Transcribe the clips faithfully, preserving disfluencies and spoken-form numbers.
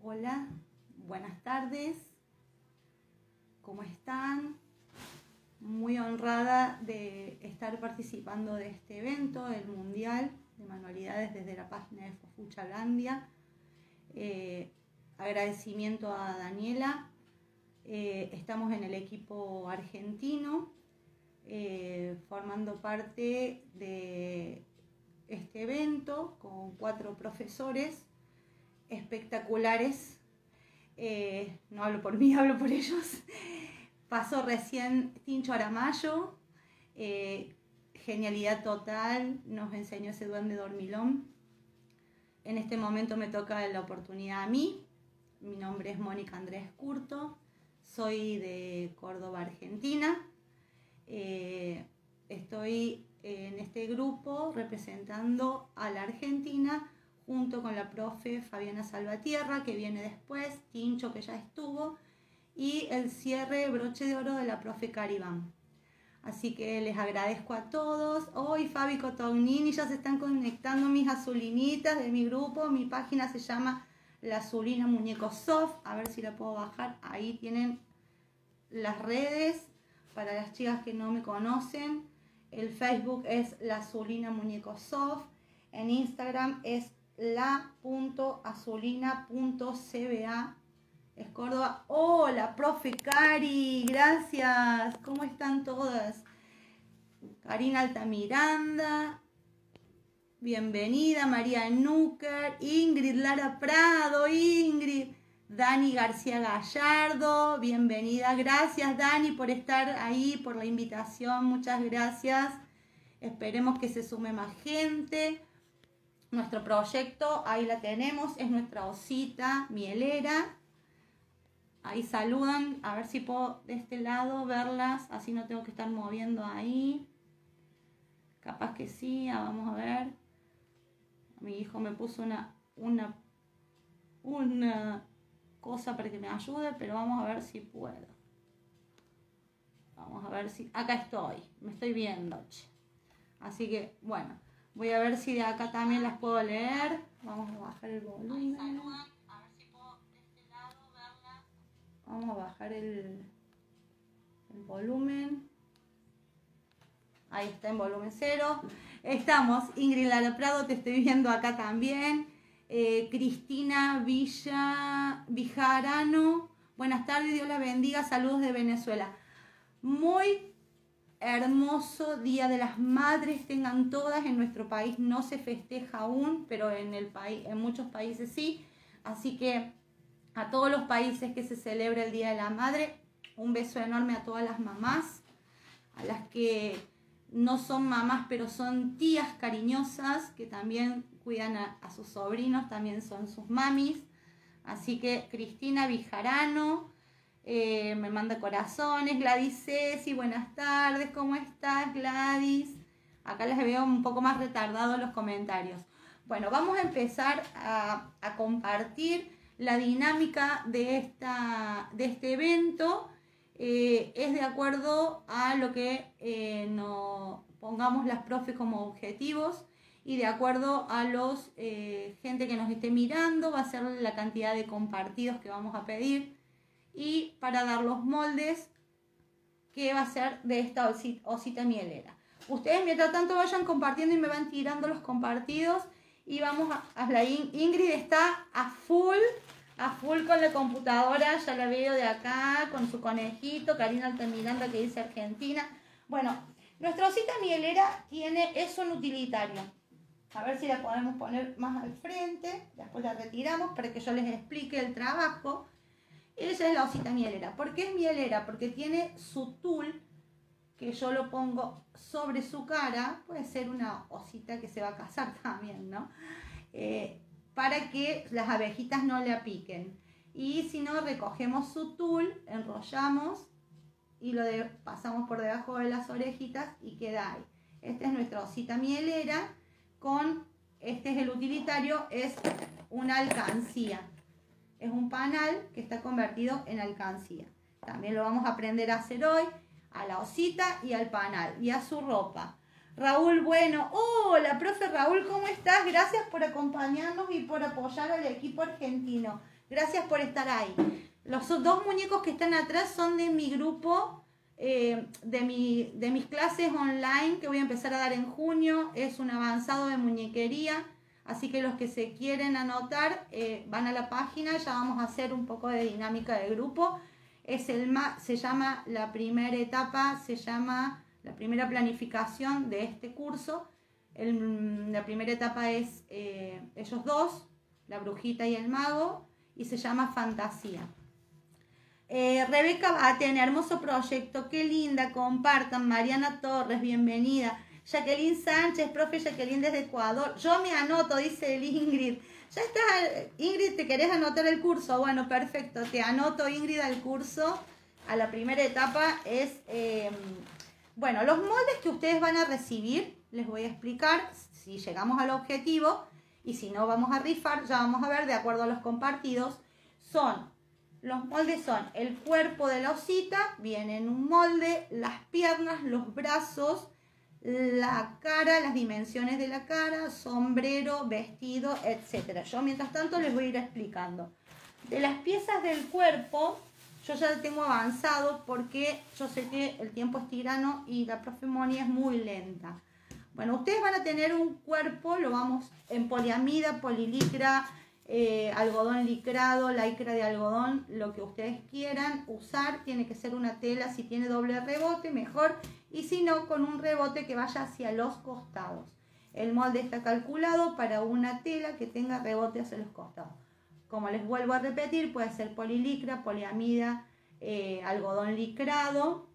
Hola, buenas tardes, ¿cómo están? Muy honrada de estar participando de este evento, el Mundial de Manualidades desde la página de Fofuchalandia. Eh, agradecimiento a Daniela, eh, estamos en el equipo argentino, eh, formando parte de este evento con cuatro profesores espectaculares. Eh, no hablo por mí, hablo por ellos. Pasó recién Tincho Aramayo, eh, genialidad total, nos enseñó ese duende dormilón. En este momento me toca la oportunidad a mí. Mi nombre es Mónica Andrés Curto, soy de Córdoba, Argentina. Eh, estoy en este grupo representando a la Argentina junto con la profe Fabiana Salvatierra, que viene después, Tincho, que ya estuvo, y el cierre broche de oro de la profe Caribán. Así que les agradezco a todos. Hoy Fabi Cotognini, ya se están conectando mis azulinitas de mi grupo. Mi página se llama La Azulina Muñeco Soft. A ver si la puedo bajar. Ahí tienen las redes para las chicas que no me conocen. El Facebook es La Azulina Muñeco Soft. En Instagram es la punto azulina punto c b a. Es Córdoba. Hola, profe Cari, gracias. ¿Cómo están todas? Karina Altamiranda, bienvenida. María Núcar, Ingrid Lara Prado, Ingrid. Dani García Gallardo, bienvenida. Gracias, Dani, por estar ahí, por la invitación. Muchas gracias. Esperemos que se sume más gente. Nuestro proyecto, ahí la tenemos, es nuestra osita mielera. Ahí saludan, a ver si puedo de este lado verlas, así no tengo que estar moviendo ahí. Capaz que sí, vamos a ver. Mi hijo me puso una, una, una cosa para que me ayude, pero vamos a ver si puedo. Vamos a ver si... Acá estoy, me estoy viendo. Así que, bueno, voy a ver si de acá también las puedo leer. Vamos a bajar el volumen. Vamos a bajar el, el volumen. Ahí está en volumen cero. Estamos, Ingrid Lara Prado, te estoy viendo acá también. Eh, Cristina Villa Vijarano. Buenas tardes, Dios la bendiga. Saludos de Venezuela. Muy hermoso Día de las Madres. Tengan todas. En nuestro país no se festeja aún, pero en, el país, en muchos países sí. Así que a todos los países que se celebra el Día de la Madre, un beso enorme a todas las mamás, a las que no son mamás, pero son tías cariñosas, que también cuidan a, a sus sobrinos, también son sus mamis. Así que Cristina Vijarano, eh, me manda corazones. Gladys Ceci, buenas tardes, ¿cómo estás, Gladys? Acá les veo un poco más retardados los comentarios. Bueno, vamos a empezar a, a compartir la dinámica de, esta, de este evento. Eh, es de acuerdo a lo que eh, nos pongamos las profes como objetivos y de acuerdo a los eh, gente que nos esté mirando va a ser la cantidad de compartidos que vamos a pedir y para dar los moldes que va a ser de esta osita, osita mielera. Ustedes mientras tanto vayan compartiendo y me van tirando los compartidos y vamos a, a la In, Ingrid está a full A full con la computadora, ya la veo de acá, con su conejito. Karina Altamiranda que dice Argentina. Bueno, nuestra osita mielera tiene, es un utilitario. A ver si la podemos poner más al frente. Después la retiramos para que yo les explique el trabajo. Ella es la osita mielera. ¿Por qué es mielera? Porque tiene su tul, que yo lo pongo sobre su cara. Puede ser una osita que se va a casar también, ¿no? Eh... para que las abejitas no le piquen. Y si no, recogemos su tul, enrollamos y lo de, pasamos por debajo de las orejitas y queda ahí. Esta es nuestra osita mielera con, este es el utilitario, es una alcancía. Es un panal que está convertido en alcancía. También lo vamos a aprender a hacer hoy, a la osita y al panal y a su ropa. Raúl, bueno, hola, profe Raúl, ¿cómo estás? Gracias por acompañarnos y por apoyar al equipo argentino. Gracias por estar ahí. Los dos muñecos que están atrás son de mi grupo, eh, de, mi, de mis clases online que voy a empezar a dar en junio. Es un avanzado de muñequería, así que los que se quieren anotar eh, van a la página. Ya vamos a hacer un poco de dinámica de grupo. Es el, se llama la primera etapa, se llama la primera planificación de este curso. El, la primera etapa es eh, ellos dos, la brujita y el mago, y se llama fantasía. Eh, Rebeca Baten, hermoso proyecto, qué linda, compartan. Mariana Torres, bienvenida. Jacqueline Sánchez, profe Jacqueline desde Ecuador. Yo me anoto, dice el Ingrid. Ya estás, Ingrid, ¿te querés anotar el curso? Bueno, perfecto, te anoto, Ingrid, al curso. A la primera etapa es, eh, bueno, los moldes que ustedes van a recibir, les voy a explicar si llegamos al objetivo y si no vamos a rifar, ya vamos a ver de acuerdo a los compartidos. Son, los moldes son el cuerpo de la osita, viene en un molde, las piernas, los brazos, la cara, las dimensiones de la cara, sombrero, vestido, etcétera. Yo mientras tanto les voy a ir explicando. De las piezas del cuerpo, yo ya lo tengo avanzado porque yo sé que el tiempo es tirano y la profe Moni es muy lenta. Bueno, ustedes van a tener un cuerpo, lo vamos en poliamida, polilicra, eh, algodón licrado, lycra de algodón, lo que ustedes quieran usar. Tiene que ser una tela, si tiene doble rebote, mejor. Y si no, con un rebote que vaya hacia los costados. El molde está calculado para una tela que tenga rebote hacia los costados. Como les vuelvo a repetir, puede ser polilicra, poliamida, eh, algodón licrado.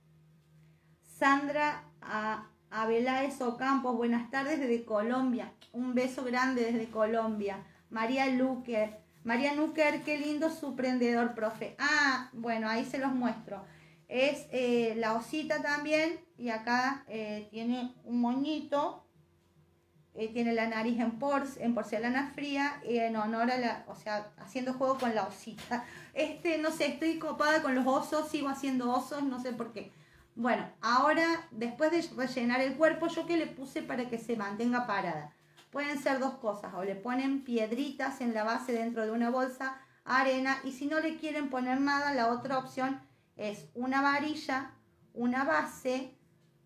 Sandra a, Abeláez Ocampos, buenas tardes desde Colombia. Un beso grande desde Colombia. María Luker, María Núquer, qué lindo su prendedor, profe. Ah, bueno, ahí se los muestro. Es eh, la osita también y acá eh, tiene un moñito, eh, tiene la nariz en, por, en porcelana fría y en honor a la, o sea, haciendo juego con la osita. Este, no sé, estoy copada con los osos, sigo haciendo osos, no sé por qué. Bueno, ahora después de rellenar el cuerpo, yo que le puse para que se mantenga parada. Pueden ser dos cosas, o le ponen piedritas en la base dentro de una bolsa, arena, y si no le quieren poner nada, la otra opción es una varilla, una base,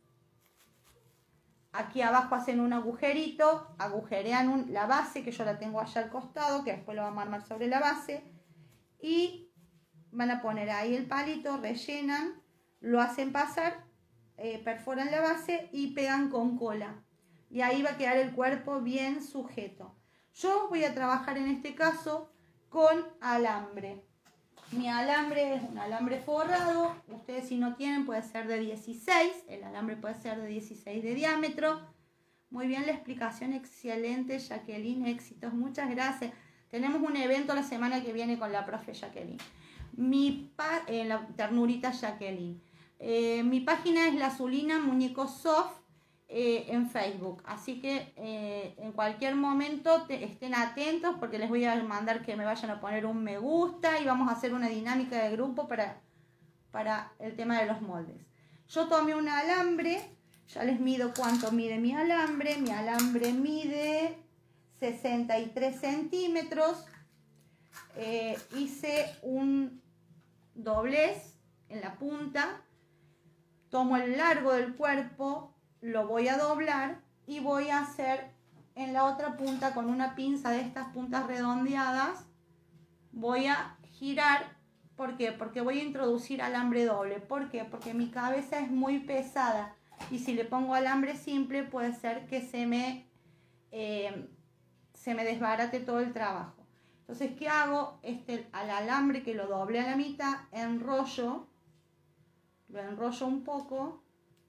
aquí abajo hacen un agujerito, agujerean un, la base, que yo la tengo allá al costado, que después lo vamos a armar sobre la base, y van a poner ahí el palito, rellenan, lo hacen pasar, eh, perforan la base y pegan con cola. Y ahí va a quedar el cuerpo bien sujeto. Yo voy a trabajar en este caso con alambre. Mi alambre es un alambre forrado. Ustedes si no tienen puede ser de dieciséis. El alambre puede ser de dieciséis de diámetro. Muy bien la explicación, excelente Jacqueline, éxitos, muchas gracias. Tenemos un evento la semana que viene con la profe Jacqueline. Mi pa eh, la ternurita Jacqueline. Eh, mi página es La Zulina Muñecos Soft. Eh, en Facebook, así que eh, en cualquier momento te, estén atentos porque les voy a mandar que me vayan a poner un me gusta y vamos a hacer una dinámica de grupo para, para el tema de los moldes. Yo tomé un alambre, ya les mido cuánto mide mi alambre. Mi alambre mide sesenta y tres centímetros. Eh, hice un doblez en la punta, tomo el largo del cuerpo, lo voy a doblar y voy a hacer en la otra punta con una pinza de estas puntas redondeadas, voy a girar. ¿Por qué? Porque voy a introducir alambre doble. ¿Por qué? Porque mi cabeza es muy pesada y si le pongo alambre simple puede ser que se me, eh, se me desbarate todo el trabajo. Entonces, ¿qué hago? Este, al alambre que lo doble a la mitad, enrollo, lo enrollo un poco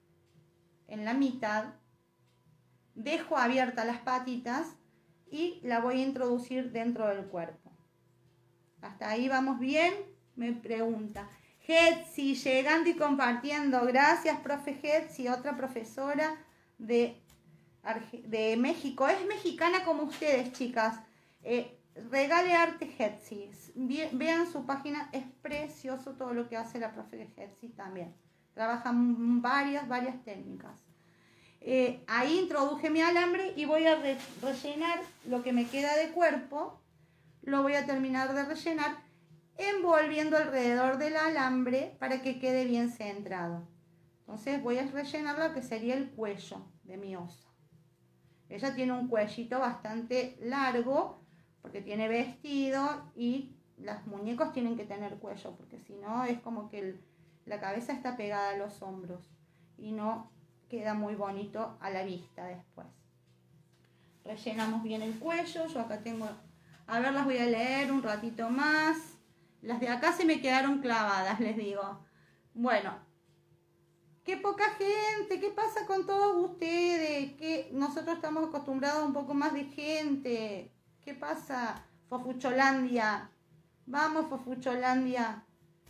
en la mitad, dejo abiertas las patitas y la voy a introducir dentro del cuerpo. Hasta ahí vamos bien, me pregunta. Hetzi, llegando y compartiendo. Gracias, profe Hetzi, otra profesora de, de México. Es mexicana como ustedes, chicas. Eh, regale arte Hetzi. Vean su página, es precioso todo lo que hace la profe Hetzi también. Trabajan varias, varias técnicas. Eh, ahí introduje mi alambre y voy a re rellenar lo que me queda de cuerpo. Lo voy a terminar de rellenar envolviendo alrededor del alambre para que quede bien centrado. Entonces voy a rellenar lo que sería el cuello de mi osa. Ella tiene un cuellito bastante largo porque tiene vestido y los muñecos tienen que tener cuello porque si no es como que el, la cabeza está pegada a los hombros y no queda muy bonito a la vista después. Rellenamos bien el cuello. Yo acá tengo, a ver, las voy a leer un ratito más. Las de acá se me quedaron clavadas, les digo. Bueno, qué poca gente, ¿qué pasa con todos ustedes? Que nosotros estamos acostumbrados a un poco más de gente. ¿Qué pasa, Fofucholandia? Vamos, Fofucholandia.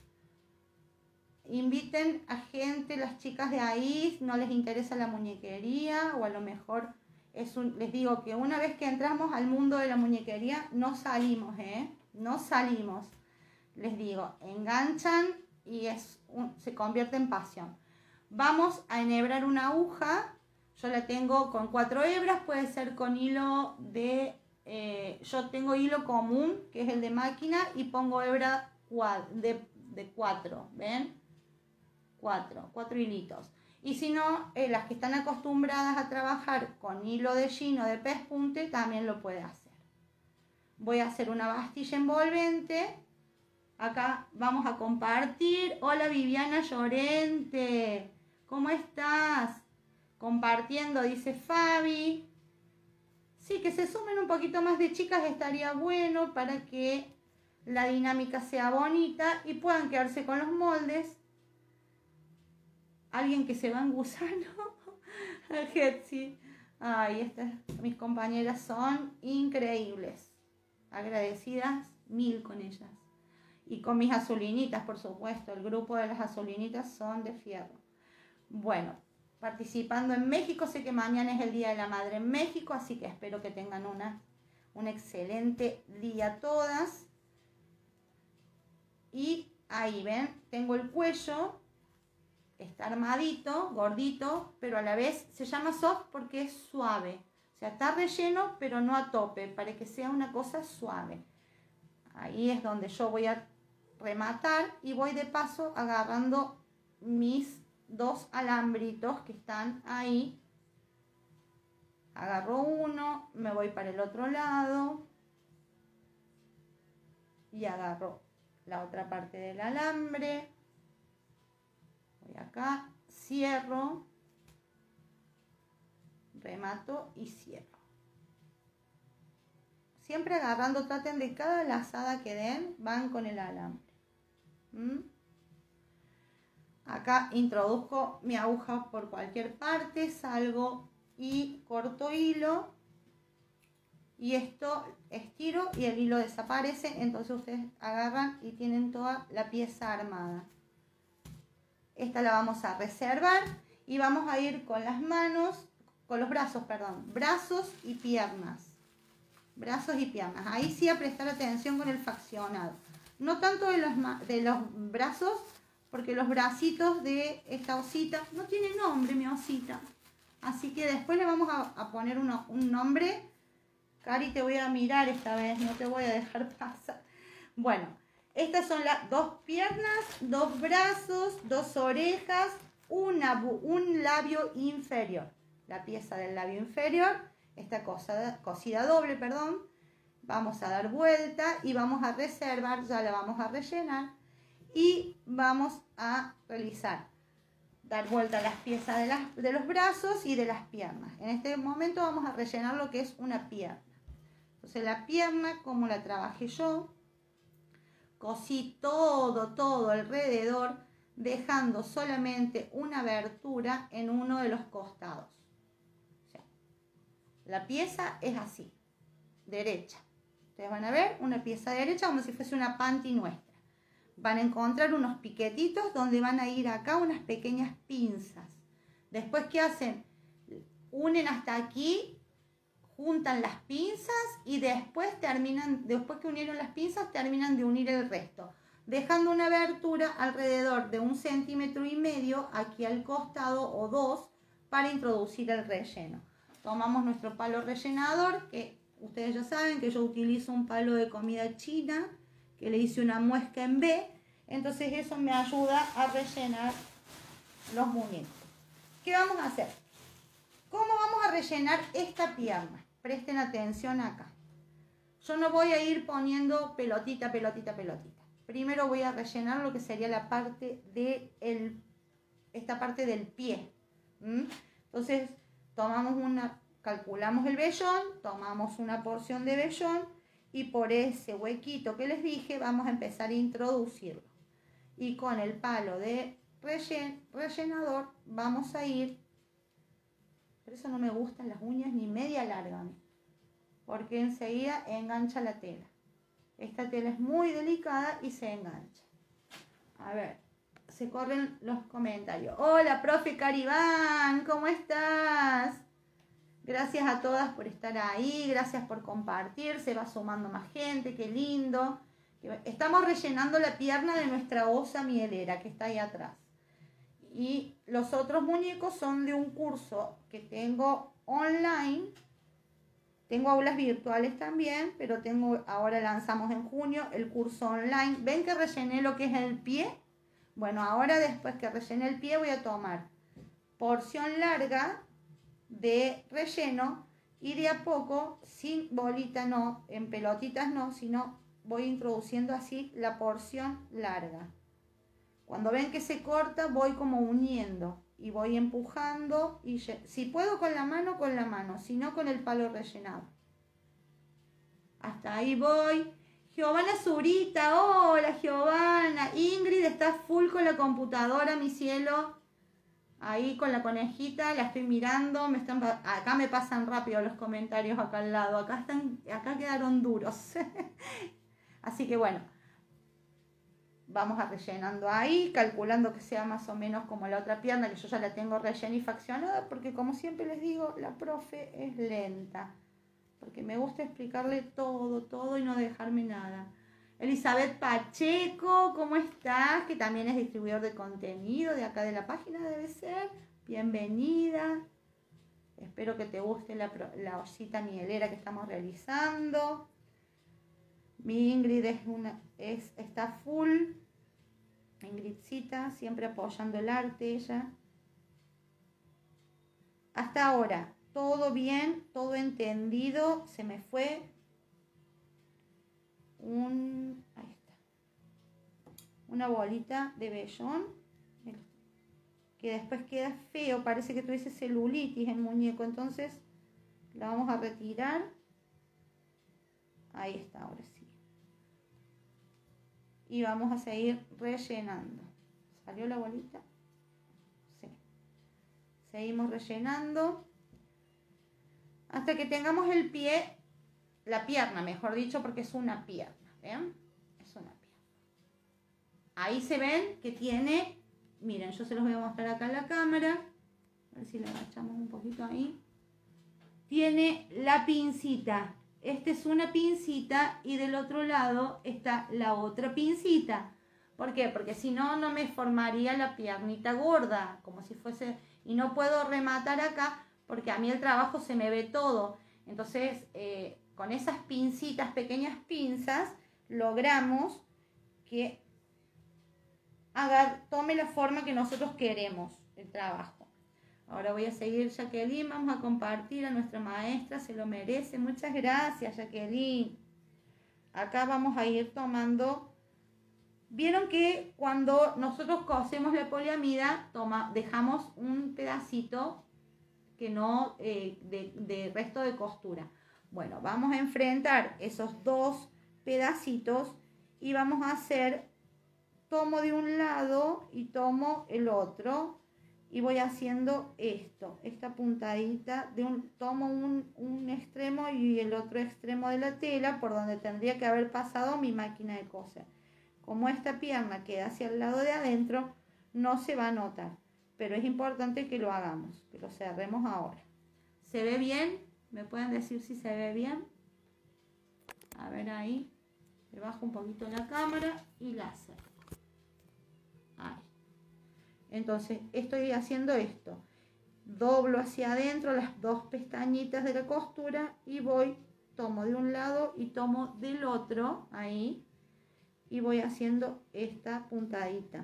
Inviten a gente, las chicas de ahí, no les interesa la muñequería o a lo mejor es un, les digo que una vez que entramos al mundo de la muñequería no salimos, ¿eh? No salimos. Les digo, enganchan y es un, se convierte en pasión. Vamos a enhebrar una aguja. Yo la tengo con cuatro hebras, puede ser con hilo de... Eh, yo tengo hilo común, que es el de máquina, y pongo hebra de, de cuatro, ¿ven? Cuatro, cuatro hilitos. Y si no, eh, las que están acostumbradas a trabajar con hilo de jean o de pespunte, también lo puede hacer. Voy a hacer una bastilla envolvente. Acá vamos a compartir. Hola Viviana Llorente, ¿cómo estás? Compartiendo, dice Fabi. Sí, que se sumen un poquito más de chicas estaría bueno para que la dinámica sea bonita y puedan quedarse con los moldes. Alguien que se va en gusano. Jetsi. Ay, estas, mis compañeras son increíbles. Agradecidas mil con ellas. Y con mis azulinitas, por supuesto. El grupo de las azulinitas son de fierro. Bueno, participando en México. Sé que mañana es el Día de la Madre en México. Así que espero que tengan una, un excelente día todas. Y ahí ven, tengo el cuello. Está armadito, gordito, pero a la vez se llama soft porque es suave. O sea, está relleno, pero no a tope, para que sea una cosa suave. Ahí es donde yo voy a rematar y voy de paso agarrando mis dos alambritos que están ahí. Agarro uno, me voy para el otro lado y agarro la otra parte del alambre. Voy acá, cierro, remato y cierro. Siempre agarrando, traten de cada lazada que den, van con el alambre. ¿Mm? Acá introduzco mi aguja por cualquier parte, salgo y corto hilo. Y esto estiro y el hilo desaparece, entonces ustedes agarran y tienen toda la pieza armada. Esta la vamos a reservar y vamos a ir con las manos, con los brazos, perdón, brazos y piernas. Brazos y piernas. Ahí sí a prestar atención con el faccionado. No tanto de los, de los brazos, porque los bracitos de esta osita no tienen nombre, mi osita. Así que después le vamos a, a poner uno, un nombre. Cari, te voy a mirar esta vez, no te voy a dejar pasar. Bueno, estas son las dos piernas, dos brazos, dos orejas, una, un labio inferior. La pieza del labio inferior, esta cosa, cosida doble, perdón. Vamos a dar vuelta y vamos a reservar, ya la vamos a rellenar. Y vamos a realizar, dar vuelta a las piezas de, las, de los brazos y de las piernas. En este momento vamos a rellenar lo que es una pierna. Entonces la pierna, como la trabajé yo, cosí todo, todo alrededor, dejando solamente una abertura en uno de los costados. O sea, la pieza es así, derecha. Ustedes van a ver una pieza derecha como si fuese una panty nuestra. Van a encontrar unos piquetitos donde van a ir acá unas pequeñas pinzas. Después, ¿qué hacen? Unen hasta aquí, juntan las pinzas y después terminan, después que unieron las pinzas, terminan de unir el resto, dejando una abertura alrededor de un centímetro y medio aquí al costado o dos para introducir el relleno. Tomamos nuestro palo rellenador, que ustedes ya saben que yo utilizo un palo de comida china, que le hice una muesca en B, entonces eso me ayuda a rellenar los muñecos. ¿Qué vamos a hacer? ¿Cómo vamos a rellenar esta pierna? Presten atención acá. Yo no voy a ir poniendo pelotita, pelotita, pelotita. Primero voy a rellenar lo que sería la parte de el, esta parte del pie. ¿Mm? Entonces tomamos una, calculamos el vellón, tomamos una porción de vellón y por ese huequito que les dije vamos a empezar a introducirlo. Y con el palo de rellen, rellenador vamos a ir, por eso no me gustan las uñas ni media larga, porque enseguida engancha la tela. Esta tela es muy delicada y se engancha. A ver, se corren los comentarios. Hola, profe Caribán, ¿cómo estás? Gracias a todas por estar ahí, gracias por compartir, se va sumando más gente, qué lindo. Estamos rellenando la pierna de nuestra osa mielera que está ahí atrás. Y los otros muñecos son de un curso que tengo online. Tengo aulas virtuales también, pero tengo, ahora lanzamos en junio el curso online. ¿Ven que rellené lo que es el pie? Bueno, ahora después que rellene el pie voy a tomar porción larga de relleno y de a poco, sin bolita no, en pelotitas no, sino voy introduciendo así la porción larga. Cuando ven que se corta voy como uniendo y voy empujando y si puedo con la mano, con la mano, si no con el palo rellenado. Hasta ahí voy. Giovanna Zurita, hola Giovanna. Ingrid está full con la computadora, mi cielo. Ahí con la conejita, la estoy mirando. Me están, acá me pasan rápido los comentarios acá al lado. Acá, están, acá quedaron duros. Así que bueno. Vamos a rellenando ahí, calculando que sea más o menos como la otra pierna, que yo ya la tengo rellena y faccionada, porque como siempre les digo, la profe es lenta, porque me gusta explicarle todo, todo y no dejarme nada. Elizabeth Pacheco, ¿cómo estás? Que también es distribuidor de contenido de acá de la página, debe ser. Bienvenida. Espero que te guste la, la osita mielera que estamos realizando. Mi Ingrid es una, es, está full. Ingridcita, siempre apoyando el arte ella. Hasta ahora, todo bien, todo entendido. Se me fue un, ahí está, una bolita de vellón, que después queda feo, parece que tuviese celulitis el muñeco, entonces la vamos a retirar. Ahí está, ahora sí. Y vamos a seguir rellenando. ¿Salió la bolita? Sí. Seguimos rellenando hasta que tengamos el pie, la pierna, mejor dicho, porque es una pierna. ¿Ven? Es una pierna. Ahí se ven que tiene, miren, yo se los voy a mostrar acá en la cámara. A ver si le agachamos un poquito ahí. Tiene la pincita. Esta es una pincita y del otro lado está la otra pincita. ¿Por qué? Porque si no, no me formaría la piernita gorda, como si fuese... Y no puedo rematar acá porque a mí el trabajo se me ve todo. Entonces, eh, con esas pincitas, pequeñas pinzas, logramos que haga, tome la forma que nosotros queremos el trabajo. Ahora voy a seguir, Jacqueline, vamos a compartir a nuestra maestra, se lo merece. Muchas gracias, Jacqueline. Acá vamos a ir tomando. Vieron que cuando nosotros cosemos la poliamida, toma, dejamos un pedacito que no, eh, de, de resto de costura. Bueno, vamos a enfrentar esos dos pedacitos y vamos a hacer, tomo de un lado y tomo el otro. Y voy haciendo esto, esta puntadita, de un, tomo un, un extremo y el otro extremo de la tela por donde tendría que haber pasado mi máquina de coser. Como esta pierna queda hacia el lado de adentro, no se va a notar, pero es importante que lo hagamos, que lo cerremos ahora. ¿Se ve bien? ¿Me pueden decir si se ve bien? A ver ahí, le bajo un poquito la cámara y la cerro. Ahí. Entonces estoy haciendo esto, doblo hacia adentro las dos pestañitas de la costura y voy, tomo de un lado y tomo del otro, ahí, y voy haciendo esta puntadita.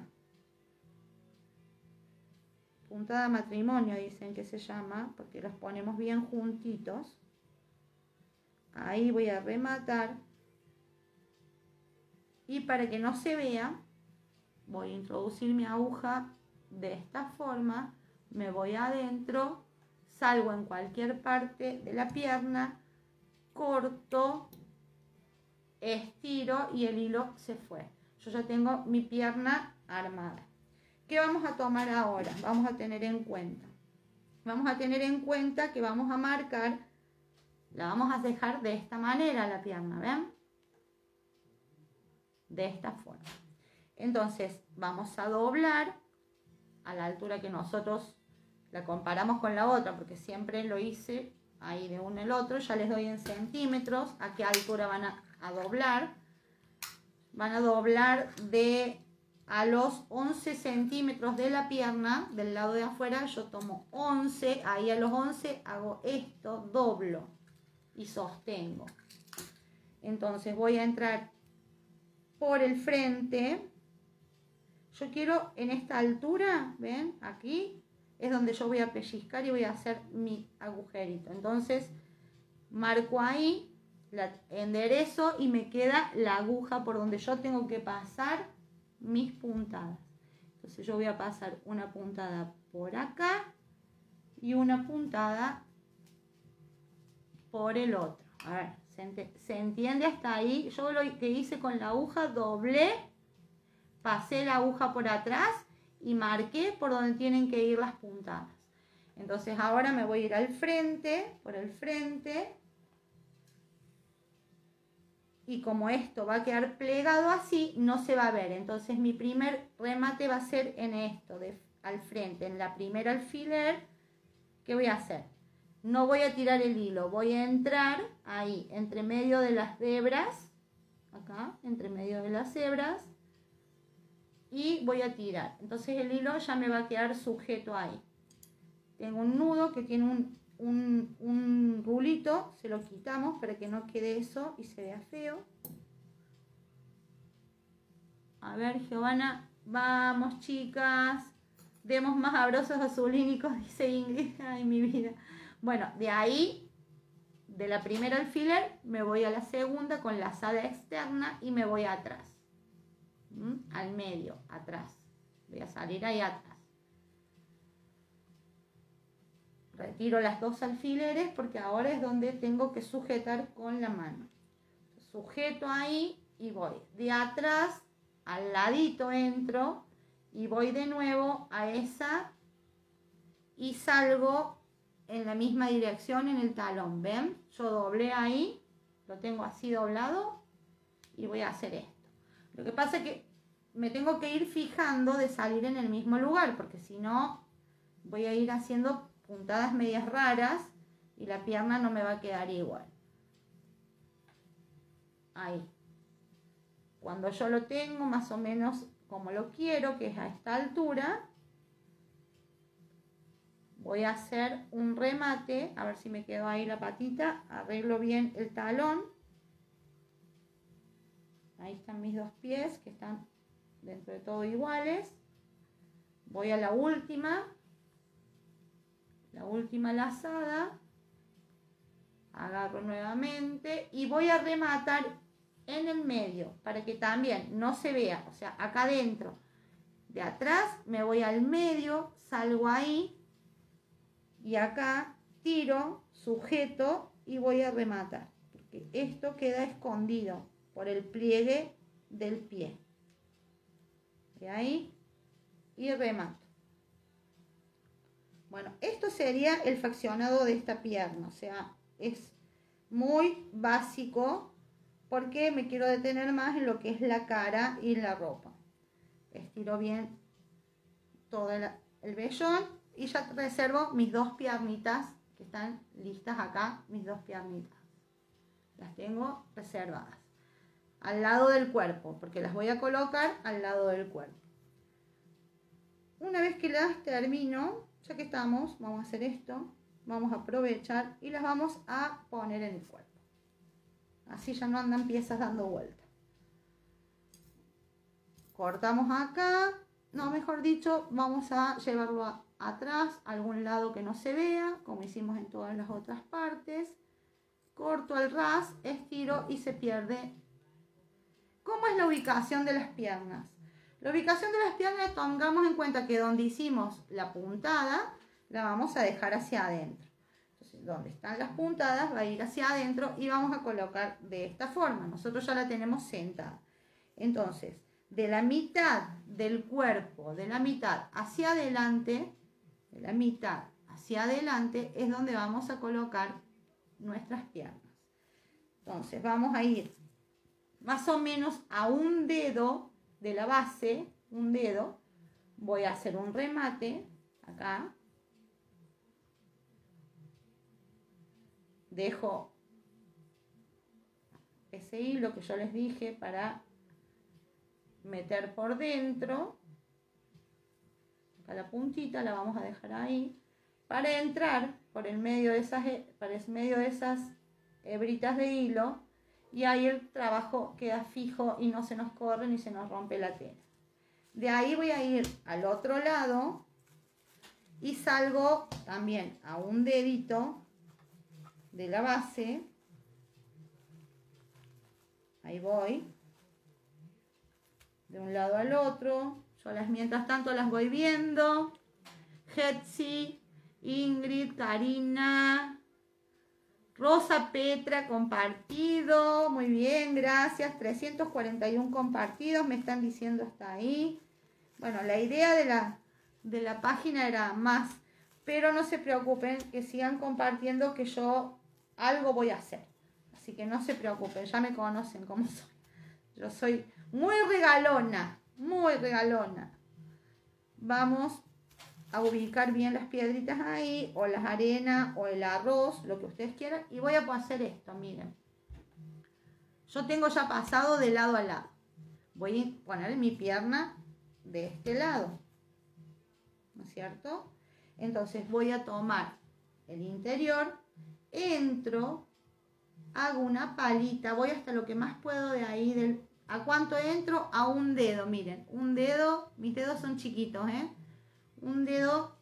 Puntada matrimonio dicen que se llama, porque los ponemos bien juntitos. Ahí voy a rematar. Y para que no se vea, voy a introducir mi aguja de esta forma. Me voy adentro, salgo en cualquier parte de la pierna, corto, estiro y el hilo se fue. Yo ya tengo mi pierna armada. ¿Qué vamos a tomar ahora? Vamos a tener en cuenta. Vamos a tener en cuenta que vamos a marcar, la vamos a dejar de esta manera la pierna, ¿ven? De esta forma. Entonces vamos a doblar a la altura que nosotros la comparamos con la otra, porque siempre lo hice ahí de uno el otro. Ya les doy en centímetros a qué altura van a, a doblar. Van a doblar de a los once centímetros de la pierna del lado de afuera. Yo tomo once, ahí a los once hago esto, doblo y sostengo. Entonces voy a entrar por el frente. Yo quiero en esta altura, ven, aquí es donde yo voy a pellizcar y voy a hacer mi agujerito. Entonces marco ahí, la enderezo y me queda la aguja por donde yo tengo que pasar mis puntadas. Entonces yo voy a pasar una puntada por acá y una puntada por el otro. A ver, ¿se, ent ¿se entiende hasta ahí? Yo lo que hice con la aguja, doblé, pasé la aguja por atrás y marqué por donde tienen que ir las puntadas. Entonces ahora me voy a ir al frente, por el frente. Y como esto va a quedar plegado así, no se va a ver. Entonces mi primer remate va a ser en esto, de, al frente, en la primera alfiler. ¿Qué voy a hacer? No voy a tirar el hilo, voy a entrar ahí, entre medio de las hebras, acá, entre medio de las hebras. Y voy a tirar. Entonces el hilo ya me va a quedar sujeto ahí. Tengo un nudo que tiene un, un, un rulito. Se lo quitamos para que no quede eso y se vea feo. A ver, Giovanna. Vamos, chicas. Demos más abrazos azulínicos, dice Ingrid. Ay, mi vida. Bueno, de ahí, de la primera alfiler, me voy a la segunda con lazada externa y me voy atrás. Al medio, atrás. Voy a salir ahí atrás. Retiro las dos alfileres porque ahora es donde tengo que sujetar con la mano. Sujeto ahí y voy. De atrás, al ladito entro y voy de nuevo a esa y salgo en la misma dirección en el talón. ¿Ven? Yo doblé ahí, lo tengo así doblado y voy a hacer esto. Lo que pasa es que me tengo que ir fijando de salir en el mismo lugar, porque si no voy a ir haciendo puntadas medias raras y la pierna no me va a quedar igual. Ahí. Cuando yo lo tengo más o menos como lo quiero, que es a esta altura, voy a hacer un remate, a ver si me quedó ahí la patita, arreglo bien el talón. Ahí están mis dos pies que están dentro de todo iguales. Voy a la última, la última lazada, agarro nuevamente y voy a rematar en el medio para que también no se vea, o sea, acá adentro, de atrás me voy al medio, salgo ahí y acá tiro, sujeto y voy a rematar, porque esto queda escondido por el pliegue del pie. De ahí y remato. Bueno, esto sería el faccionado de esta pierna, o sea, es muy básico porque me quiero detener más en lo que es la cara y la ropa. Estiro bien todo el, el vellón y ya reservo mis dos piernitas que están listas acá, mis dos piernitas. Las tengo reservadas al lado del cuerpo, porque las voy a colocar al lado del cuerpo. Una vez que las termino, ya que estamos, vamos a hacer esto, vamos a aprovechar y las vamos a poner en el cuerpo. Así ya no andan piezas dando vuelta. cortamos acá, no, mejor dicho, vamos a llevarlo a, atrás, a algún lado que no se vea, como hicimos en todas las otras partes. Corto el ras, estiro y se pierde. ¿Cómo es la ubicación de las piernas? La ubicación de las piernas, tengamos en cuenta que donde hicimos la puntada, la vamos a dejar hacia adentro. Entonces, donde están las puntadas va a ir hacia adentro y vamos a colocar de esta forma. Nosotros ya la tenemos sentada. Entonces, de la mitad del cuerpo, de la mitad hacia adelante, de la mitad hacia adelante es donde vamos a colocar nuestras piernas. Entonces, vamos a ir más o menos a un dedo de la base, un dedo. Voy a hacer un remate acá. Dejo ese hilo que yo les dije para meter por dentro. Acá la puntita la vamos a dejar ahí para entrar por el medio de esas, por el medio de esas hebritas de hilo, y ahí el trabajo queda fijo y no se nos corre ni se nos rompe la tela. De ahí voy a ir al otro lado y salgo también a un dedito de la base. Ahí voy de un lado al otro. Yo las mientras tanto las voy viendo. Hetzi, Ingrid, Karina, Rosa, Petra, compartido. Muy bien, gracias. trescientos cuarenta y uno compartidos, me están diciendo hasta ahí. Bueno, la idea de la, de la página era más, pero no se preocupen, que sigan compartiendo, que yo algo voy a hacer. Así que no se preocupen, ya me conocen cómo soy. Yo soy muy regalona, muy regalona. Vamos a ubicar bien las piedritas ahí, o las arenas, o el arroz, lo que ustedes quieran. Y voy a hacer esto, miren. Yo tengo ya pasado de lado a lado. Voy a poner mi pierna de este lado, ¿no es cierto? Entonces voy a tomar el interior, entro, hago una palita, voy hasta lo que más puedo de ahí. Del, ¿a cuánto entro? A un dedo, miren, un dedo, mis dedos son chiquitos, ¿eh? Un dedo,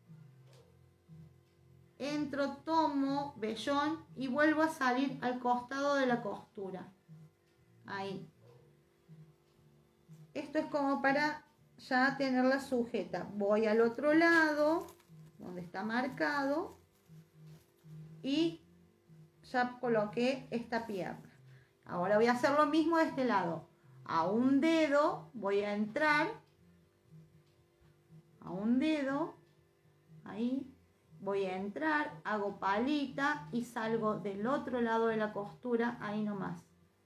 entro, tomo vellón y vuelvo a salir al costado de la costura. Ahí. Esto es como para ya tenerla sujeta. Voy al otro lado, donde está marcado, y ya coloqué esta pierna. Ahora voy a hacer lo mismo de este lado. A un dedo voy a entrar, a un dedo, ahí, voy a entrar, hago palita y salgo del otro lado de la costura, ahí nomás.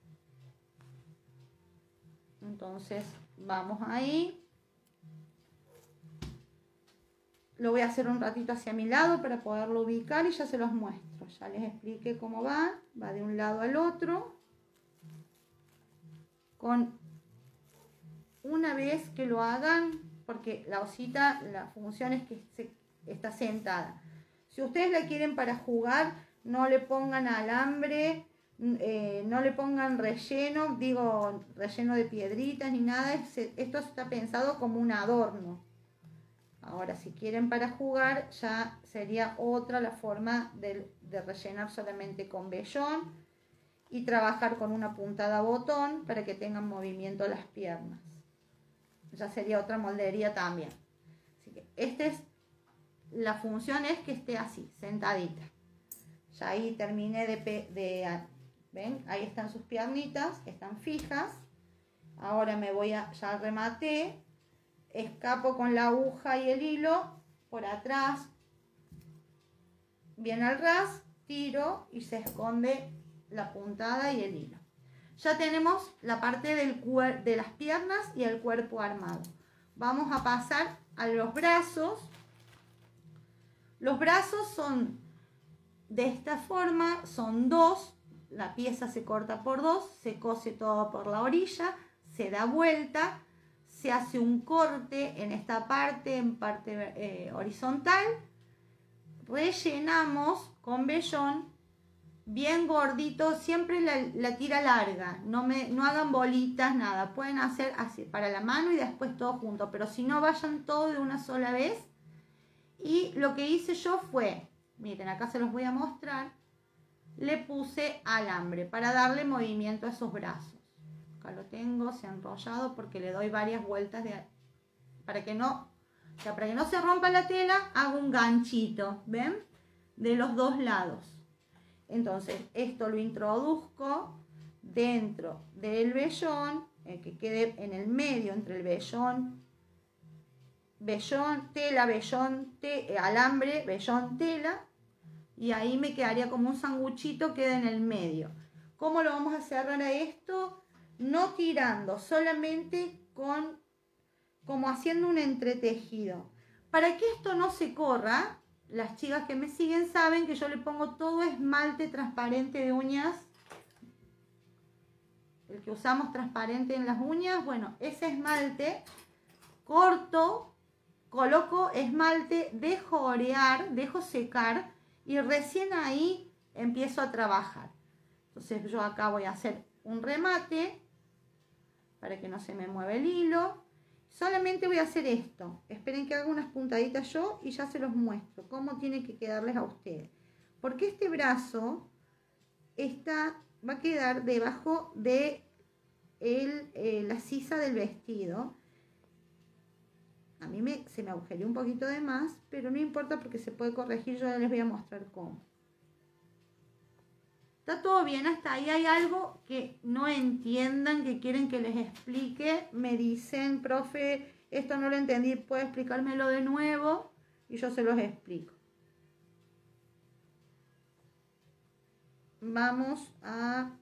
Entonces vamos ahí. Lo voy a hacer un ratito hacia mi lado para poderlo ubicar y ya se los muestro. Ya les expliqué cómo va. Va de un lado al otro. Con una vez que lo hagan, porque la osita, la función es que se, está sentada. Si ustedes la quieren para jugar, no le pongan alambre, eh, no le pongan relleno, digo relleno de piedritas ni nada. Esto está pensado como un adorno. Ahora, si quieren para jugar, ya sería otra la forma de, de rellenar solamente con vellón y trabajar con una puntada botón para que tengan movimiento las piernas. Ya sería otra moldería también. Así que esta es la función, es que esté así, sentadita. Ya ahí terminé de, de... ¿Ven? Ahí están sus piernitas, están fijas. Ahora me voy a... Ya rematé. Escapo con la aguja y el hilo por atrás, bien al ras, tiro y se esconde la puntada y el hilo. Ya tenemos la parte del de las piernas y el cuerpo armado. Vamos a pasar a los brazos. Los brazos son de esta forma, son dos. La pieza se corta por dos, se cose todo por la orilla, se da vuelta. Se hace un corte en esta parte, en parte eh, horizontal. Rellenamos con vellón bien gordito, siempre la, la tira larga, no, me, no hagan bolitas, nada, pueden hacer así para la mano y después todo junto, pero si no vayan todo de una sola vez. Y lo que hice yo fue, miren, acá se los voy a mostrar, le puse alambre para darle movimiento a esos brazos. Acá lo tengo, se ha enrollado porque le doy varias vueltas de, para que no, o sea, para que no se rompa la tela, hago un ganchito, ¿ven? De los dos lados. Entonces, esto lo introduzco dentro del vellón, el que quede en el medio entre el vellón, vellón, tela, vellón, te, alambre, vellón, tela, y ahí me quedaría como un sanguchito, queda en el medio. ¿Cómo lo vamos a cerrar a esto? No tirando, solamente con, como haciendo un entretejido. Para que esto no se corra, las chicas que me siguen saben que yo le pongo todo esmalte transparente de uñas. El que usamos transparente en las uñas, bueno, ese esmalte corto, coloco esmalte, dejo orear, dejo secar y recién ahí empiezo a trabajar. Entonces yo acá voy a hacer un remate para que no se me mueva el hilo. Solamente voy a hacer esto. Esperen que haga unas puntaditas yo y ya se los muestro cómo tiene que quedarles a ustedes. Porque este brazo está, va a quedar debajo de el, eh, la sisa del vestido. A mí me, se me agujereó un poquito de más, pero no importa porque se puede corregir. Yo les voy a mostrar cómo. Está todo bien hasta ahí. Hay algo que no entiendan, que quieren que les explique. Me dicen, profe, esto no lo entendí, ¿puede explicármelo de nuevo? Y yo se los explico. Vamos a...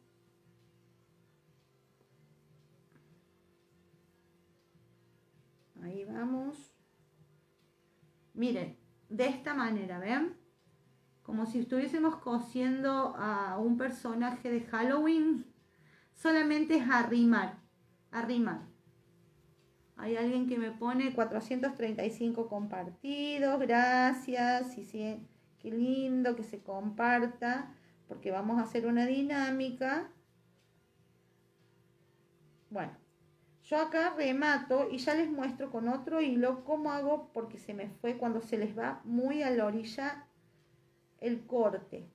Ahí vamos. Miren, de esta manera, ¿ven? Como si estuviésemos cosiendo a un personaje de Halloween. Solamente es arrimar, arrimar. Hay alguien que me pone cuatrocientos treinta y cinco compartidos. Gracias. Y sí, qué lindo que se comparta. Porque vamos a hacer una dinámica. Bueno, yo acá remato y ya les muestro con otro hilo cómo hago, porque se me fue cuando se les va muy a la orilla el corte.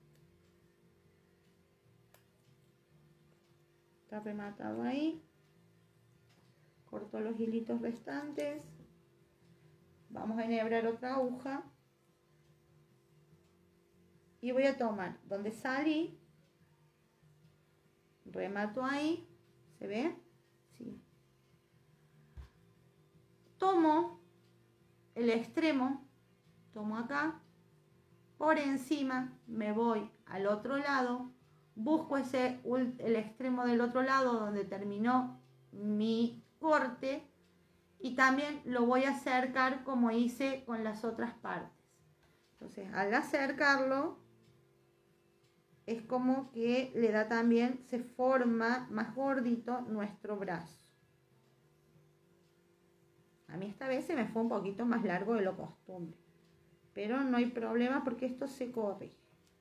Está rematado ahí. Corto los hilitos restantes. Vamos a enhebrar otra aguja. Y voy a tomar donde salí. Remato ahí. ¿Se ve? Sí. Tomo el extremo. Tomo acá. Por encima me voy al otro lado, busco ese, el extremo del otro lado donde terminó mi corte y también lo voy a acercar como hice con las otras partes. Entonces, al acercarlo, es como que le da también, se forma más gordito nuestro brazo. A mí esta vez se me fue un poquito más largo de lo costumbre. Pero no hay problema porque esto se corrige.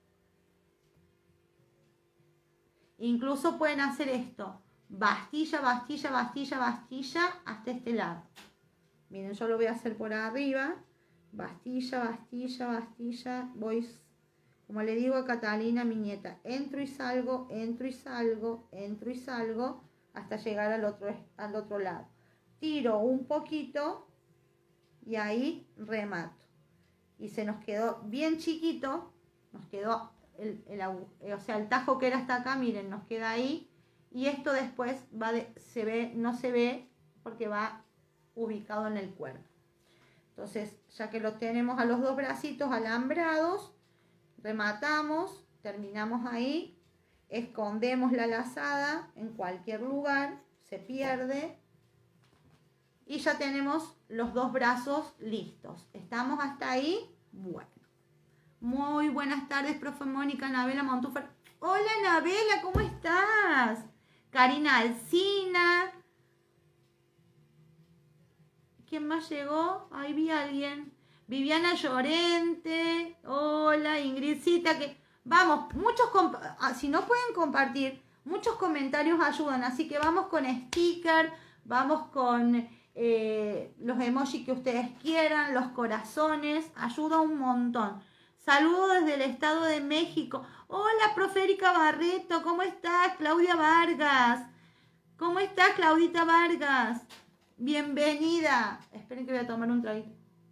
Incluso pueden hacer esto. Bastilla, bastilla, bastilla, bastilla hasta este lado. Miren, yo lo voy a hacer por arriba. Bastilla, bastilla, bastilla. Voy, como le digo a Catalina, mi nieta, entro y salgo, entro y salgo, entro y salgo hasta llegar al otro, al otro lado. Tiro un poquito y ahí remato. Y se nos quedó bien chiquito, nos quedó el, el, o sea, el tajo que era hasta acá, miren, nos queda ahí. Y esto después va de, se ve, no se ve porque va ubicado en el cuerpo. Entonces, ya que lo tenemos a los dos bracitos alambrados, rematamos, terminamos ahí, escondemos la lazada en cualquier lugar, se pierde. Y ya tenemos los dos brazos listos. ¿Estamos hasta ahí? Bueno. Muy buenas tardes, profe Mónica, Anabela Montúfar. Hola, Anabela, ¿cómo estás? Karina Alcina. ¿Quién más llegó? Ahí vi a alguien. Viviana Llorente. Hola, Ingridcita, que Vamos, muchos, si no pueden compartir, muchos comentarios ayudan, así que vamos con sticker, vamos con eh, los emojis que ustedes quieran, los corazones, ayuda un montón. Saludos desde el Estado de México. Hola, profe Erika Barreto, ¿cómo estás? Claudia Vargas. ¿Cómo estás, Claudita Vargas? Bienvenida. Esperen que voy a tomar un traguito.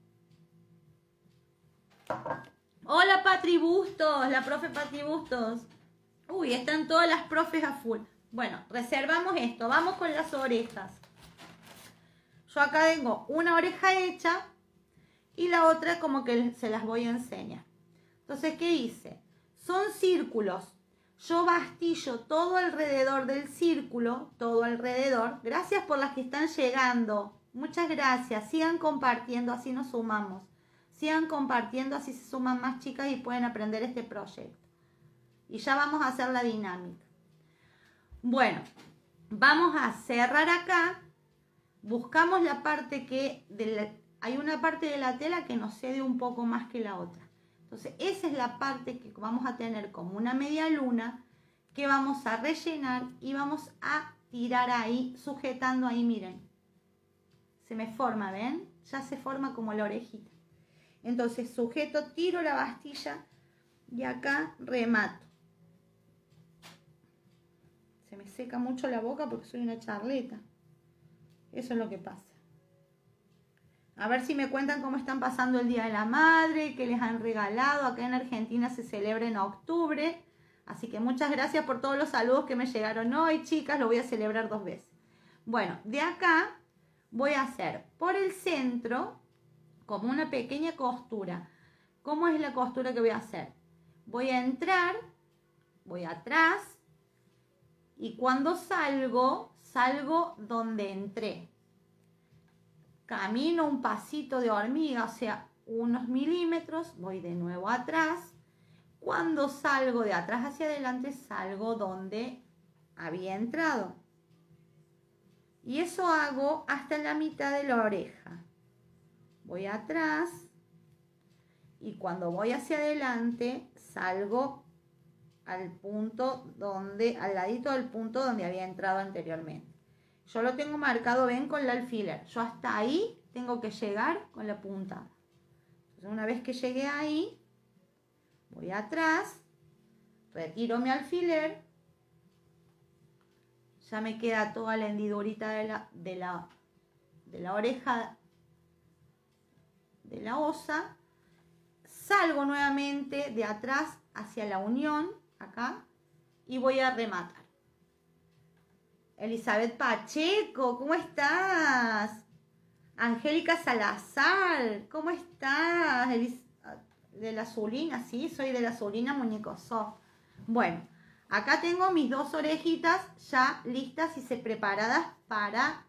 Hola, Patri Bustos, la profe Patri Bustos. Uy, están todas las profes a full. Bueno, reservamos esto. Vamos con las orejas. Yo acá tengo una oreja hecha y la otra como que se las voy a enseñar. Entonces, ¿qué hice? Son círculos. Yo bastillo todo alrededor del círculo, todo alrededor. Gracias por las que están llegando. Muchas gracias. Sigan compartiendo, así nos sumamos. Sigan compartiendo, así se suman más chicas y pueden aprender este proyecto. Y ya vamos a hacer la dinámica. Bueno, vamos a cerrar acá. Buscamos la parte que... De la, hay una parte de la tela que nos cede un poco más que la otra. Entonces, esa es la parte que vamos a tener como una media luna que vamos a rellenar y vamos a tirar ahí, sujetando ahí, miren. Se me forma, ¿ven? Ya se forma como la orejita. Entonces, sujeto, tiro la bastilla y acá remato. Se me seca mucho la boca porque soy una charleta. Eso es lo que pasa. A ver si me cuentan cómo están pasando el Día de la Madre, qué les han regalado. Acá en Argentina se celebra en octubre. Así que muchas gracias por todos los saludos que me llegaron hoy, chicas. Lo voy a celebrar dos veces. Bueno, de acá voy a hacer por el centro como una pequeña costura. ¿Cómo es la costura que voy a hacer? Voy a entrar, voy atrás y cuando salgo, salgo donde entré. Camino un pasito de hormiga, o sea, unos milímetros, voy de nuevo atrás. Cuando salgo de atrás hacia adelante, salgo donde había entrado. Y eso hago hasta la mitad de la oreja. Voy atrás y cuando voy hacia adelante, salgo al punto donde, al ladito del punto donde había entrado anteriormente. Yo lo tengo marcado, ven, con el alfiler. Yo hasta ahí tengo que llegar con la puntada. Entonces, una vez que llegué ahí, voy atrás, retiro mi alfiler. Ya me queda toda la hendidurita de la, de la, de la oreja de la osa. Salgo nuevamente de atrás hacia la unión, acá, y voy a rematar. Elizabeth Pacheco, ¿cómo estás? Angélica Salazar, ¿cómo estás? Elis de la Zulina, sí, soy de la Zulina Muñeco Soft. Bueno, acá tengo mis dos orejitas ya listas y se preparadas para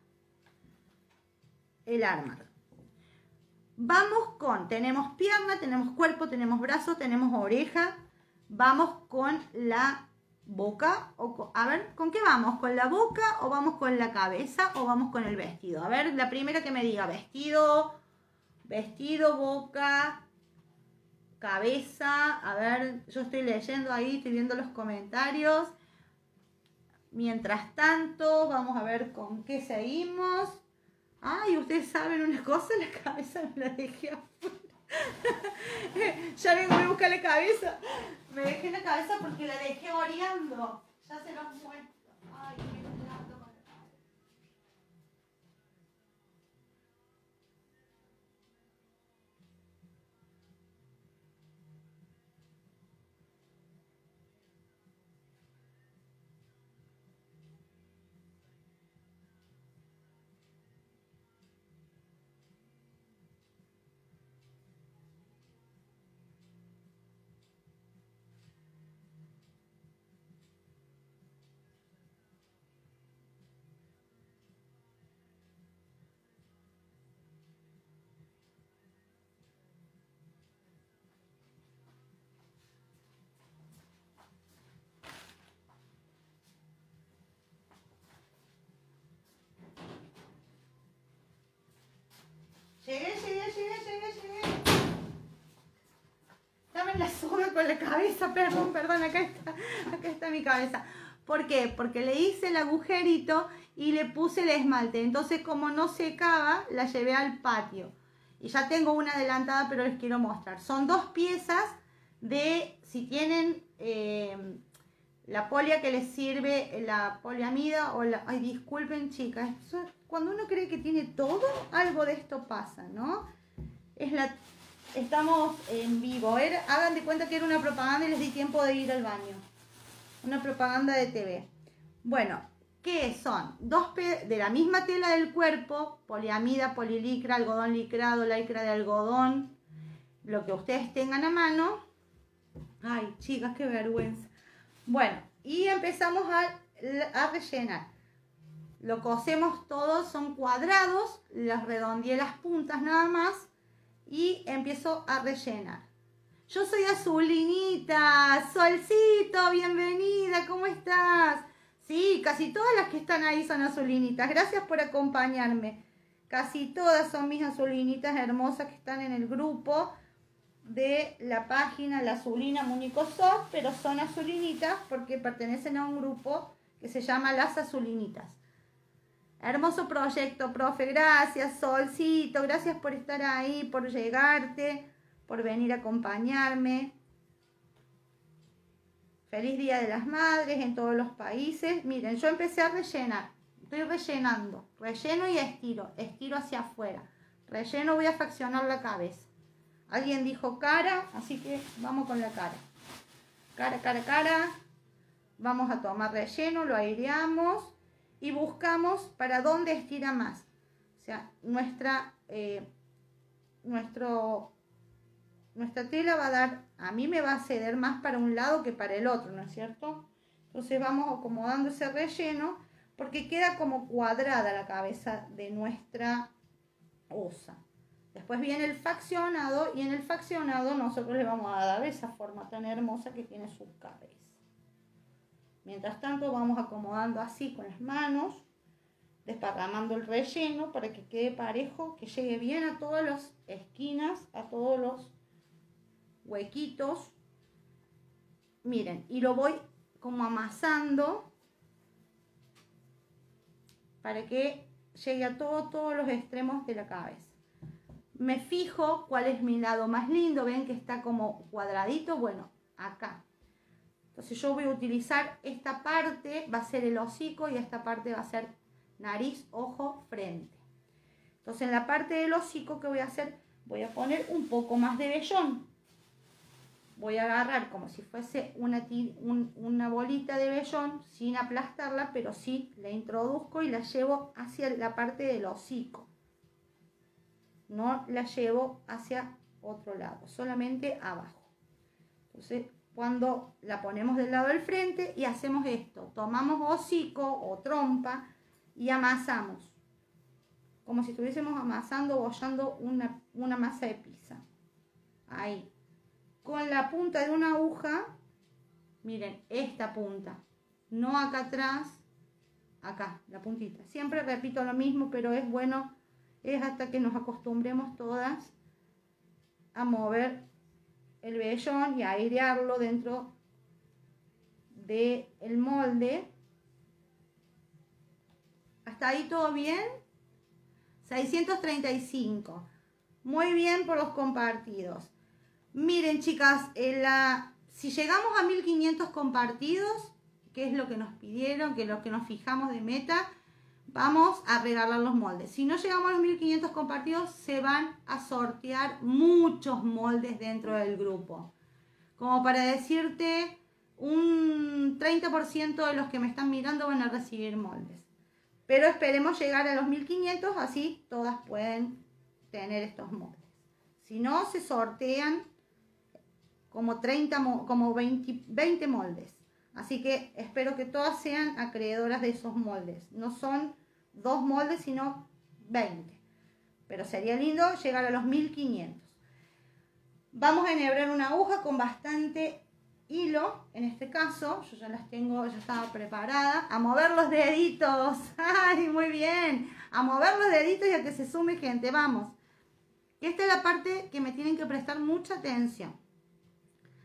el armar. Vamos con, tenemos pierna, tenemos cuerpo, tenemos brazos, tenemos oreja. Vamos con la boca, o con, a ver, ¿con qué vamos? ¿Con la boca o vamos con la cabeza o vamos con el vestido? A ver, la primera que me diga, vestido, vestido, boca, cabeza. A ver, yo estoy leyendo ahí, estoy viendo los comentarios. Mientras tanto, vamos a ver con qué seguimos. Ay, ustedes saben una cosa, la cabeza me la dejé afuera. Ya vengo a buscar la cabeza. Me dejé la cabeza porque la dejé oreando. Ya se los muestro. Ay, qué plato con la cabeza. haciendo con la cabeza, perdón, perdón, acá está, acá está mi cabeza. ¿Por qué? Porque le hice el agujerito y le puse el esmalte. Entonces, como no secaba, la llevé al patio. Y ya tengo una adelantada, pero les quiero mostrar. Son dos piezas de, si tienen eh, la polia que les sirve, la poliamida o la... Ay, disculpen, chicas. Eso, cuando uno cree que tiene todo, algo de esto pasa, ¿no? Es la... Estamos en vivo. Era, hagan de cuenta que era una propaganda y les di tiempo de ir al baño. Una propaganda de T V. Bueno, ¿qué son? Dos de la misma tela del cuerpo, poliamida, polilicra, algodón licrado, lycra de algodón, lo que ustedes tengan a mano. Ay, chicas, qué vergüenza. Bueno, y empezamos a, a rellenar. Lo cosemos todo, son cuadrados, las redondeé las puntas nada más y empiezo a rellenar. Yo soy Azulinita, Solcito, bienvenida, ¿cómo estás? Sí, casi todas las que están ahí son azulinitas. Gracias por acompañarme. Casi todas son mis azulinitas hermosas que están en el grupo de la página La Azulina Múnico Soft, pero son azulinitas porque pertenecen a un grupo que se llama Las Azulinitas. Hermoso proyecto, profe. Gracias, Solcito. Gracias por estar ahí, por llegarte, por venir a acompañarme. Feliz Día de las Madres en todos los países. Miren, yo empecé a rellenar. Estoy rellenando. Relleno y estiro. Estiro hacia afuera. Relleno, voy a fraccionar la cabeza. Alguien dijo cara, así que vamos con la cara. Cara, cara, cara. Vamos a tomar relleno, lo aireamos y buscamos para dónde estira más. O sea, nuestra, eh, nuestro... Nuestra tela va a dar, a mí me va a ceder más para un lado que para el otro, ¿no es cierto? Entonces vamos acomodando ese relleno porque queda como cuadrada la cabeza de nuestra osa. Después viene el faccionado y en el faccionado nosotros le vamos a dar esa forma tan hermosa que tiene su cabeza. Mientras tanto vamos acomodando así con las manos, desparramando el relleno para que quede parejo, que llegue bien a todas las esquinas, a todos los huequitos. Miren, y lo voy como amasando para que llegue a todo, todos los extremos de la cabeza. Me fijo cuál es mi lado más lindo. Ven que está como cuadradito. Bueno, acá. Entonces yo voy a utilizar esta parte, va a ser el hocico y esta parte va a ser nariz, ojo, frente. Entonces en la parte del hocico, ¿qué voy a hacer? Voy a poner un poco más de vellón. Voy a agarrar como si fuese una, un, una bolita de vellón sin aplastarla, pero sí la introduzco y la llevo hacia la parte del hocico. No la llevo hacia otro lado, solamente abajo. Entonces, cuando la ponemos del lado del frente y hacemos esto, tomamos hocico o trompa y amasamos. Como si estuviésemos amasando o bollando una, una masa de pizza. Ahí. Con la punta de una aguja, miren, esta punta, no acá atrás, acá, la puntita. Siempre repito lo mismo, pero es bueno, es hasta que nos acostumbremos todas a mover el vellón y a airearlo dentro del molde. ¿Hasta ahí todo bien? seiscientos treinta y cinco. Muy bien por los compartidos. Miren, chicas, en la, si llegamos a mil quinientos compartidos, que es lo que nos pidieron, que es lo que nos fijamos de meta, vamos a regalar los moldes. Si no llegamos a los mil quinientos compartidos, se van a sortear muchos moldes dentro del grupo. Como para decirte, un treinta por ciento de los que me están mirando van a recibir moldes. Pero esperemos llegar a los mil quinientos, así todas pueden tener estos moldes. Si no, se sortean como, treinta, como veinte, veinte moldes. Así que espero que todas sean acreedoras de esos moldes. No son dos moldes, sino veinte. Pero sería lindo llegar a los mil quinientos. Vamos a enhebrar una aguja con bastante hilo. En este caso, yo ya las tengo, ya estaba preparada. A mover los deditos. ¡Ay, muy bien! A mover los deditos y a que se sume gente. Vamos. Esta es la parte que me tienen que prestar mucha atención.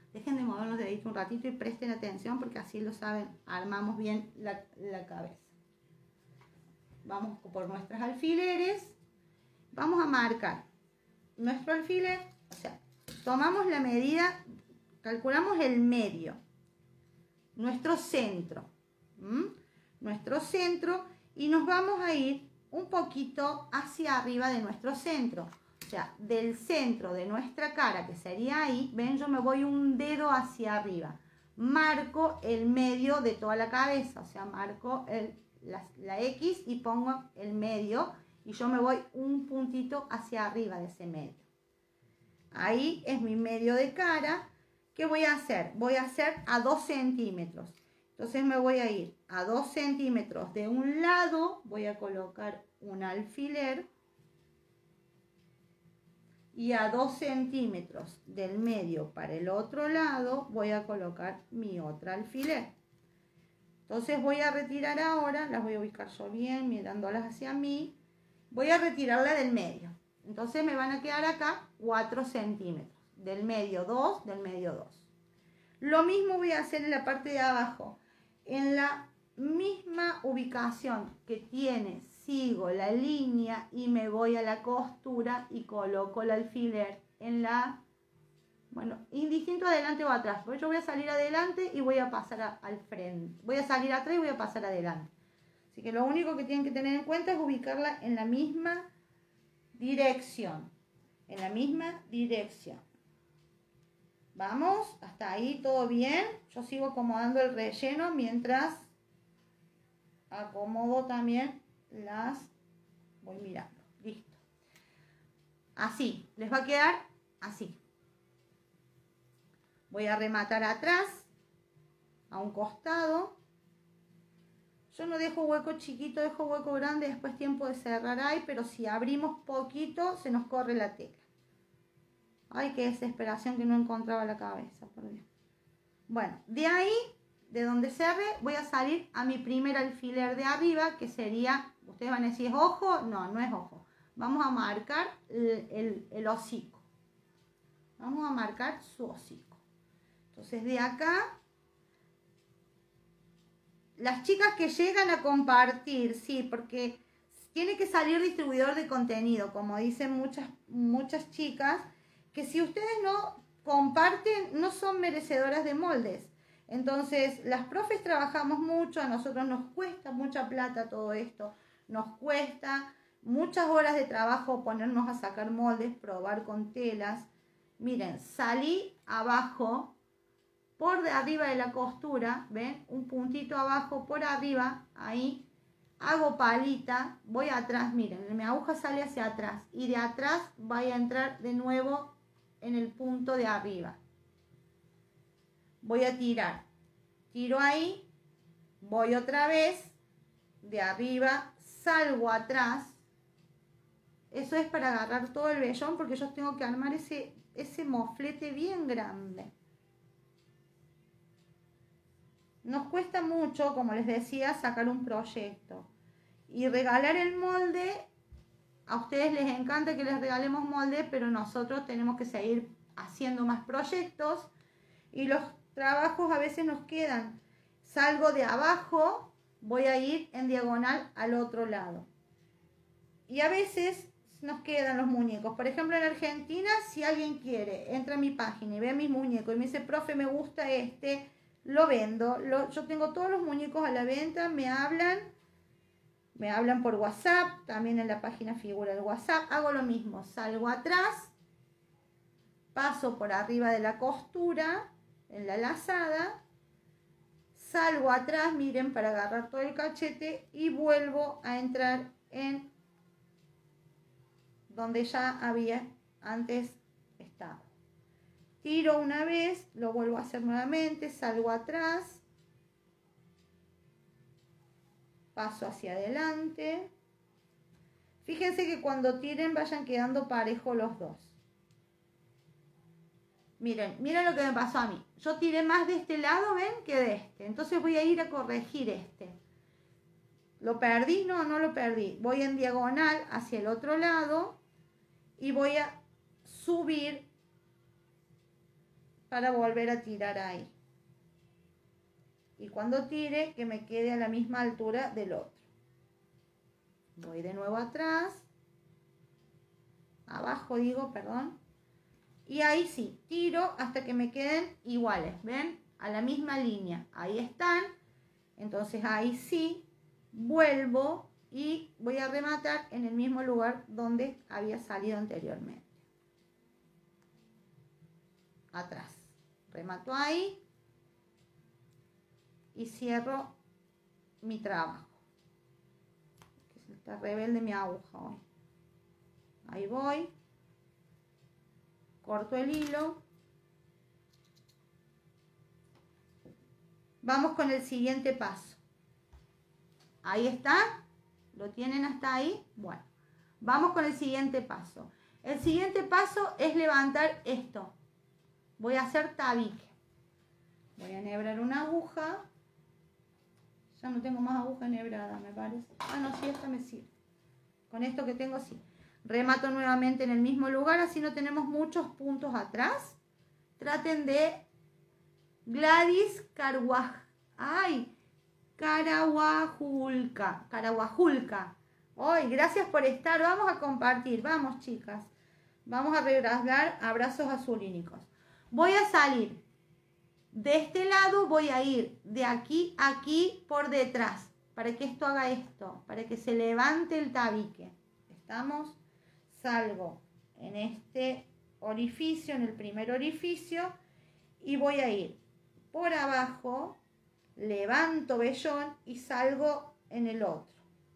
Dejen de mover los deditos un ratito y presten atención porque así lo saben, armamos bien la, la cabeza. Vamos por nuestros alfileres, vamos a marcar nuestro alfiler, o sea, tomamos la medida, calculamos el medio, nuestro centro, ¿m? nuestro centro y nos vamos a ir un poquito hacia arriba de nuestro centro. O sea, del centro de nuestra cara, que sería ahí, ven, yo me voy un dedo hacia arriba. Marco el medio de toda la cabeza, o sea, marco el, la, la X y pongo el medio y yo me voy un puntito hacia arriba de ese medio. Ahí es mi medio de cara. ¿Qué voy a hacer? Voy a hacer a dos centímetros. Entonces me voy a ir a dos centímetros de un lado, voy a colocar un alfiler. Y a dos centímetros del medio para el otro lado voy a colocar mi otra alfiler. Entonces voy a retirar ahora, las voy a ubicar yo bien, mirándolas hacia mí. Voy a retirarla del medio. Entonces me van a quedar acá cuatro centímetros. Del medio dos, del medio dos. Lo mismo voy a hacer en la parte de abajo. En la misma ubicación que tiene, sigo la línea y me voy a la costura y coloco el alfiler en la, bueno, indistinto adelante o atrás, porque yo voy a salir adelante y voy a pasar a, al frente, voy a salir atrás y voy a pasar adelante. Así que lo único que tienen que tener en cuenta es ubicarla en la misma dirección, en la misma dirección. Vamos, hasta ahí todo bien. Yo sigo acomodando el relleno mientras acomodo también las, voy mirando, listo. Así, les va a quedar así. Voy a rematar atrás, a un costado. Yo no dejo hueco chiquito, dejo hueco grande, después tiempo de cerrar ahí, pero si abrimos poquito se nos corre la tela. Ay, qué desesperación que no encontraba la cabeza, por Dios. Bueno, de ahí, de donde cerré, voy a salir a mi primer alfiler de arriba, que sería, ustedes van a decir, ¿es ojo? No, no es ojo. Vamos a marcar el, el, el hocico. Vamos a marcar su hocico. Entonces, de acá, las chicas que llegan a compartir, sí, porque tiene que salir distribuidor de contenido, como dicen muchas, muchas chicas, que si ustedes no comparten, no son merecedoras de moldes. Entonces, las profes trabajamos mucho, a nosotros nos cuesta mucha plata todo esto, nos cuesta muchas horas de trabajo ponernos a sacar moldes, probar con telas. Miren, salí abajo, por de arriba de la costura, ¿ven? Un puntito abajo, por arriba, ahí, hago palita, voy atrás, miren, mi aguja sale hacia atrás, y de atrás voy a entrar de nuevo en el punto de arriba. Voy a tirar, tiro ahí, voy otra vez, de arriba, salgo atrás. Eso es para agarrar todo el vellón porque yo tengo que armar ese, ese moflete bien grande. Nos cuesta mucho, como les decía, sacar un proyecto. Y regalar el molde, a ustedes les encanta que les regalemos molde, pero nosotros tenemos que seguir haciendo más proyectos. Y los trabajos a veces nos quedan. Salgo de abajo, voy a ir en diagonal al otro lado. Y a veces nos quedan los muñecos. Por ejemplo, en Argentina, si alguien quiere, entra a mi página y ve mis muñecos y me dice, profe, me gusta este, lo vendo. Lo, yo tengo todos los muñecos a la venta, me hablan, me hablan por WhatsApp, también en la página figura el WhatsApp. Hago lo mismo, salgo atrás, paso por arriba de la costura, en la lazada, salgo atrás, miren, para agarrar todo el cachete y vuelvo a entrar en donde ya había antes estado. Tiro una vez, lo vuelvo a hacer nuevamente, salgo atrás, paso hacia adelante. Fíjense que cuando tiren vayan quedando parejos los dos. Miren, miren lo que me pasó a mí. Yo tiré más de este lado, ¿ven? Que de este. Entonces voy a ir a corregir este. ¿Lo perdí? No, no lo perdí. Voy en diagonal hacia el otro lado y voy a subir para volver a tirar ahí. Y cuando tire, que me quede a la misma altura del otro. Voy de nuevo atrás. Abajo digo, perdón. Y ahí sí, tiro hasta que me queden iguales. ¿Ven? A la misma línea. Ahí están. Entonces ahí sí, vuelvo y voy a rematar en el mismo lugar donde había salido anteriormente. Atrás. Remato ahí. Y cierro mi trabajo. Está rebelde mi aguja hoy. Ahí voy. Corto el hilo. Vamos con el siguiente paso. Ahí está. ¿Lo tienen hasta ahí? Bueno. Vamos con el siguiente paso. El siguiente paso es levantar esto. Voy a hacer tabique. Voy a enhebrar una aguja. Ya no tengo más aguja enhebrada, me parece. Ah, no, sí, esta me sirve. Con esto que tengo, sí. Remato nuevamente en el mismo lugar, así no tenemos muchos puntos atrás. Traten de Gladys Carguaj... Ay, Caraguajulca. Caraguajulca. Hoy, gracias por estar. Vamos a compartir. Vamos, chicas. Vamos a rasgar abrazos azulínicos. Voy a salir. De este lado voy a ir de aquí a aquí por detrás, para que esto haga esto, para que se levante el tabique. ¿Estamos? Salgo en este orificio, en el primer orificio, y voy a ir por abajo, levanto vellón y salgo en el otro.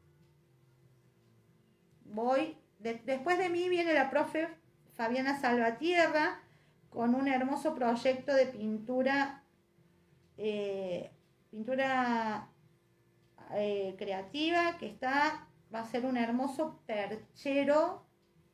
Voy, de, después de mí viene la profe Fabiana Salvatierra, con un hermoso proyecto de pintura, eh, pintura eh, creativa, que está, va a ser un hermoso perchero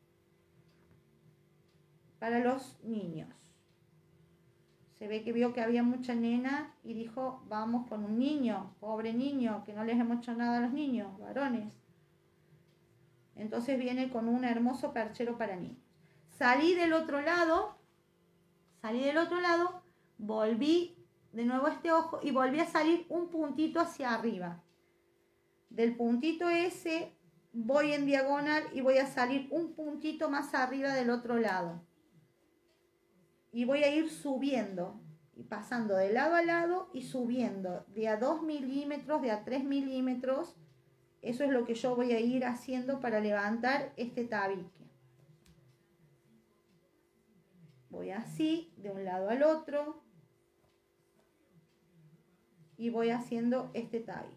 para los niños. Se ve que vio que había mucha nena y dijo, vamos con un niño, pobre niño, que no les hemos hecho nada a los niños, varones. Entonces viene con un hermoso perchero para niños. Salí del otro lado. Salí del otro lado, volví de nuevo a este ojo y volví a salir un puntito hacia arriba. Del puntito ese voy en diagonal y voy a salir un puntito más arriba del otro lado. Y voy a ir subiendo, y pasando de lado a lado y subiendo de a dos milímetros, de a tres milímetros. Eso es lo que yo voy a ir haciendo para levantar este tabique. Voy así, de un lado al otro, y voy haciendo este tabique.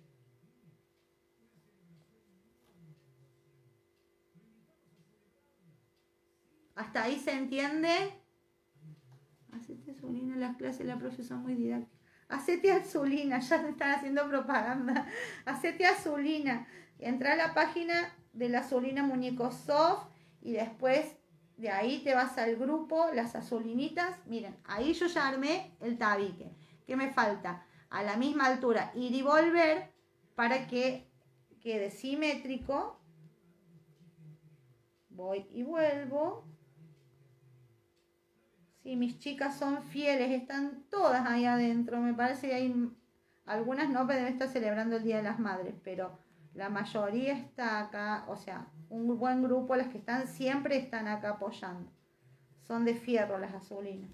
¿Hasta ahí se entiende? Hacete azulina, las clases la profe son muy didácticas. Hacete azulina, ya te están haciendo propaganda. Hacete azulina. Entra a la página de la Azulina Muñecos Soft y después... De ahí te vas al grupo, las azulinitas. Miren, ahí yo ya armé el tabique. ¿Qué me falta? A la misma altura ir y volver para que quede simétrico. Voy y vuelvo. Sí, mis chicas son fieles, están todas ahí adentro. Me parece que hay algunas no, pero deben estar celebrando el Día de las Madres, pero la mayoría está acá, o sea, un buen grupo, las que están siempre están acá apoyando. Son de fierro las azulinas.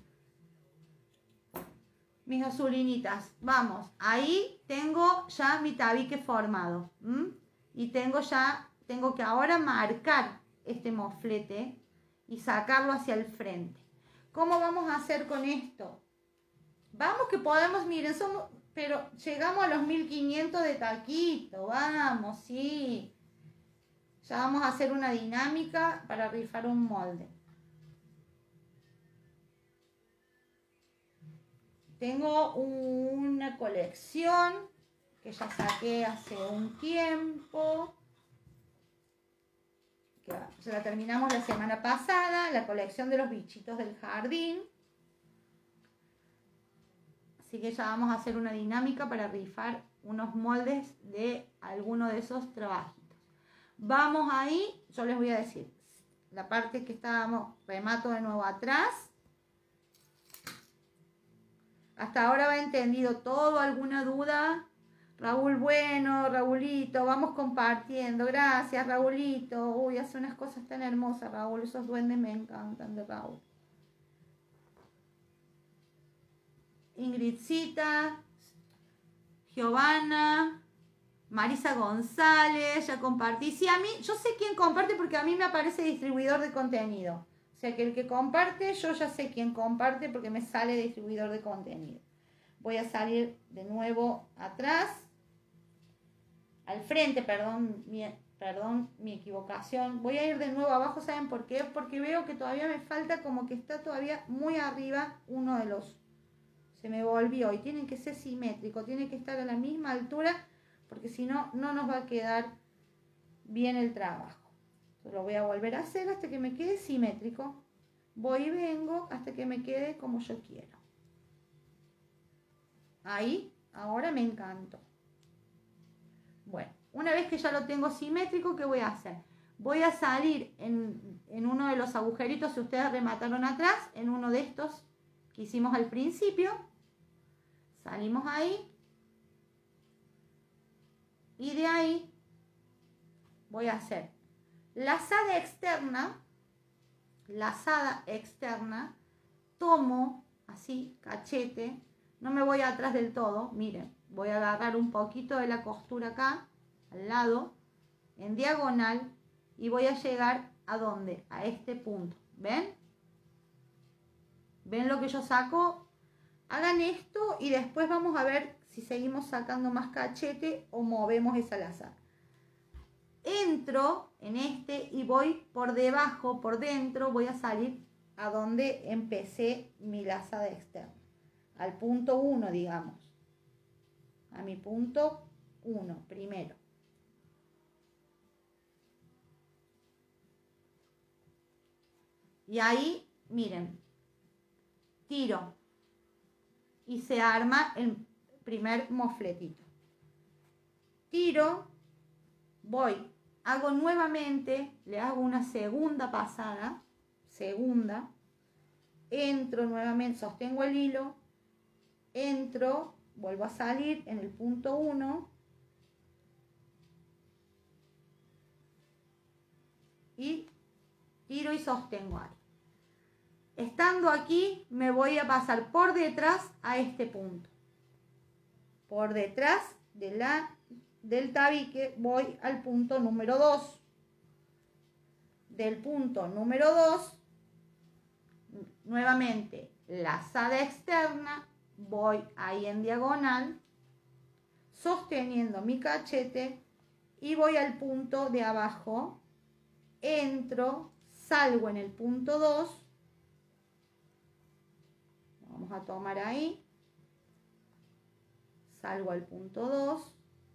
Mis azulinitas, vamos, ahí tengo ya mi tabique formado. ¿m? Y tengo ya, tengo que ahora marcar este moflete y sacarlo hacia el frente. ¿Cómo vamos a hacer con esto? Vamos que podemos, miren, somos, pero llegamos a los mil quinientos de taquito, vamos, sí. Ya vamos a hacer una dinámica para rifar un molde. Tengo una colección que ya saqué hace un tiempo. Que ya la terminamos la semana pasada, la colección de los bichitos del jardín. Así que ya vamos a hacer una dinámica para rifar unos moldes de alguno de esos trabajitos. Vamos ahí, yo les voy a decir, la parte que estábamos, remato de nuevo atrás. ¿Hasta ahora va entendido todo? ¿Alguna duda? Raúl, bueno, Raúlito, vamos compartiendo. Gracias, Raúlito. Uy, hace unas cosas tan hermosas, Raúl. Esos duendes me encantan de Raúl. Ingridcita, Giovanna, Marisa González, ya compartí. Sí, a mí, yo sé quién comparte porque a mí me aparece distribuidor de contenido. O sea que el que comparte, yo ya sé quién comparte porque me sale distribuidor de contenido. Voy a salir de nuevo atrás. Al frente, perdón mi, perdón, mi equivocación. Voy a ir de nuevo abajo, ¿saben por qué? Porque veo que todavía me falta como que está todavía muy arriba uno de los... Se me volvió y tiene que ser simétrico, tiene que estar a la misma altura porque si no, no nos va a quedar bien el trabajo. Lo voy a volver a hacer hasta que me quede simétrico. Voy y vengo hasta que me quede como yo quiero. Ahí, ahora me encantó. Bueno, una vez que ya lo tengo simétrico, ¿qué voy a hacer? Voy a salir en, en uno de los agujeritos, si ustedes remataron atrás, en uno de estos que hicimos al principio. Salimos ahí. Y de ahí voy a hacer lazada externa, lazada externa, tomo así, cachete, no me voy atrás del todo, miren, voy a agarrar un poquito de la costura acá, al lado, en diagonal, y voy a llegar a dónde, a este punto, ¿ven? ¿Ven lo que yo saco? Hagan esto y después vamos a ver si seguimos sacando más cachete o movemos esa lazada. Entro en este y voy por debajo, por dentro, voy a salir a donde empecé mi lazada externa. Al punto uno, digamos. A mi punto uno, primero. Y ahí, miren, tiro. Y se arma el primer mofletito. Tiro, voy, hago nuevamente, le hago una segunda pasada, segunda, entro nuevamente, sostengo el hilo, entro, vuelvo a salir en el punto uno y tiro y sostengo ahí. Estando aquí, me voy a pasar por detrás a este punto. Por detrás de la, del tabique voy al punto número dos. Del punto número dos, nuevamente, lazada externa, voy ahí en diagonal, sosteniendo mi cachete y voy al punto de abajo, entro, salgo en el punto dos, vamos a tomar ahí, salgo al punto dos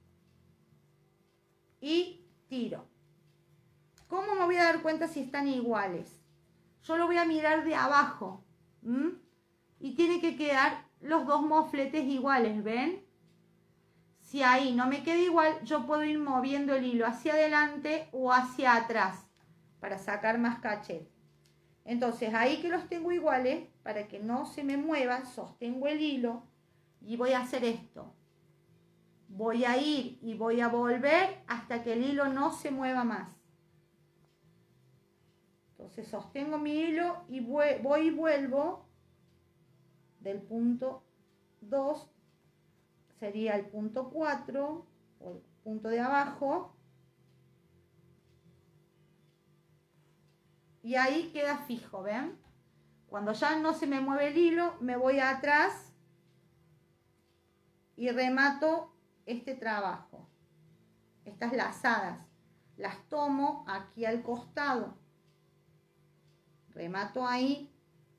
y tiro. ¿Cómo me voy a dar cuenta si están iguales? Yo lo voy a mirar de abajo, ¿m? Y tiene que quedar los dos mofletes iguales, ¿ven? Si ahí no me queda igual, yo puedo ir moviendo el hilo hacia adelante o hacia atrás para sacar más cachete. Entonces, ahí que los tengo iguales, para que no se me mueva, sostengo el hilo y voy a hacer esto. Voy a ir y voy a volver hasta que el hilo no se mueva más. Entonces, sostengo mi hilo y voy y vuelvo del punto dos, sería el punto cuatro, o el punto de abajo. Y ahí queda fijo, ¿ven? Cuando ya no se me mueve el hilo, me voy atrás y remato este trabajo. Estas lazadas las tomo aquí al costado. Remato ahí.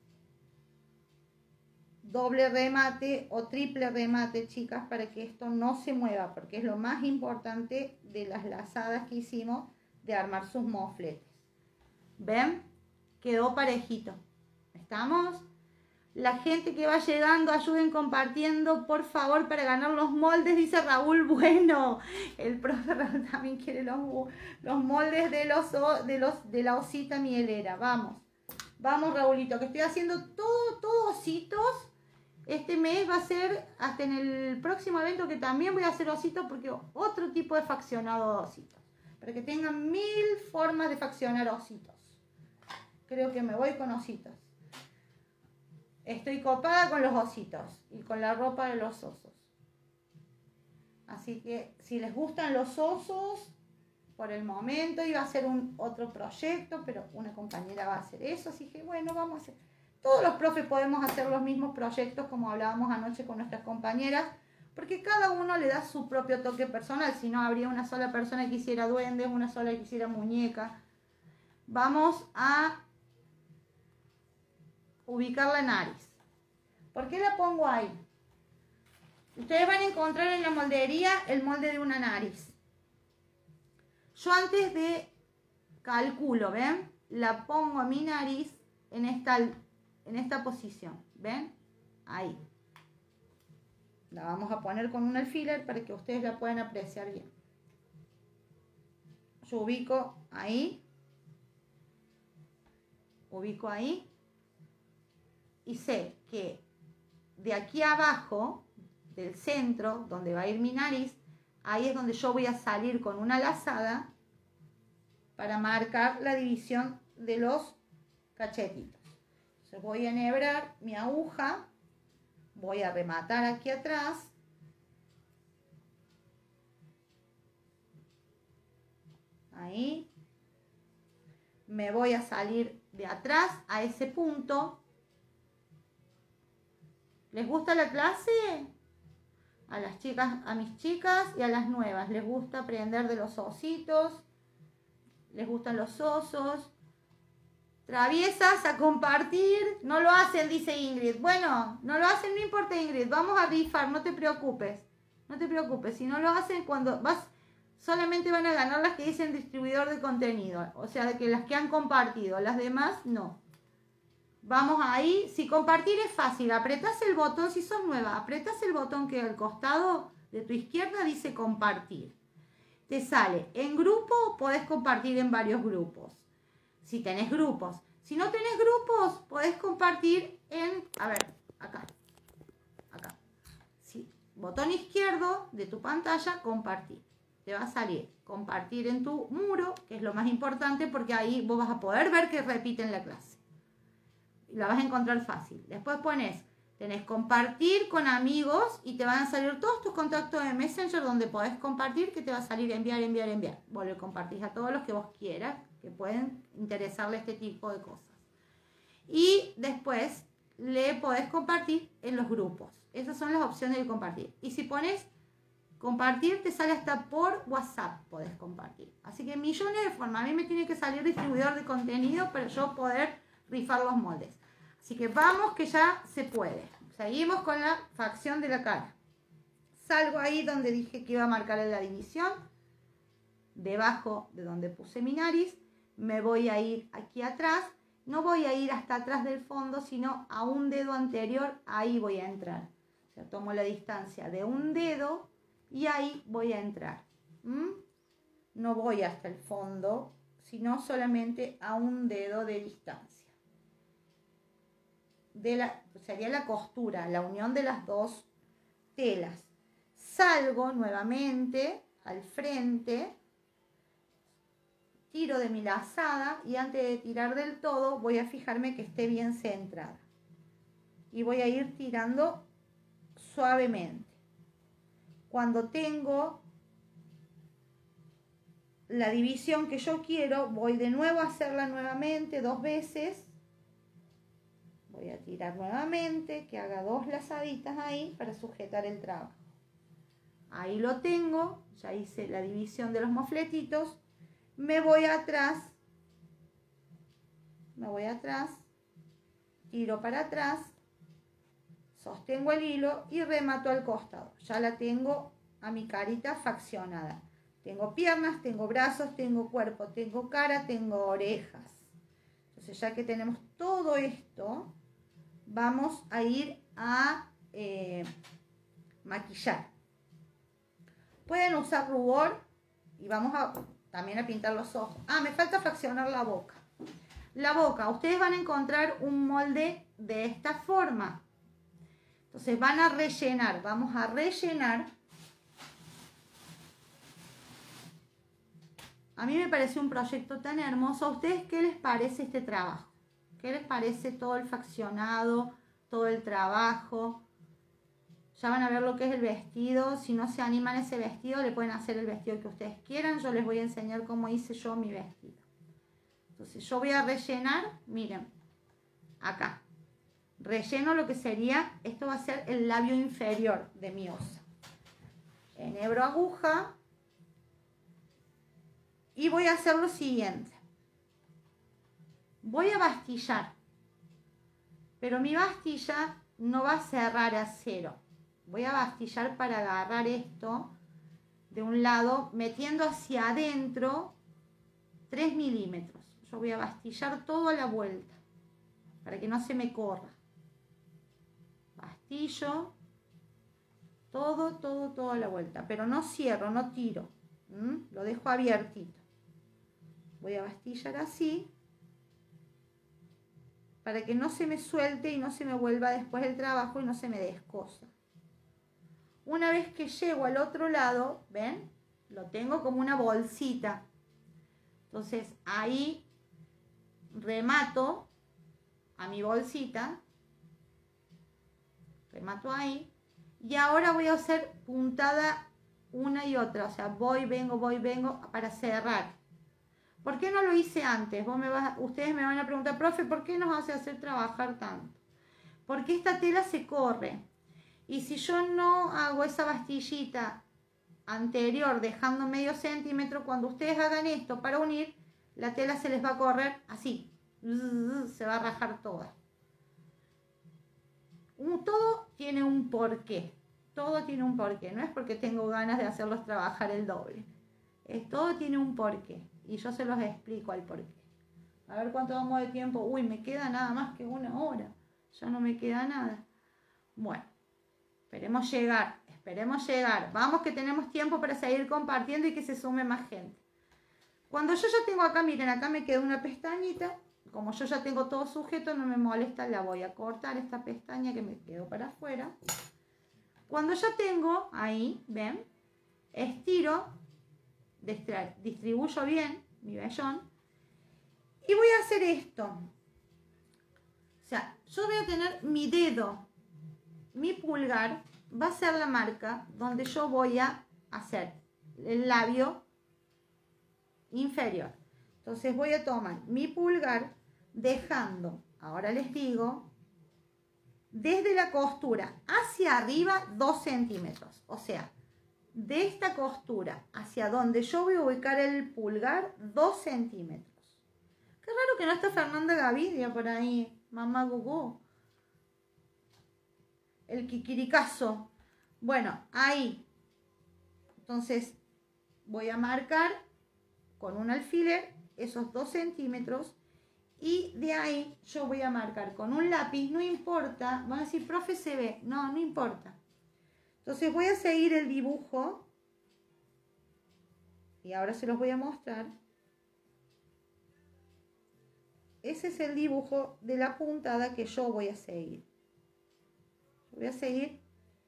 Doble remate o triple remate, chicas, para que esto no se mueva, porque es lo más importante de las lazadas que hicimos de armar sus mofletes. ¿Ven? Quedó parejito. ¿Estamos? La gente que va llegando, ayuden compartiendo, por favor, para ganar los moldes, dice Raúl. Bueno, el profe Raúl también quiere los, los moldes de, los, de, los, de la osita mielera. Vamos, vamos, Raúlito, que estoy haciendo todo, todo ositos. Este mes va a ser hasta en el próximo evento que también voy a hacer ositos, porque otro tipo de faccionado de ositos. Para que tengan mil formas de faccionar ositos. Creo que me voy con ositos. Estoy copada con los ositos y con la ropa de los osos. Así que si les gustan los osos, por el momento iba a hacer un otro proyecto, pero una compañera va a hacer eso. Así que bueno, vamos a hacer. Todos los profes podemos hacer los mismos proyectos como hablábamos anoche con nuestras compañeras, porque cada uno le da su propio toque personal. Si no, habría una sola persona que hiciera duendes, una sola que hiciera muñeca. Vamos a ubicar la nariz. ¿Por qué la pongo ahí? Ustedes van a encontrar en la moldería el molde de una nariz. Yo antes de calculo, ¿ven? La pongo a mi nariz en esta, en esta posición, ¿ven? Ahí. La vamos a poner con un alfiler para que ustedes la puedan apreciar bien. Yo ubico ahí. Ubico ahí. Y sé que de aquí abajo, del centro, donde va a ir mi nariz, ahí es donde yo voy a salir con una lazada para marcar la división de los cachetitos. Entonces voy a enhebrar mi aguja, voy a rematar aquí atrás, ahí, me voy a salir de atrás a ese punto. ¿Les gusta la clase? A las chicas, a mis chicas y a las nuevas. ¿Les gusta aprender de los ositos? ¿Les gustan los osos? Traviesas a compartir. No lo hacen, dice Ingrid. Bueno, no lo hacen, no importa, Ingrid. Vamos a rifar, no te preocupes. No te preocupes. Si no lo hacen, cuando vas, solamente van a ganar las que dicen distribuidor de contenido. O sea, de que las que han compartido. Las demás, no. Vamos ahí, si compartir es fácil, apretás el botón, si sos nueva, apretás el botón que al costado de tu izquierda dice compartir. Te sale en grupo, podés compartir en varios grupos, si tenés grupos. Si no tenés grupos, podés compartir en, a ver, acá, acá. Sí, botón izquierdo de tu pantalla, compartir. Te va a salir compartir en tu muro, que es lo más importante porque ahí vos vas a poder ver que repiten la clase. La vas a encontrar fácil. Después pones, tenés compartir con amigos y te van a salir todos tus contactos de Messenger donde podés compartir, que te va a salir enviar, enviar, enviar. Vos le compartís a todos los que vos quieras, que pueden interesarle este tipo de cosas. Y después le podés compartir en los grupos. Esas son las opciones de compartir. Y si pones compartir, te sale hasta por WhatsApp, podés compartir. Así que millones de formas. A mí me tiene que salir distribuidor de contenido para yo poder rifar los moldes. Así que vamos que ya se puede. Seguimos con la facción de la cara. Salgo ahí donde dije que iba a marcar la división. Debajo de donde puse mi nariz. Me voy a ir aquí atrás. No voy a ir hasta atrás del fondo, sino a un dedo anterior. Ahí voy a entrar. O sea, tomo la distancia de un dedo y ahí voy a entrar. ¿Mm? No voy hasta el fondo, sino solamente a un dedo de distancia. De la, sería la costura, la unión de las dos telas. Salgo nuevamente al frente, tiro de mi lazada y antes de tirar del todo voy a fijarme que esté bien centrada. Y voy a ir tirando suavemente. Cuando tengo la división que yo quiero, voy de nuevo a hacerla nuevamente dos veces. Voy a tirar nuevamente, que haga dos lazaditas ahí para sujetar el trabajo. Ahí lo tengo, ya hice la división de los mofletitos. Me voy atrás, me voy atrás, tiro para atrás, sostengo el hilo y remato al costado. Ya la tengo a mi carita faccionada. Tengo piernas, tengo brazos, tengo cuerpo, tengo cara, tengo orejas. Entonces ya que tenemos todo esto, vamos a ir a eh, maquillar. Pueden usar rubor y vamos a también a pintar los ojos. Ah, me falta fraccionar la boca. La boca, ustedes van a encontrar un molde de esta forma. Entonces van a rellenar, vamos a rellenar. A mí me pareció un proyecto tan hermoso. ¿A ustedes qué les parece este trabajo? ¿Qué les parece todo el faccionado, todo el trabajo? Ya van a ver lo que es el vestido. Si no se animan a ese vestido, le pueden hacer el vestido que ustedes quieran. Yo les voy a enseñar cómo hice yo mi vestido. Entonces yo voy a rellenar, miren, acá. Relleno lo que sería, esto va a ser el labio inferior de mi osa. Enhebro aguja. Y voy a hacer lo siguiente. Voy a bastillar. Pero mi bastilla no va a cerrar a cero. Voy a bastillar para agarrar esto de un lado, metiendo hacia adentro tres milímetros. Yo voy a bastillar todo a la vuelta, para que no se me corra. Bastillo. Todo, todo, todo a la vuelta. Pero no cierro, no tiro. ¿Mm? Lo dejo abiertito. Voy a bastillar así, para que no se me suelte y no se me vuelva después el trabajo y no se me descosa. Una vez que llego al otro lado, ¿ven? Lo tengo como una bolsita. Entonces ahí remato a mi bolsita. Remato ahí. Y ahora voy a hacer puntada una y otra. O sea, voy, vengo, voy, vengo para cerrar. ¿Por qué no lo hice antes? Vos me vas, ustedes me van a preguntar, profe, ¿por qué nos hace hacer trabajar tanto? Porque esta tela se corre. Y si yo no hago esa bastillita anterior, dejando medio centímetro, cuando ustedes hagan esto para unir, la tela se les va a correr así. Se va a rajar toda. Todo tiene un porqué. Todo tiene un porqué. No es porque tengo ganas de hacerlos trabajar el doble. Es, todo tiene un porqué. Y yo se los explico al porqué. A ver cuánto vamos de tiempo. Uy, me queda nada más que una hora. Ya no me queda nada. Bueno, esperemos llegar. Esperemos llegar. Vamos que tenemos tiempo para seguir compartiendo y que se sume más gente. Cuando yo ya tengo acá, miren, acá me queda una pestañita. Como yo ya tengo todo sujeto, no me molesta, la voy a cortar esta pestaña que me quedó para afuera. Cuando ya tengo ahí, ven, estiro, distribuyo bien mi vellón y voy a hacer esto. O sea, yo voy a tener mi dedo, mi pulgar va a ser la marca donde yo voy a hacer el labio inferior. Entonces voy a tomar mi pulgar dejando, ahora les digo, desde la costura hacia arriba dos centímetros. O sea, de esta costura hacia donde yo voy a ubicar el pulgar, dos centímetros. Qué raro que no está Fernanda Gavidia por ahí, mamá Gugu. El kikiricazo. Bueno, ahí. Entonces voy a marcar con un alfiler esos dos centímetros y de ahí yo voy a marcar con un lápiz, no importa, van a decir, profe, se ve, no, no importa. Entonces voy a seguir el dibujo y ahora se los voy a mostrar. Ese es el dibujo de la puntada que yo voy a seguir. Voy a seguir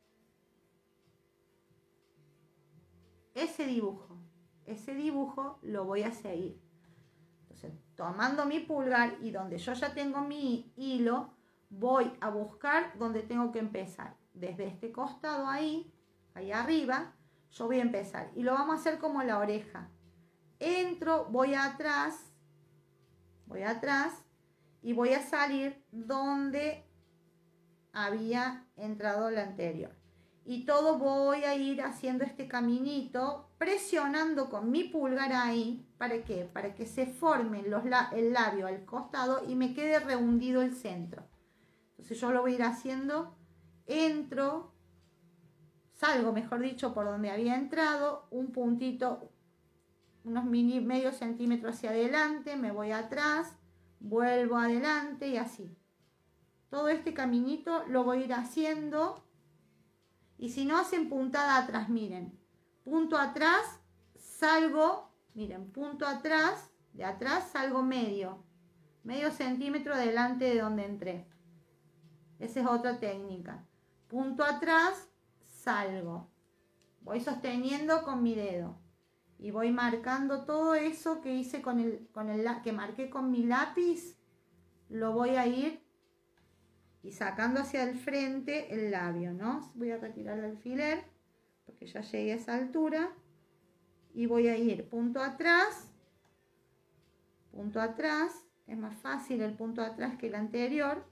ese dibujo. Ese dibujo lo voy a seguir. Entonces, tomando mi pulgar y donde yo ya tengo mi hilo, voy a buscar donde tengo que empezar. Desde este costado ahí, ahí arriba, yo voy a empezar. Y lo vamos a hacer como la oreja. Entro, voy atrás, voy atrás y voy a salir donde había entrado la anterior. Y todo voy a ir haciendo este caminito, presionando con mi pulgar ahí. ¿Para qué? Para que se forme los, el labio al costado y me quede rehundido el centro. Entonces yo lo voy a ir haciendo. Entro, salgo, mejor dicho, por donde había entrado, un puntito, unos mini, medio centímetro hacia adelante, me voy atrás, vuelvo adelante y así. Todo este caminito lo voy a ir haciendo. Y si no hacen puntada atrás, miren, punto atrás, salgo, miren, punto atrás, de atrás salgo medio, medio centímetro delante de donde entré. Esa es otra técnica. punto atrás, salgo. Voy sosteniendo con mi dedo. Y voy marcando todo eso que hice con el, con el que marqué con mi lápiz. Lo voy a ir y sacando hacia el frente el labio, ¿no? Voy a retirar el alfiler porque ya llegué a esa altura. Y voy a ir punto atrás, punto atrás. Es más fácil el punto atrás que el anterior.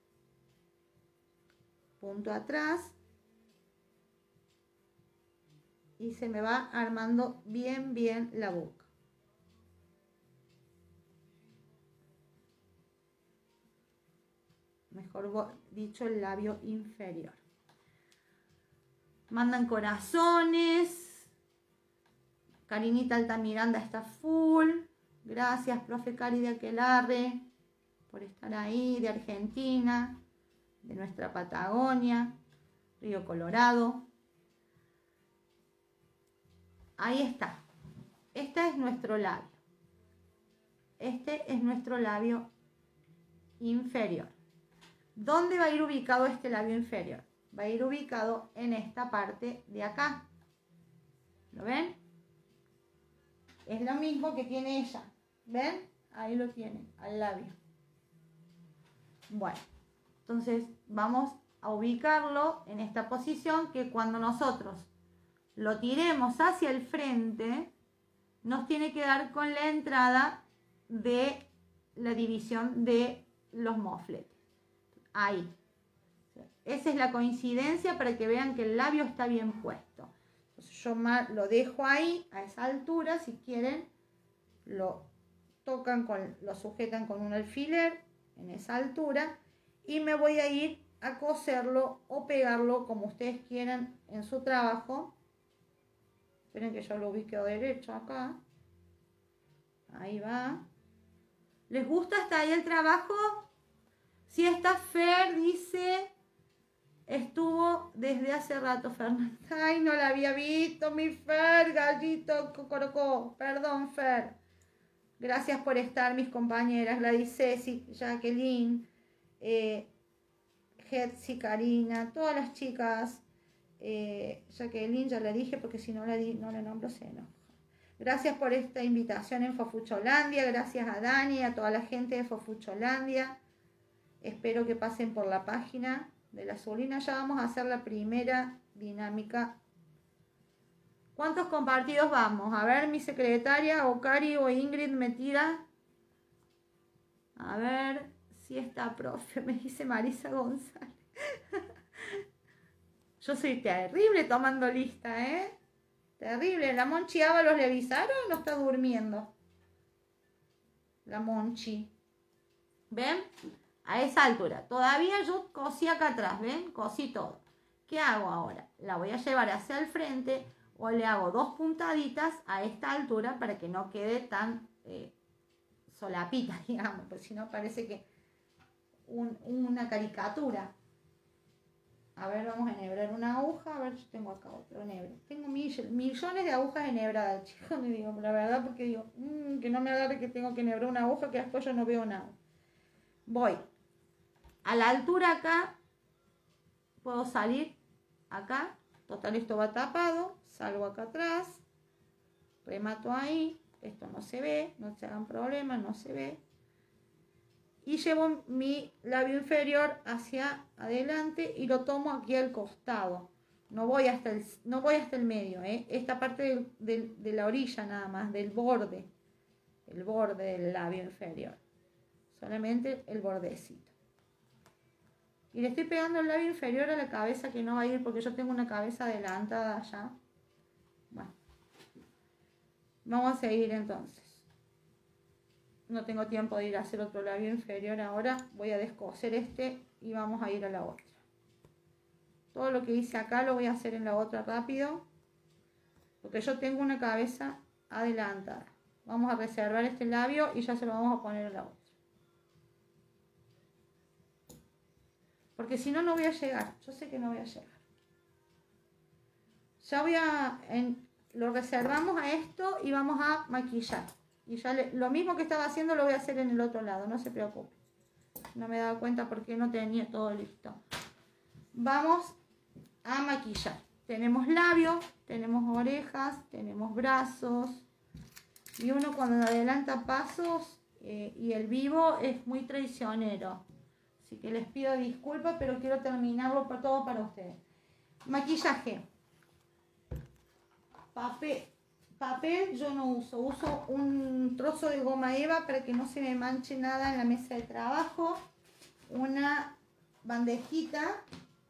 Punto atrás. Y se me va armando bien, bien la boca. Mejor dicho, el labio inferior. Mandan corazones. Karinita Altamiranda está full. Gracias, profe Cari de Aquelarre, por estar ahí, de Argentina, de nuestra Patagonia, Río Colorado. Ahí está. Este es nuestro labio. Este es nuestro labio inferior. ¿Dónde va a ir ubicado este labio inferior? Va a ir ubicado en esta parte de acá. ¿Lo ven? Es lo mismo que tiene ella. ¿Ven? Ahí lo tienen, al labio. Bueno, entonces vamos a ubicarlo en esta posición que cuando nosotros lo tiremos hacia el frente, nos tiene que dar con la entrada de la división de los mofletes. Ahí. Esa es la coincidencia para que vean que el labio está bien puesto. Entonces yo lo dejo ahí, a esa altura, si quieren, lo tocan, con, lo sujetan con un alfiler en esa altura y me voy a ir a coserlo o pegarlo como ustedes quieran en su trabajo. Esperen que yo lo ubique derecho acá. Ahí va. ¿Les gusta hasta ahí el trabajo? Si está Fer, dice, estuvo desde hace rato, Fernanda. Ay, no la había visto, mi Fer, gallito, cocorocó. Perdón, Fer. Gracias por estar, mis compañeras. Gladys, Ceci, Jacqueline, eh, Hetzi, Karina, todas las chicas. Eh, Jacqueline, ya la dije porque si no la, di, no la nombro se enoja. Gracias por esta invitación en Fofucholandia. Gracias a Dani y a toda la gente de Fofucholandia. Espero que pasen por la página de la Azulina. Ya vamos a hacer la primera dinámica. ¿Cuántos compartidos vamos? A ver, mi secretaria, o Cari o Ingrid me tira. A ver si está, profe, me dice Marisa González. Yo soy terrible tomando lista, ¿eh? Terrible. ¿La Monchi Ábalos le avisaron o no está durmiendo? La Monchi. ¿Ven? A esa altura. Todavía yo cosí acá atrás, ¿ven? Cosí todo. ¿Qué hago ahora? La voy a llevar hacia el frente o le hago dos puntaditas a esta altura para que no quede tan eh, solapita, digamos, pues si no parece que un, una caricatura. A ver, vamos a enhebrar una aguja. A ver, yo tengo acá otro enhebro. Tengo mill, millones de agujas enhebradas, chicos. Me digo, la verdad, porque digo, mmm, que no me agarre que tengo que enhebrar una aguja que después yo no veo nada. Voy a la altura acá. Puedo salir acá. Total, esto va tapado. Salgo acá atrás. Remato ahí. Esto no se ve. No se hagan problemas, no se ve. Y llevo mi labio inferior hacia adelante y lo tomo aquí al costado. No voy hasta el, no voy hasta el medio, ¿eh? Esta parte del, del, de la orilla nada más, del borde. El borde del labio inferior. Solamente el bordecito. Y le estoy pegando el labio inferior a la cabeza, que no va a ir porque yo tengo una cabeza adelantada ya. Bueno. Vamos a seguir entonces. No tengo tiempo de ir a hacer otro labio inferior ahora. Voy a descoser este y vamos a ir a la otra. Todo lo que hice acá lo voy a hacer en la otra rápido. Porque yo tengo una cabeza adelantada. Vamos a reservar este labio y ya se lo vamos a poner en la otra. Porque si no, no voy a llegar. Yo sé que no voy a llegar. Ya voy a... En, lo reservamos a esto y vamos a maquillar. Y ya le, lo mismo que estaba haciendo lo voy a hacer en el otro lado, no se preocupe. No me he dado cuenta porque no tenía todo listo. Vamos a maquillar. Tenemos labios, tenemos orejas, tenemos brazos. Y uno cuando adelanta pasos eh, y el vivo es muy traicionero. Así que les pido disculpas, pero quiero terminarlo por todo para ustedes. Maquillaje. Papel. Papel yo no uso. Uso un trozo de goma eva para que no se me manche nada en la mesa de trabajo. Una bandejita.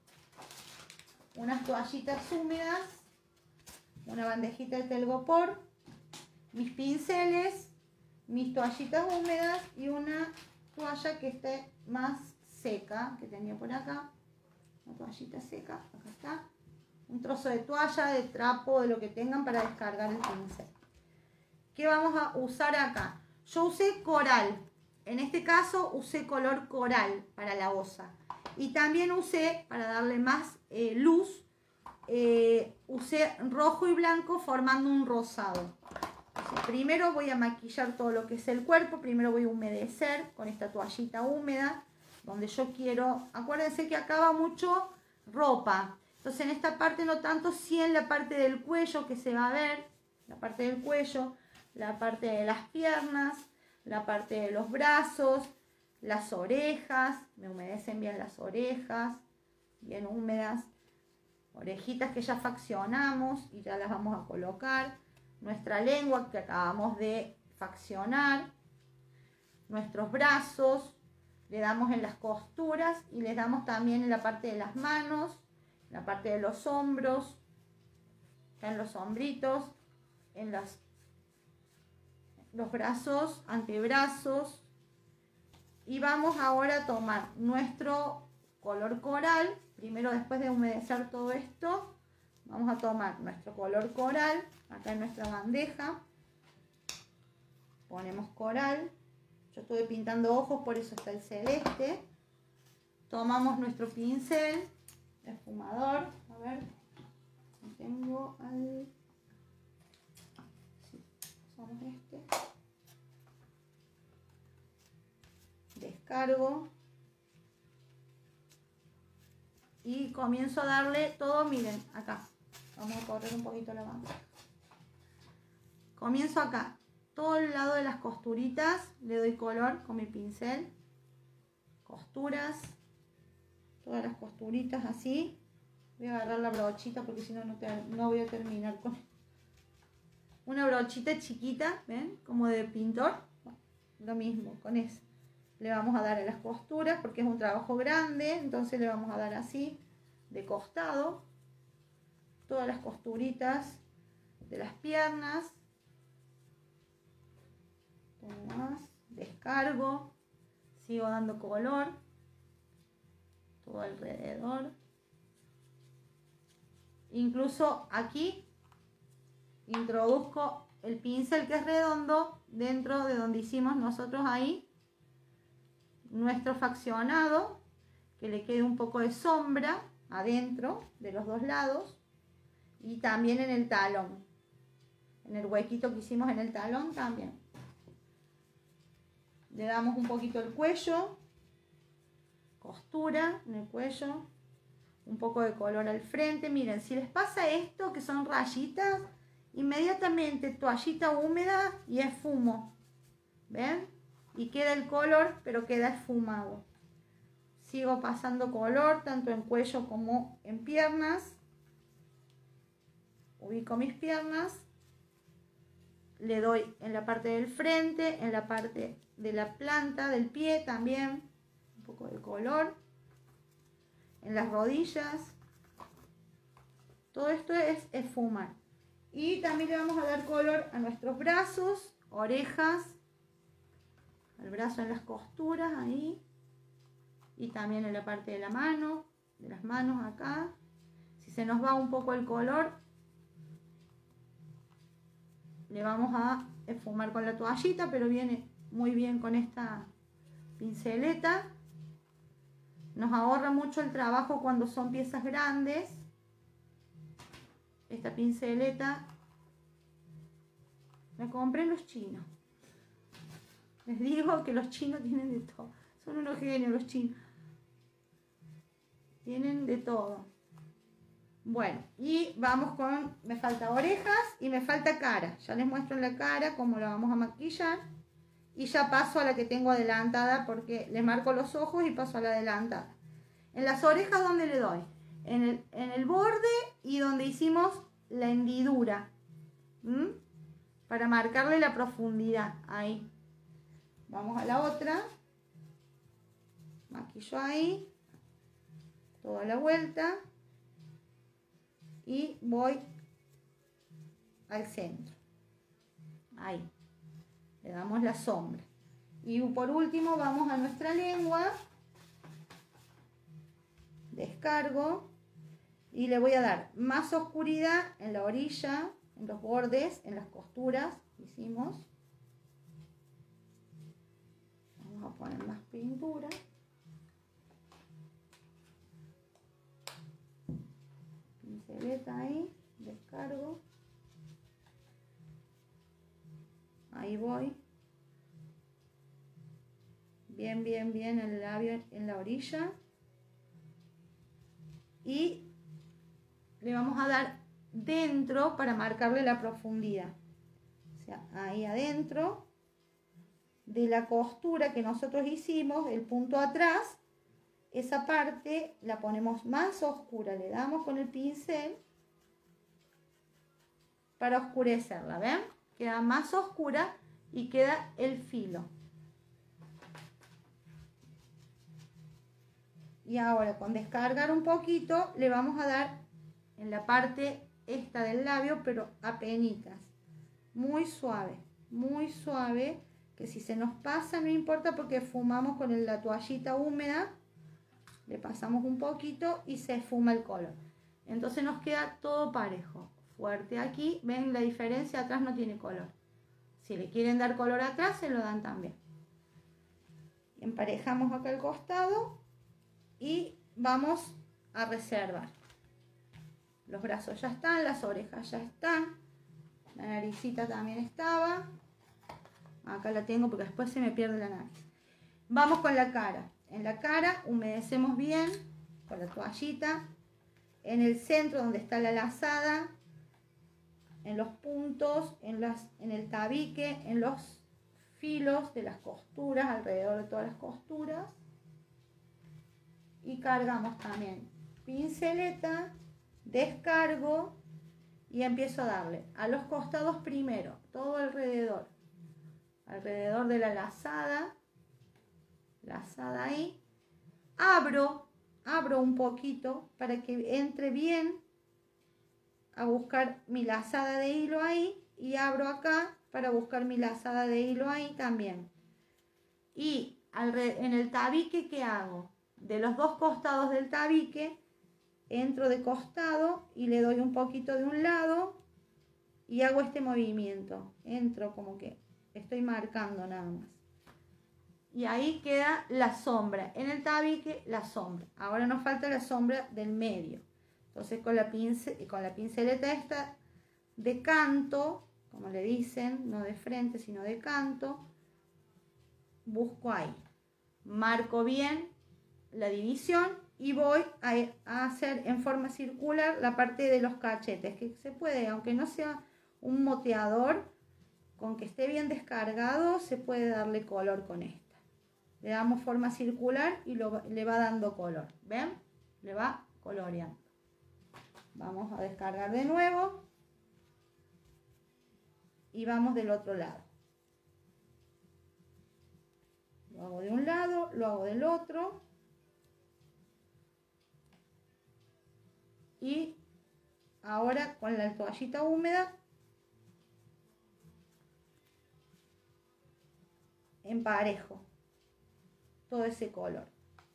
Unas toallitas húmedas. Una bandejita de telgopor. Mis pinceles. Mis toallitas húmedas. Y una toalla que esté más seca, que tenía por acá. Una toallita seca, acá está. Un trozo de toalla, de trapo, de lo que tengan para descargar el pincel. ¿Qué vamos a usar acá? Yo usé coral. En este caso usé color coral para la osa. Y también usé, para darle más eh, luz, eh, usé rojo y blanco formando un rosado. Entonces, primero voy a maquillar todo lo que es el cuerpo. Primero voy a humedecer con esta toallita húmeda. Donde yo quiero, acuérdense que acá va mucho ropa. Entonces en esta parte no tanto, sí en la parte del cuello que se va a ver. La parte del cuello, la parte de las piernas, la parte de los brazos, las orejas. Me humedecen bien las orejas, bien húmedas. Orejitas que ya faccionamos y ya las vamos a colocar. Nuestra lengua que acabamos de faccionar. Nuestros brazos. Le damos en las costuras y le damos también en la parte de las manos, en la parte de los hombros, acá en los hombritos, en las, los brazos, antebrazos. Y vamos ahora a tomar nuestro color coral. Primero, después de humedecer todo esto, vamos a tomar nuestro color coral, acá en nuestra bandeja. Ponemos coral. Yo estuve pintando ojos, por eso está el celeste. Tomamos nuestro pincel, esfumador. A ver, tengo al... Sí, usamos este. Descargo. Y comienzo a darle todo, miren, acá. Vamos a correr un poquito la banda. Comienzo acá. Todo el lado de las costuritas le doy color con mi pincel. Costuras. Todas las costuritas así. Voy a agarrar la brochita porque si no, no, no voy a terminar con... Una brochita chiquita, ¿ven? Como de pintor. Lo mismo, con eso. Le vamos a dar a las costuras porque es un trabajo grande. Entonces le vamos a dar así, de costado. Todas las costuritas de las piernas. Más, descargo, sigo dando color todo alrededor, incluso aquí introduzco el pincel que es redondo dentro de donde hicimos nosotros ahí nuestro faccionado, que le quede un poco de sombra adentro de los dos lados y también en el talón, en el huequito que hicimos en el talón también. Le damos un poquito el cuello, costura en el cuello, un poco de color al frente. Miren, si les pasa esto, que son rayitas, inmediatamente toallita húmeda y esfumo. ¿Ven? Y queda el color, pero queda esfumado. Sigo pasando color, tanto en cuello como en piernas. Ubico mis piernas. Le doy en la parte del frente, en la parte de la planta del pie también, un poco de color, en las rodillas. Todo esto es esfumar. Y también le vamos a dar color a nuestros brazos, orejas, el brazo en las costuras ahí, y también en la parte de la mano, de las manos acá. Si se nos va un poco el color, le vamos a esfumar con la toallita, pero viene muy bien con esta pinceleta. Nos ahorra mucho el trabajo cuando son piezas grandes. Esta pinceleta la compré en los chinos. Les digo que los chinos tienen de todo. Son unos genios los chinos. Tienen de todo. Bueno, y vamos con, me falta orejas y me falta cara. Ya les muestro en la cara cómo la vamos a maquillar. Y ya paso a la que tengo adelantada porque les marco los ojos y paso a la adelantada. En las orejas, ¿dónde le doy? En el, en el borde y donde hicimos la hendidura. ¿Mm? Para marcarle la profundidad. Ahí. Vamos a la otra. Maquillo ahí. Toda la vuelta. Y voy al centro. Ahí. Le damos la sombra. Y por último vamos a nuestra lengua. Descargo. Y le voy a dar más oscuridad en la orilla, en los bordes, en las costuras. Hicimos. Vamos a poner más pintura. Pinceleta ahí. Descargo. Ahí voy. Bien, bien, bien el labio en la orilla. Y le vamos a dar dentro para marcarle la profundidad. O sea, ahí adentro de la costura que nosotros hicimos, el punto atrás, esa parte la ponemos más oscura. Le damos con el pincel para oscurecerla, ¿ven? Queda más oscura y queda el filo. Y ahora con descargar un poquito le vamos a dar en la parte esta del labio, pero apenitas. Muy suave, muy suave, que si se nos pasa no importa porque fumamos con la toallita húmeda. Le pasamos un poquito y se esfuma el color. Entonces nos queda todo parejo. Fuerte aquí, ven la diferencia, atrás no tiene color. Si le quieren dar color atrás, se lo dan también. Emparejamos acá el costado y vamos a reservar. Los brazos ya están, las orejas ya están, la naricita también estaba. Acá la tengo porque después se me pierde la nariz. Vamos con la cara. En la cara humedecemos bien con la toallita. En el centro donde está la lazada, en los puntos, en, las, en el tabique, en los filos de las costuras, alrededor de todas las costuras. Y cargamos también pinceleta, descargo y empiezo a darle a los costados primero, todo alrededor. Alrededor de la lazada, lazada ahí. Abro, abro un poquito para que entre bien a buscar mi lazada de hilo ahí y abro acá para buscar mi lazada de hilo ahí también. Y en el tabique, ¿qué hago? De los dos costados del tabique entro de costado y le doy un poquito de un lado y hago este movimiento. Entro como que estoy marcando nada más. Y ahí queda la sombra. En el tabique la sombra. Ahora nos falta la sombra del medio. Entonces con la, pincel, con la pinceleta esta de canto, como le dicen, no de frente sino de canto, busco ahí. Marco bien la división y voy a, a hacer en forma circular la parte de los cachetes, que se puede, aunque no sea un moteador, con que esté bien descargado, se puede darle color con esta. Le damos forma circular y lo, le va dando color. ¿Ven? Le va coloreando. Vamos a descargar de nuevo. Y vamos del otro lado. Lo hago de un lado, lo hago del otro. Y ahora con la toallita húmeda emparejo todo ese color.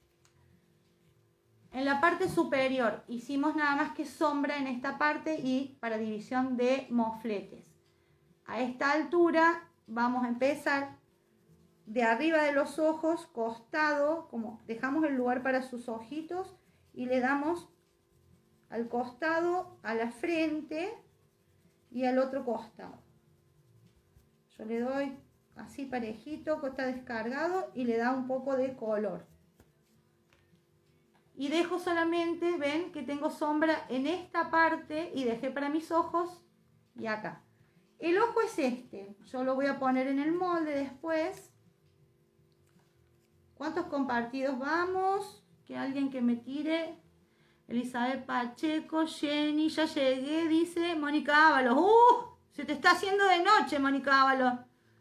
En la parte superior hicimos nada más que sombra en esta parte y para división de mofletes. A esta altura vamos a empezar de arriba de los ojos, costado, como dejamos el lugar para sus ojitos y le damos al costado, a la frente y al otro costado. Yo le doy así parejito, que está descargado y le da un poco de color. Y dejo solamente, ven que tengo sombra en esta parte y dejé para mis ojos y acá. El ojo es este, yo lo voy a poner en el molde después. ¿Cuántos compartidos vamos? Que alguien que me tire. Elizabeth Pacheco, Jenny, ya llegué, dice Mónica Ábalos. ¡Uh! Se te está haciendo de noche, Mónica Ábalos.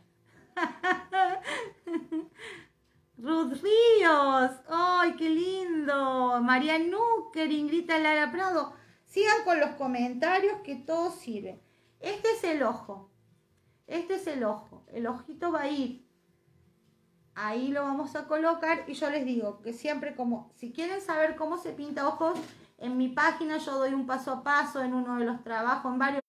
Ruth Ríos, ¡ay, qué lindo! María Núquer, Ingrid Lara Prado. Sigan con los comentarios que todo sirve. Este es el ojo. Este es el ojo. El ojito va a ir. Ahí lo vamos a colocar y yo les digo que siempre como, si quieren saber cómo se pinta ojos, en mi página yo doy un paso a paso en uno de los trabajos, en varios.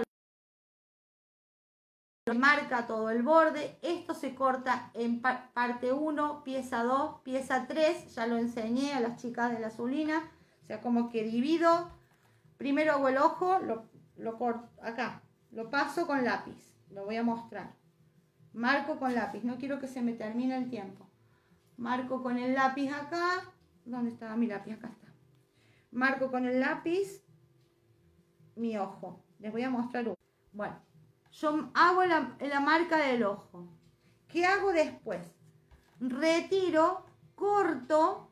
Marca todo el borde. Esto se corta en parte uno, pieza dos, pieza tres. Ya lo enseñé a las chicas de la Zulina. O sea, como que divido. Primero hago el ojo, lo, lo corto acá. Lo paso con lápiz. Lo voy a mostrar. Marco con lápiz. No quiero que se me termine el tiempo. Marco con el lápiz acá. ¿Dónde estaba mi lápiz? Acá está. Marco con el lápiz mi ojo. Les voy a mostrar uno. Bueno. Yo hago la, la marca del ojo. ¿Qué hago después? Retiro, corto,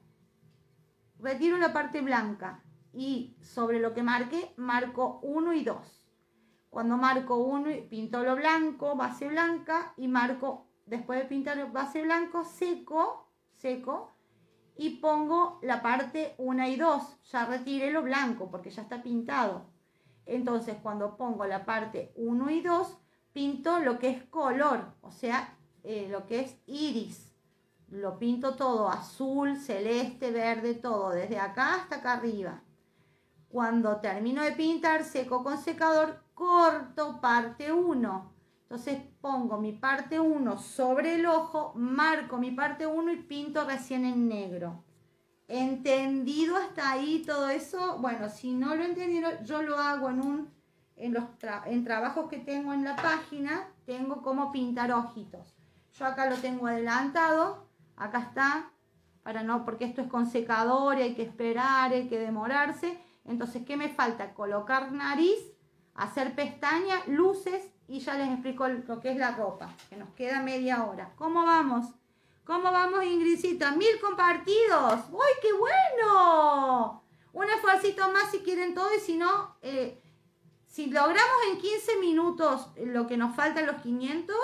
retiro la parte blanca y sobre lo que marqué, marco uno y dos. Cuando marco uno, pinto lo blanco, base blanca y marco, después de pintar base blanco, seco, seco y pongo la parte uno y dos. Ya retiré lo blanco porque ya está pintado. Entonces, cuando pongo la parte uno y dos, pinto lo que es color, o sea, eh, lo que es iris. Lo pinto todo, azul, celeste, verde, todo, desde acá hasta acá arriba. Cuando termino de pintar, seco con secador, corto parte uno. Entonces, pongo mi parte uno sobre el ojo, marco mi parte uno y pinto recién en negro. ¿Entendido hasta ahí todo eso? Bueno, si no lo entendieron, yo lo hago en un en los tra en trabajos que tengo en la página, tengo cómo pintar ojitos. Yo acá lo tengo adelantado, acá está, para no, porque esto es con secador, hay que esperar, hay que demorarse. Entonces, ¿qué me falta? Colocar nariz, hacer pestaña, luces y ya les explico lo que es la ropa, que nos queda media hora. ¿Cómo vamos? ¿Cómo vamos, Ingridcita? Mil compartidos. ¡Uy, qué bueno! Un esfuercito más si quieren todo y si no, eh, si logramos en quince minutos lo que nos faltan los quinientos,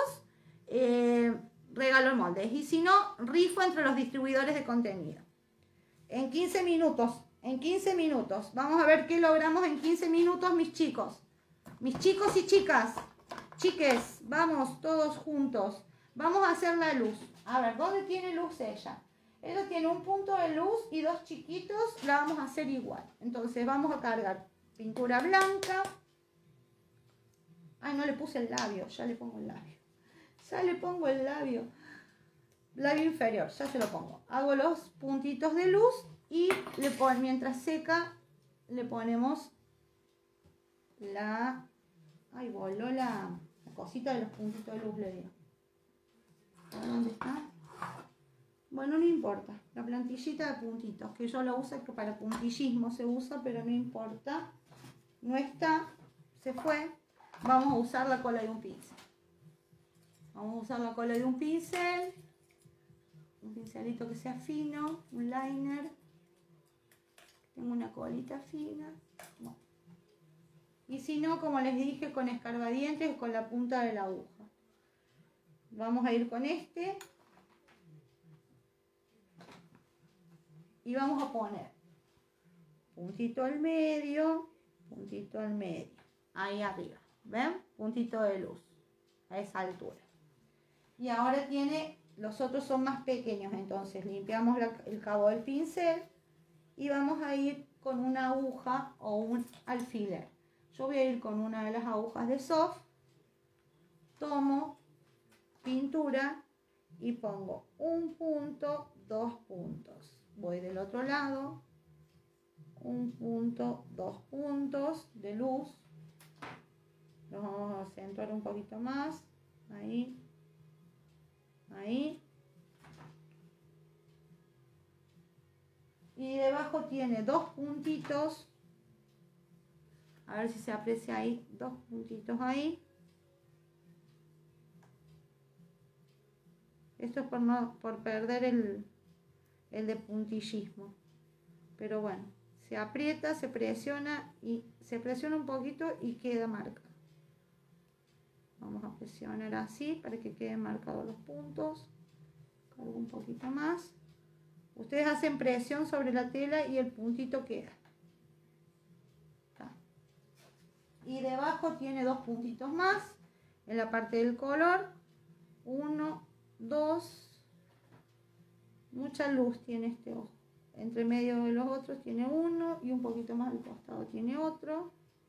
eh, regalo el molde. Y si no, rifo entre los distribuidores de contenido. En quince minutos, en quince minutos. Vamos a ver qué logramos en quince minutos, mis chicos. Mis chicos y chicas. Chiques, vamos todos juntos. Vamos a hacer la luz. A ver, ¿dónde tiene luz ella? Ella tiene un punto de luz y dos chiquitos, la vamos a hacer igual. Entonces vamos a cargar pintura blanca. Ay, no le puse el labio, ya le pongo el labio. Ya le pongo el labio. Labio inferior, ya se lo pongo. Hago los puntitos de luz y le pon, mientras seca le ponemos la... Ay, voló la, la cosita de los puntitos de luz, le digo. ¿Dónde está? Bueno, no importa. La plantillita de puntitos, que yo la uso, que para puntillismo se usa, pero no importa. No está, se fue. Vamos a usar la cola de un pincel. Vamos a usar la cola de un pincel. Un pincelito que sea fino, un liner. Tengo una colita fina. Bueno. Y si no, como les dije, con escarbadientes o con la punta de la aguja. Vamos a ir con este. Y vamos a poner puntito al medio, puntito al medio. Ahí arriba. ¿Ven? Puntito de luz. A esa altura. Y ahora tiene, los otros son más pequeños. Entonces limpiamos la, el cabo del pincel. Y vamos a ir con una aguja o un alfiler. Yo voy a ir con una de las agujas de Soft. Tomo pintura y pongo un punto, dos puntos. Voy del otro lado, un punto, dos puntos de luz. Los vamos a acentuar un poquito más. Ahí, ahí. Y debajo debajo tiene dos puntitos. A ver si se aprecia ahí, dos puntitos ahí. Esto es por, no, por perder el, el de puntillismo. Pero bueno, se aprieta, se presiona y se presiona un poquito y queda marcado. Vamos a presionar así para que queden marcados los puntos. Cargo un poquito más. Ustedes hacen presión sobre la tela y el puntito queda. Está. Y debajo tiene dos puntitos más en la parte del color. Uno, dos. Mucha luz tiene este ojo. Entre medio de los otros tiene uno y un poquito más al costado tiene otro.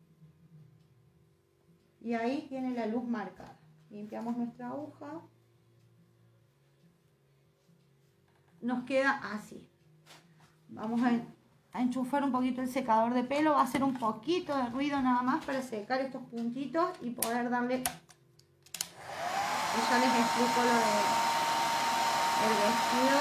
Y ahí tiene la luz marcada. Limpiamos nuestra aguja. Nos queda así. Vamos a, a enchufar un poquito el secador de pelo. Va a hacer un poquito de ruido nada más para secar estos puntitos y poder darle... Y ya les explico lo del vestido.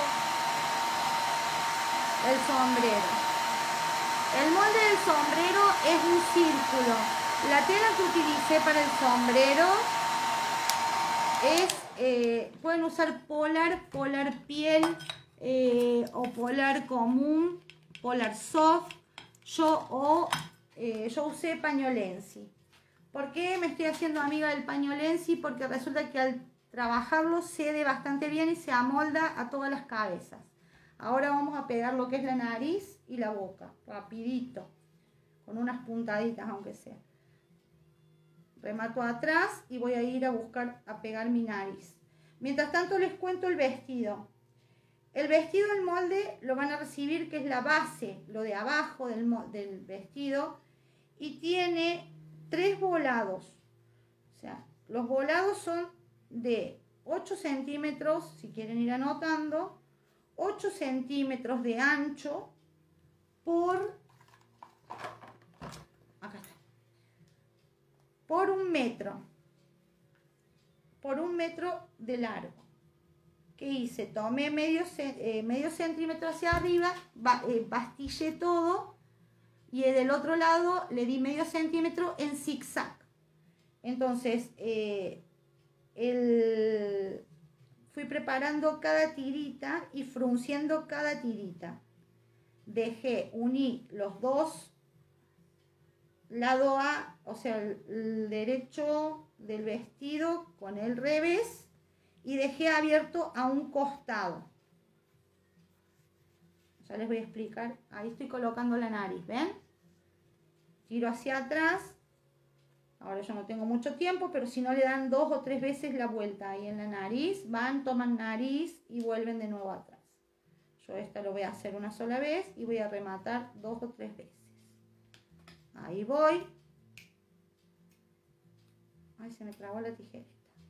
El sombrero. El molde del sombrero es un círculo. La tela que utilicé para el sombrero es, eh, pueden usar polar, polar piel eh, o polar común, polar soft. Yo, o, eh, yo usé pañolensi. ¿Por qué me estoy haciendo amiga del pañolensi? Porque resulta que al trabajarlo cede bastante bien y se amolda a todas las cabezas. Ahora vamos a pegar lo que es la nariz y la boca, rapidito, con unas puntaditas aunque sea. Remato atrás y voy a ir a buscar, a pegar mi nariz. Mientras tanto les cuento el vestido. El vestido del molde lo van a recibir, que es la base, lo de abajo del, del vestido, y tiene tres volados. O sea, los volados son de ocho centímetros, si quieren ir anotando, ocho centímetros de ancho por, acá está, por un metro, por un metro de largo. ¿Qué hice? Tomé medio, eh, medio centímetro hacia arriba, ba, eh, bastillé todo y del otro lado le di medio centímetro en zigzag. Entonces, eh, el... fui preparando cada tirita y frunciendo cada tirita. Dejé, uní los dos lado A, o sea, el, el derecho del vestido con el revés, y dejé abierto a un costado. Ya les voy a explicar. Ahí estoy colocando la nariz, ¿ven? Tiro hacia atrás. Ahora yo no tengo mucho tiempo, pero si no le dan dos o tres veces la vuelta ahí en la nariz, van, toman nariz y vuelven de nuevo atrás. Yo esta lo voy a hacer una sola vez y voy a rematar dos o tres veces. Ahí voy. Ay, se me trabó la tijerita.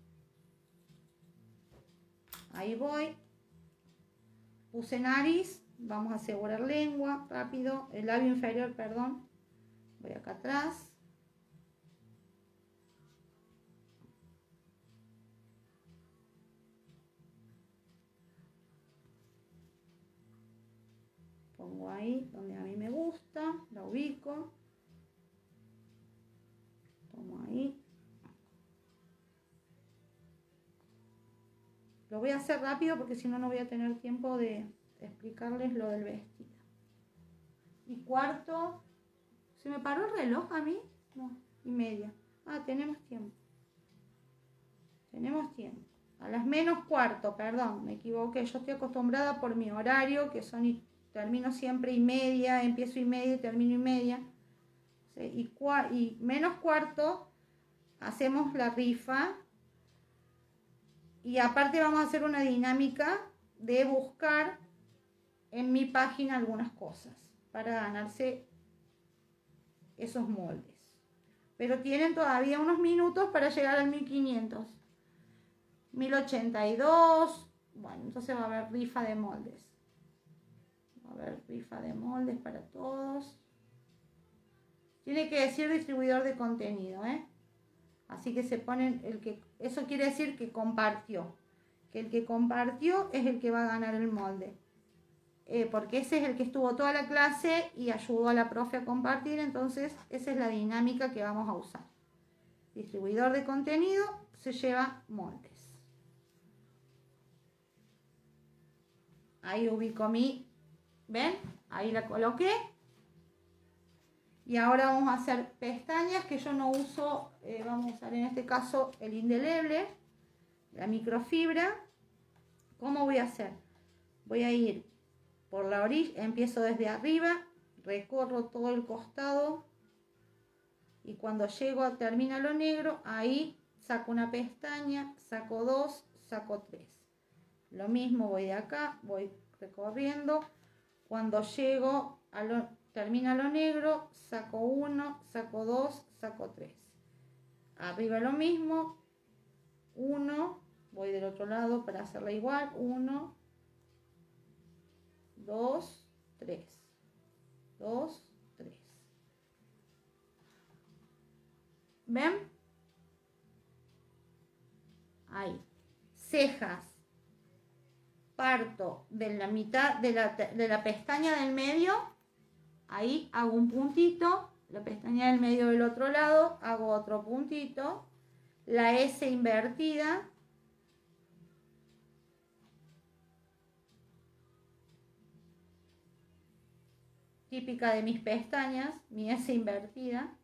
Ahí voy. Puse nariz. Vamos a asegurar lengua, rápido. El labio inferior, perdón. Voy acá atrás. Pongo ahí donde a mí me gusta, la ubico. Tomo ahí. Lo voy a hacer rápido porque si no, no voy a tener tiempo de explicarles lo del vestido. Y cuarto, ¿se me paró el reloj a mí? No, y media. Ah, tenemos tiempo. Tenemos tiempo. A las menos cuarto, perdón, me equivoqué. Yo estoy acostumbrada por mi horario, que son y termino siempre y media, empiezo y media y termino y media. Y, y menos cuarto, hacemos la rifa. Y aparte vamos a hacer una dinámica de buscar en mi página algunas cosas para ganarse esos moldes. Pero tienen todavía unos minutos para llegar al mil quinientos. mil ochenta y dos. Bueno, entonces va a haber rifa de moldes. Va a haber rifa de moldes para todos. Tiene que decir distribuidor de contenido, ¿eh? Así que se ponen el que... Eso quiere decir que compartió. Que el que compartió es el que va a ganar el molde. eh, porque ese es el que estuvo toda la clase y ayudó a la profe a compartir, entonces esa es la dinámica que vamos a usar. Distribuidor de contenido se lleva moldes. Ahí ubico mi, ¿ven? Ahí la coloqué. Y ahora vamos a hacer pestañas que yo no uso, eh, vamos a usar en este caso el indeleble, la microfibra. ¿Cómo voy a hacer? Voy a ir por la orilla, empiezo desde arriba, recorro todo el costado y cuando llego a termina lo negro, ahí saco una pestaña, saco dos, saco tres. Lo mismo voy de acá, voy recorriendo. Cuando llego a lo, termina lo negro, saco uno, saco dos, saco tres. Arriba lo mismo, uno, voy del otro lado para hacerla igual, uno, dos, tres, dos, tres. ¿Ven? Ahí. Cejas. Parto de la mitad de la, de la pestaña del medio, ahí hago un puntito, la pestaña del medio del otro lado, hago otro puntito, la S invertida, típica de mis pestañas, mi S invertida,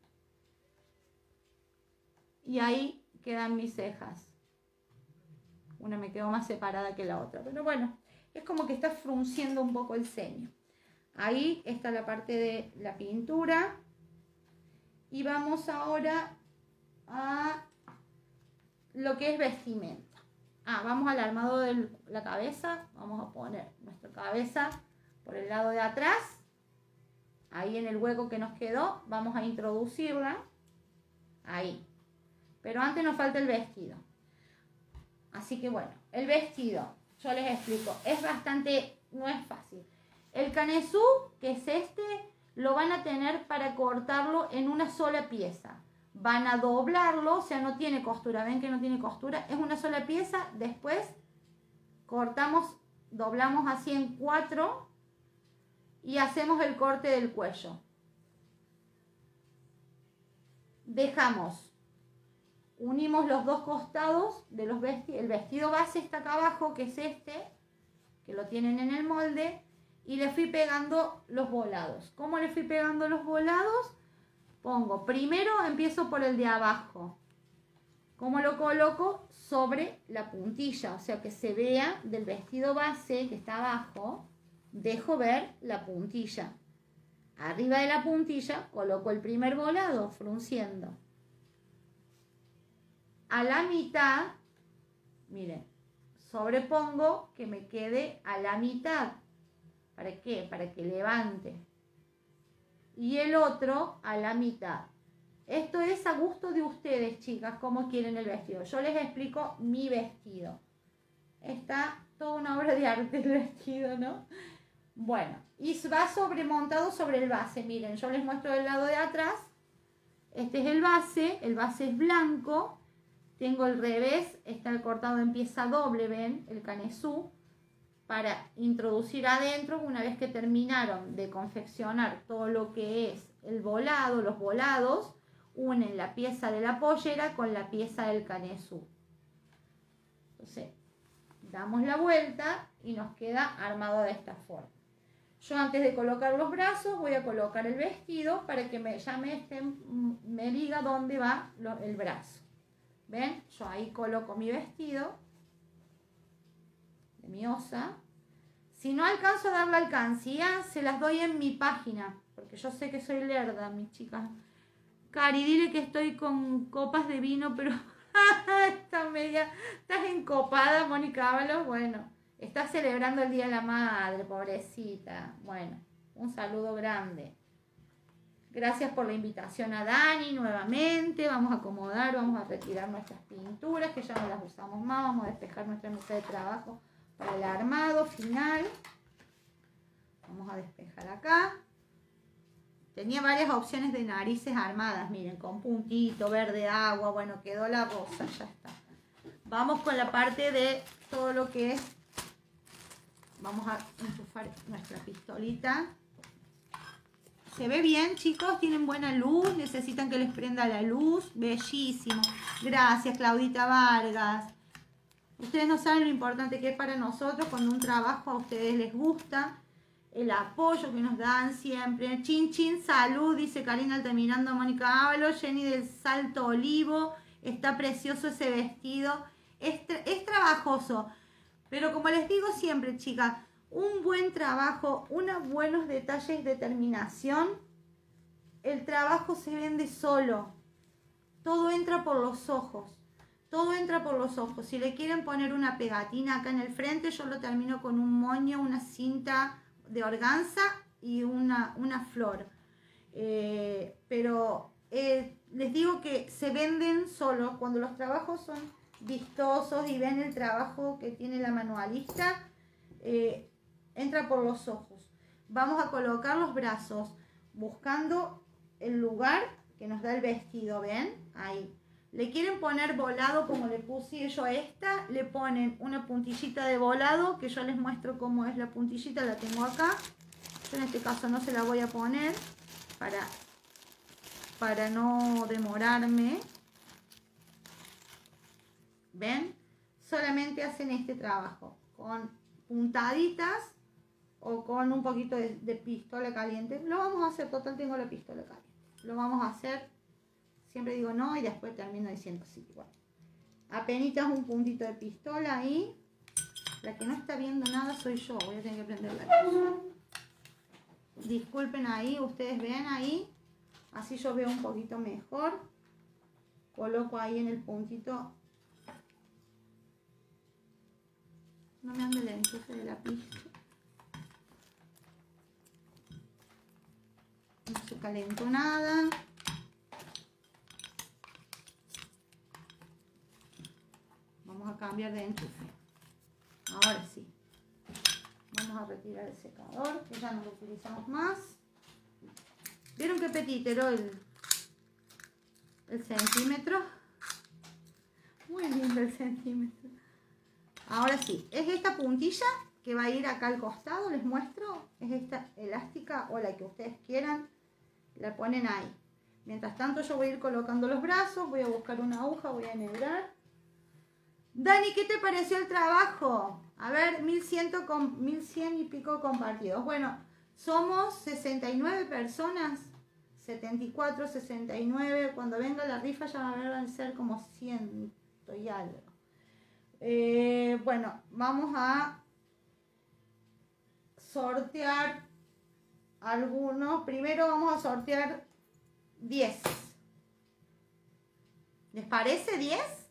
y ahí quedan mis cejas. Una me quedó más separada que la otra, pero bueno, es como que está frunciendo un poco el ceño. Ahí está la parte de la pintura. Y vamos ahora a lo que es vestimenta. Ah, vamos al armado de la cabeza. Vamos a poner nuestra cabeza por el lado de atrás. Ahí en el hueco que nos quedó, vamos a introducirla. Ahí. Pero antes nos falta el vestido. Así que bueno, el vestido, yo les explico, es bastante, no es fácil. El canesú, que es este, lo van a tener para cortarlo en una sola pieza. Van a doblarlo, o sea, no tiene costura, ven que no tiene costura, es una sola pieza. Después cortamos, doblamos así en cuatro y hacemos el corte del cuello. Dejamos... Unimos los dos costados de los vestidos. El vestido base está acá abajo, que es este, que lo tienen en el molde. Y le fui pegando los volados. ¿Cómo le fui pegando los volados? Pongo, primero empiezo por el de abajo. ¿Cómo lo coloco? Sobre la puntilla. O sea, que se vea del vestido base que está abajo. Dejo ver la puntilla. Arriba de la puntilla coloco el primer volado, frunciendo. A la mitad, miren, sobrepongo que me quede a la mitad. ¿Para qué? Para que levante. Y el otro a la mitad. Esto es a gusto de ustedes, chicas, cómo quieren el vestido. Yo les explico mi vestido. Está toda una obra de arte el vestido, ¿no? Bueno, y va sobremontado sobre el base. Miren, yo les muestro del lado de atrás. Este es el base, el base es blanco. Tengo el revés, está el cortado en pieza doble, ven, el canesú, para introducir adentro. Una vez que terminaron de confeccionar todo lo que es el volado, los volados, unen la pieza de la pollera con la pieza del canesú. Entonces, damos la vuelta y nos queda armado de esta forma. Yo antes de colocar los brazos voy a colocar el vestido para que me, ya me, estén, me diga dónde va lo, el brazo. ¿Ven? Yo ahí coloco mi vestido de mi osa. Si no alcanzo a dar la alcancía, se las doy en mi página, porque yo sé que soy lerda, mis chicas. Cari, dile que estoy con copas de vino, pero está media, estás encopada, Mónica Ábalos. Bueno, estás celebrando el Día de la Madre, pobrecita. Bueno, un saludo grande. Gracias por la invitación a Dani nuevamente. Vamos a acomodar, vamos a retirar nuestras pinturas que ya no las usamos más. Vamos a despejar nuestra mesa de trabajo para el armado final. Vamos a despejar acá. Tenía varias opciones de narices armadas, miren, con puntito, verde agua. Bueno, quedó la rosa, ya está. Vamos con la parte de todo lo que es vamos a enchufar nuestra pistolita. ¿Se ve bien, chicos? ¿Tienen buena luz? ¿Necesitan que les prenda la luz? Bellísimo. Gracias, Claudita Vargas. Ustedes no saben lo importante que es para nosotros cuando un trabajo a ustedes les gusta. El apoyo que nos dan siempre. Chin, chin, salud, dice Karina Altamirando, Mónica Ábalos. Jenny del Salto Olivo. Está precioso ese vestido. Es, tra es trabajoso. Pero como les digo siempre, chicas, un buen trabajo, unos buenos detalles de terminación, el trabajo se vende solo. Todo entra por los ojos. Todo entra por los ojos. Si le quieren poner una pegatina acá en el frente, yo lo termino con un moño, una cinta de organza y una, una flor. Eh, pero eh, les digo que se venden solos. Cuando los trabajos son vistosos y ven el trabajo que tiene la manualista, eh, entra por los ojos. Vamos a colocar los brazos buscando el lugar que nos da el vestido, ¿ven? Ahí. Le quieren poner volado como le puse yo a esta, le ponen una puntillita de volado, que yo les muestro cómo es la puntillita, la tengo acá. Yo en este caso no se la voy a poner para, para no demorarme. ¿Ven? Solamente hacen este trabajo con puntaditas o con un poquito de, de pistola caliente. Lo vamos a hacer, total tengo la pistola caliente. Lo vamos a hacer, siempre digo no y después termino diciendo sí, igual. Apenitas un puntito de pistola ahí. La que no está viendo nada soy yo, voy a tener que prender la luz. Disculpen ahí, ustedes ven ahí. Así yo veo un poquito mejor. Coloco ahí en el puntito. No me ande el enchufe de la pista. No se calentó nada. Vamos a cambiar de enchufe. Ahora sí. Vamos a retirar el secador, que ya no lo utilizamos más. ¿Vieron qué petitero el, el centímetro? Muy lindo el centímetro. Ahora sí, es esta puntilla que va a ir acá al costado, les muestro. Es esta elástica o la que ustedes quieran, la ponen ahí. Mientras tanto yo voy a ir colocando los brazos, voy a buscar una aguja, voy a enhebrar. Dani, ¿qué te pareció el trabajo? A ver, mil cien, con, mil cien y pico compartidos. Bueno, somos sesenta y nueve personas, setenta y cuatro, sesenta y nueve. Cuando venga la rifa ya van a ser como cien y algo. Eh, bueno, vamos a sortear algunos. Primero vamos a sortear diez. ¿Les parece diez?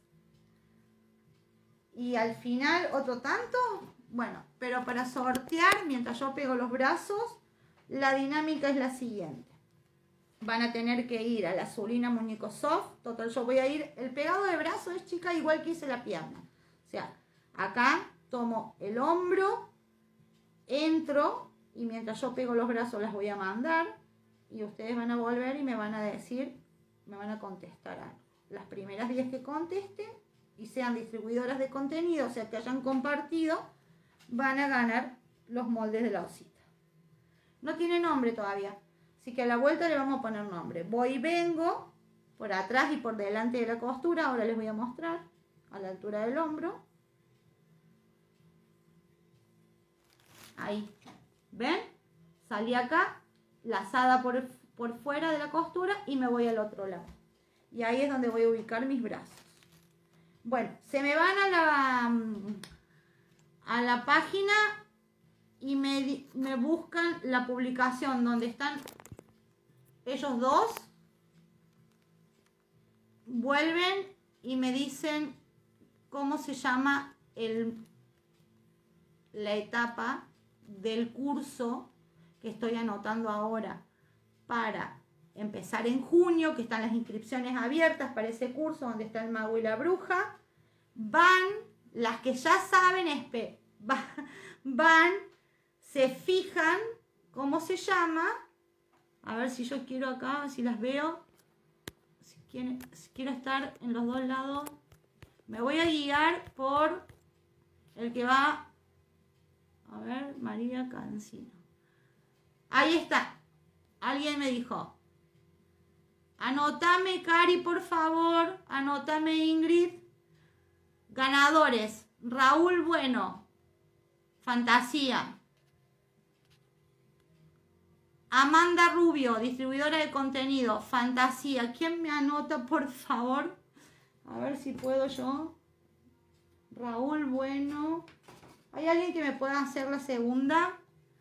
Y al final otro tanto. Bueno, pero para sortear, mientras yo pego los brazos, la dinámica es la siguiente. Van a tener que ir a la Azulina Muñeco Soft. Total, yo voy a ir, el pegado de brazo es, chica, igual que hice la pierna. O sea, acá tomo el hombro, entro y mientras yo pego los brazos las voy a mandar y ustedes van a volver y me van a decir, me van a contestar algo. Las primeras diez que contesten y sean distribuidoras de contenido, o sea, que hayan compartido, van a ganar los moldes de la osita. No tiene nombre todavía, así que a la vuelta le vamos a poner nombre. Voy y vengo por atrás y por delante de la costura, ahora les voy a mostrar. A la altura del hombro. Ahí. ¿Ven? Salí acá, lazada por, por fuera de la costura y me voy al otro lado. Y ahí es donde voy a ubicar mis brazos. Bueno, se me van a la, a la página y me, me buscan la publicación donde están ellos dos. Vuelven y me dicen cómo se llama el, la etapa del curso que estoy anotando ahora para empezar en junio, que están las inscripciones abiertas para ese curso donde está el mago y la bruja. Van, las que ya saben, van, se fijan cómo se llama. A ver si yo quiero acá, si las veo. Si quiero, si quiero estar en los dos lados. Me voy a guiar por el que va, a A ver, María Cancino. Ahí está. Alguien me dijo. Anótame, Cari, por favor. Anótame, Ingrid. Ganadores. Raúl Bueno. Fantasía. Amanda Rubio, distribuidora de contenido. Fantasía. ¿Quién me anota, por favor? A ver si puedo yo. Raúl Bueno. ¿Hay alguien que me pueda hacer la segunda?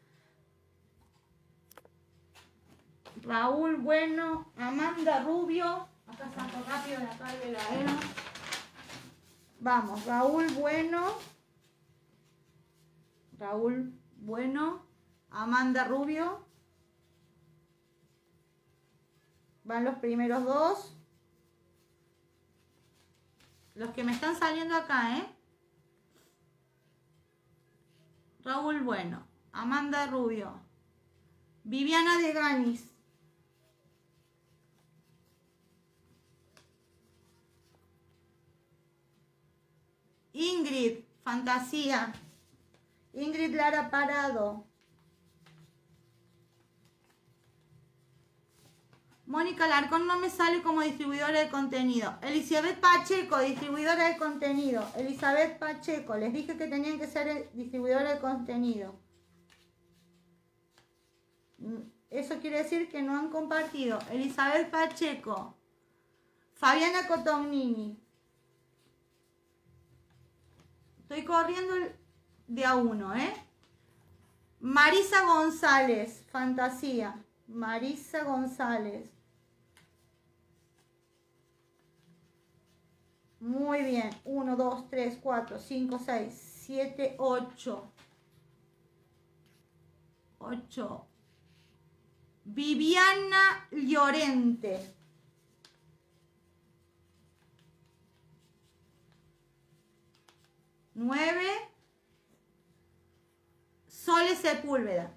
Raúl Bueno. Amanda Rubio. Acá saco rápido de acá el veladero. Vamos, Raúl Bueno. Raúl Bueno. Amanda Rubio. Van los primeros dos. Los que me están saliendo acá, ¿eh? Raúl Bueno. Amanda Rubio. Viviana de Ganis. Ingrid. Fantasía. Ingrid Lara Parado. Mónica Larcón no me sale como distribuidora de contenido. Elizabeth Pacheco, distribuidora de contenido. Elizabeth Pacheco, les dije que tenían que ser distribuidora de contenido. Eso quiere decir que no han compartido. Elizabeth Pacheco. Fabiana Cotonini. Estoy corriendo de a uno, ¿eh? Marisa González, Fantasía. Marisa González. Muy bien. uno, dos, tres, cuatro, cinco, seis, siete, ocho. ocho. Viviana Llorente. nueve. Sole Sepúlveda.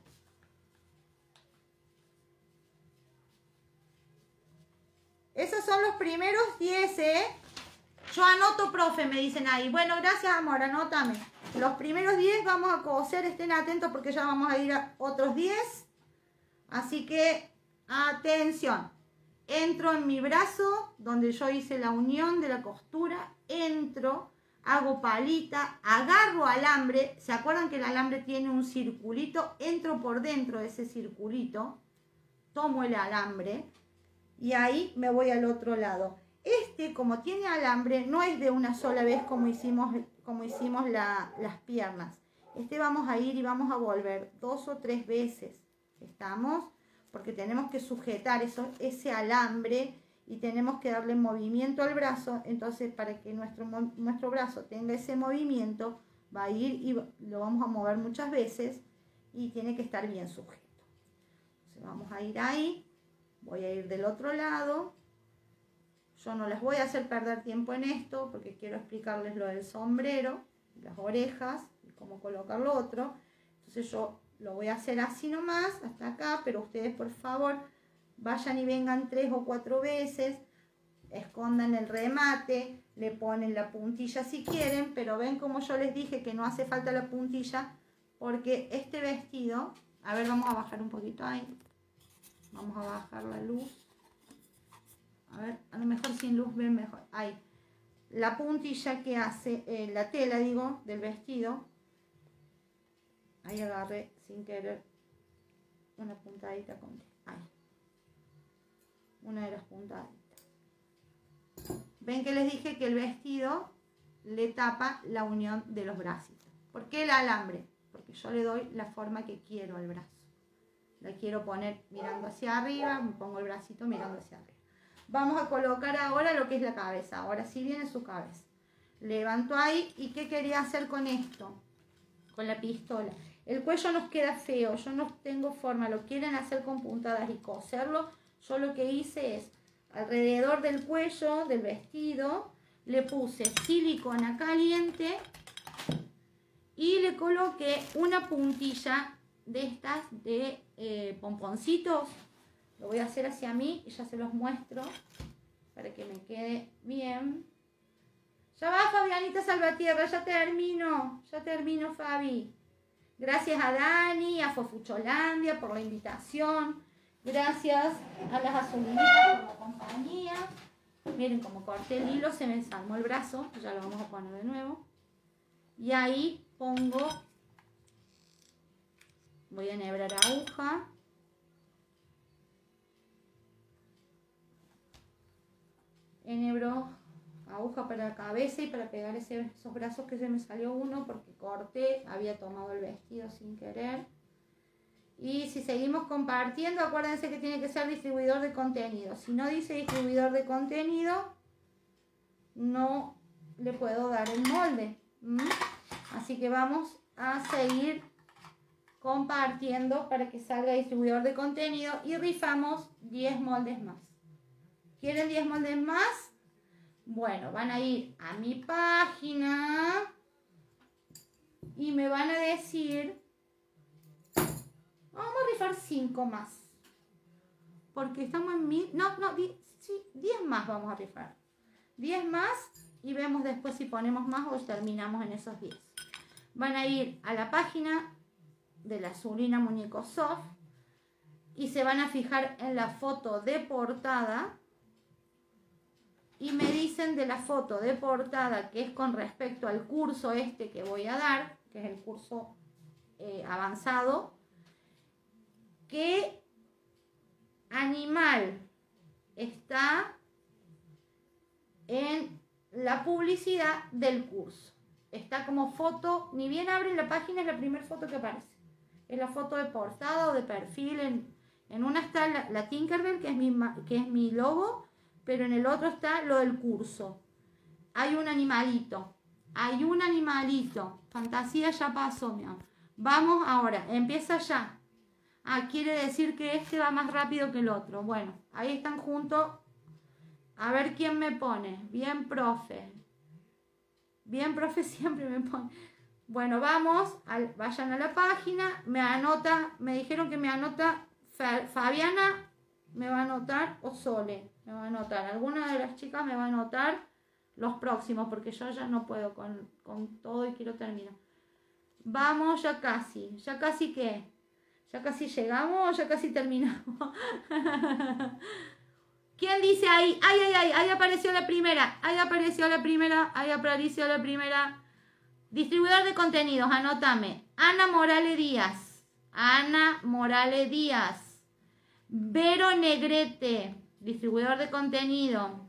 Esos son los primeros diez, ¿eh? Yo anoto, profe, me dicen ahí. Bueno, gracias, amor, anótame. Los primeros diez vamos a coser, estén atentos porque ya vamos a ir a otros diez. Así que, atención. Entro en mi brazo, donde yo hice la unión de la costura. Entro, hago palita, agarro alambre. ¿Se acuerdan que el alambre tiene un circulito? Entro por dentro de ese circulito. Tomo el alambre. Y ahí me voy al otro lado. Este, como tiene alambre, no es de una sola vez como hicimos, como hicimos la, las piernas. Este vamos a ir y vamos a volver dos o tres veces. ¿Estamos? Porque tenemos que sujetar eso, ese alambre y tenemos que darle movimiento al brazo. Entonces, para que nuestro, nuestro brazo tenga ese movimiento, va a ir y lo vamos a mover muchas veces y tiene que estar bien sujeto. Entonces, vamos a ir ahí. Voy a ir del otro lado. Yo no les voy a hacer perder tiempo en esto porque quiero explicarles lo del sombrero, las orejas y cómo colocar lo otro. Entonces yo lo voy a hacer así nomás, hasta acá, pero ustedes por favor vayan y vengan tres o cuatro veces, escondan el remate, le ponen la puntilla si quieren, pero ven como yo les dije que no hace falta la puntilla porque este vestido, a ver, vamos a bajar un poquito ahí. Vamos a bajar la luz. A ver, a lo mejor sin luz ven mejor. Ahí. La puntilla que hace, eh, la tela, digo, del vestido. Ahí agarré sin querer una puntadita con... Ahí. Una de las puntaditas. Ven que les dije que el vestido le tapa la unión de los bracitos. ¿Por qué el alambre? Porque yo le doy la forma que quiero al brazo. La quiero poner mirando hacia arriba, me pongo el bracito mirando hacia arriba. Vamos a colocar ahora lo que es la cabeza. Ahora sí viene su cabeza. Levanto ahí. ¿Y qué quería hacer con esto? Con la pistola. El cuello nos queda feo. Yo no tengo forma. Lo quieren hacer con puntadas y coserlo. Yo lo que hice es, alrededor del cuello del vestido, le puse silicona caliente y le coloqué una puntilla de estas de eh, pomponcitos. Lo voy a hacer hacia mí y ya se los muestro para que me quede bien. Ya va, Fabianita Salvatierra, ya termino, ya termino, Fabi. Gracias a Dani, a Fofucholandia por la invitación. Gracias a las azulitas por la compañía. Miren cómo corté el hilo, se me ensalmó el brazo. Ya lo vamos a poner de nuevo. Y ahí pongo, voy a enhebrar aguja. Enhebro aguja para la cabeza y para pegar ese, esos brazos que se me salió uno porque corté, había tomado el vestido sin querer. Y si seguimos compartiendo, acuérdense que tiene que ser distribuidor de contenido. Si no dice distribuidor de contenido, no le puedo dar el molde. ¿Mm? Así que vamos a seguir compartiendo para que salga distribuidor de contenido y rifamos diez moldes más. ¿Quieren diez moldes más? Bueno, van a ir a mi página y me van a decir, vamos a rifar cinco más, porque estamos en mil, no, no, di, sí, diez más vamos a rifar, diez más y vemos después si ponemos más o terminamos en esos diez. Van a ir a la página de la Azulina Muñeco Soft y se van a fijar en la foto de portada. Y me dicen de la foto de portada, que es con respecto al curso este que voy a dar, que es el curso eh, avanzado, qué animal está en la publicidad del curso. Está como foto, ni bien abren la página, es la primera foto que aparece. Es la foto de portada o de perfil. En, en una está la, la Tinkerbell, que es mi, que es mi logo, pero en el otro está lo del curso. Hay un animalito. Hay un animalito. Fantasía ya pasó, mi amor. Vamos ahora. Empieza ya. Ah, quiere decir que este va más rápido que el otro. Bueno, ahí están juntos. A ver quién me pone. Bien, profe. Bien, profe siempre me pone. Bueno, vamos. Al, vayan a la página. Me anota. Me dijeron que me anota Fabiana. Me va a anotar o Sole. Me va a anotar, alguna de las chicas me va a anotar los próximos, porque yo ya no puedo con, con todo y quiero terminar. Vamos, ya casi, ya casi qué, ya casi llegamos, ya casi terminamos. ¿Quién dice ahí? Ay, ay, ay, ahí apareció la primera, ahí apareció la primera, ahí apareció la primera. Distribuidor de contenidos, anótame. Ana Morales Díaz, Ana Morales Díaz, Vero Negrete. Distribuidor de contenido.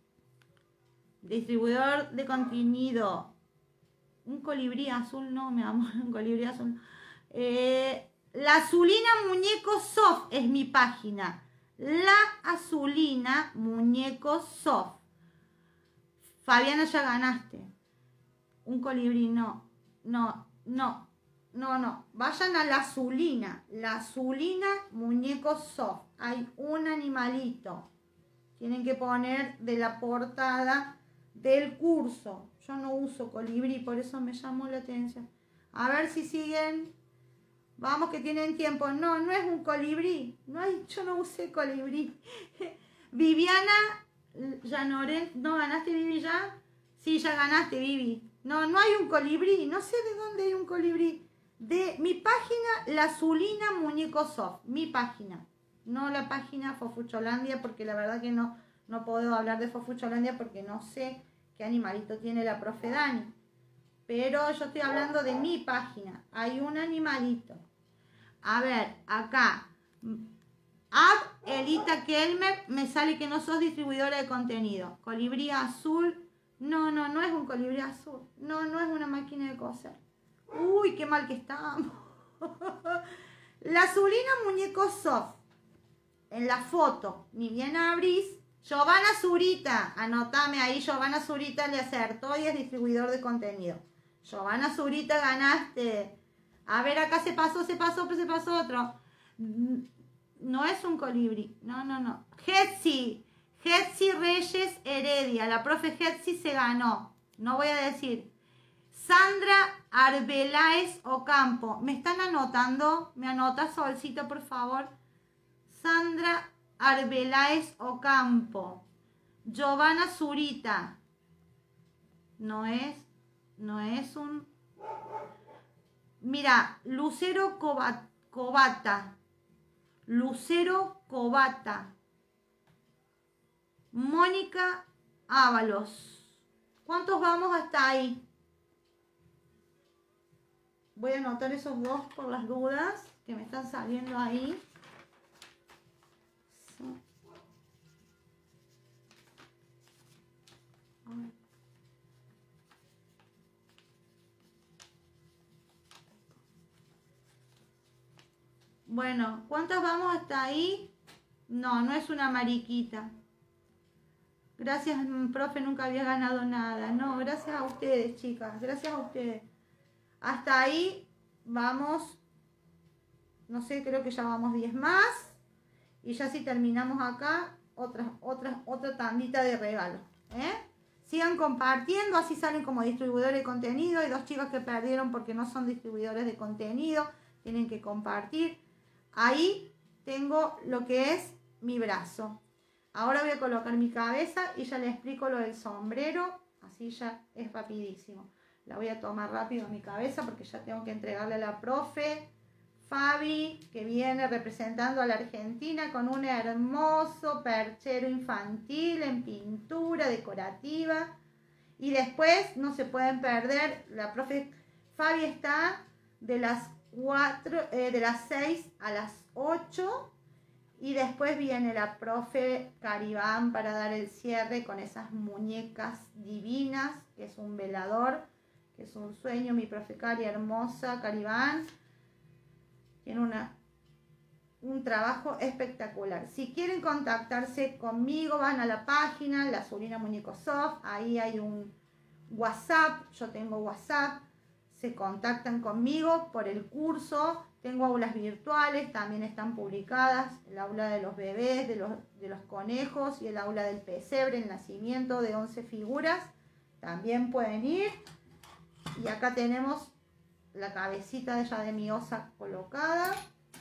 Distribuidor de contenido. Un colibrí azul, no, mi amor. Un colibrí azul. Eh, la Azulina Muñeco Soft es mi página. La Azulina Muñeco Soft. Fabiana, ya ganaste. Un colibrí, no. No, no. No, no. Vayan a la Azulina. La Azulina Muñeco Soft. Hay un animalito. Tienen que poner de la portada del curso. Yo no uso colibrí, por eso me llamó la atención. A ver si siguen. Vamos, que tienen tiempo. No, no es un colibrí. No hay, yo no usé colibrí. Viviana Llanorén. ¿No ganaste, Vivi, ya? Sí, ya ganaste, Vivi. No, no hay un colibrí. No sé de dónde hay un colibrí. De mi página, la Azulina Muñeco Soft. Mi página. No la página Fofucholandia, porque la verdad que no, no puedo hablar de Fofucholandia porque no sé qué animalito tiene la profe Dani. Pero yo estoy hablando de mi página. Hay un animalito. A ver, acá. Ab Elita Kelmer, me sale que no sos distribuidora de contenido. Colibrí azul. No, no, no es un colibrí azul. No, no es una máquina de coser. Uy, qué mal que estamos. La Azulina Muñeco Soft. En la foto, ni bien abrís. Giovanna Zurita, anotame ahí, Giovanna Zurita le acertó y es distribuidor de contenido. Giovanna Zurita, ganaste. A ver, acá se pasó, se pasó, se pasó otro. No es un colibrí, no, no, no. Hetzi, Hetzi Reyes Heredia, la profe Hetzi se ganó. No voy a decir. Sandra Arbeláez Ocampo, ¿me están anotando? ¿Me anota, Solcito, por favor? Sandra Arbeláez Ocampo. Giovanna Zurita. No es, no es un... Mira, Lucero Coba- Cobata. Lucero Cobata. Mónica Ábalos. ¿Cuántos vamos hasta ahí? Voy a anotar esos dos por las dudas que me están saliendo ahí. Bueno, ¿cuántos vamos hasta ahí? No, no es una mariquita. Gracias, profe, nunca había ganado nada. No, gracias a ustedes, chicas. Gracias a ustedes. Hasta ahí vamos, no sé, creo que ya vamos diez más. Y ya si terminamos acá, otra, otra, otra tandita de regalo. ¿eh? Sigan compartiendo, así salen como distribuidores de contenido. Hay dos chicas que perdieron porque no son distribuidores de contenido. Tienen que compartir. Ahí tengo lo que es mi brazo. Ahora voy a colocar mi cabeza y ya les explico lo del sombrero. Así ya es rapidísimo. La voy a tomar rápido mi cabeza porque ya tengo que entregarle a la profe Fabi, que viene representando a la Argentina con un hermoso perchero infantil en pintura decorativa. Y después no se pueden perder, la profe Fabi está de las cuatro, eh, de las seis a las ocho. Y después viene la profe Caribán para dar el cierre con esas muñecas divinas, que es un velador, que es un sueño. Mi profe Cari, hermosa, Caribán, tiene una, un trabajo espectacular. Si quieren contactarse conmigo, van a la página La Azulina Muñeco Soft, ahí hay un WhatsApp, yo tengo WhatsApp, se contactan conmigo por el curso. Tengo aulas virtuales, también están publicadas, el aula de los bebés, de los, de los conejos y el aula del pesebre, el nacimiento de once figuras. También pueden ir. Y acá tenemos la cabecita de ella de mi osa colocada.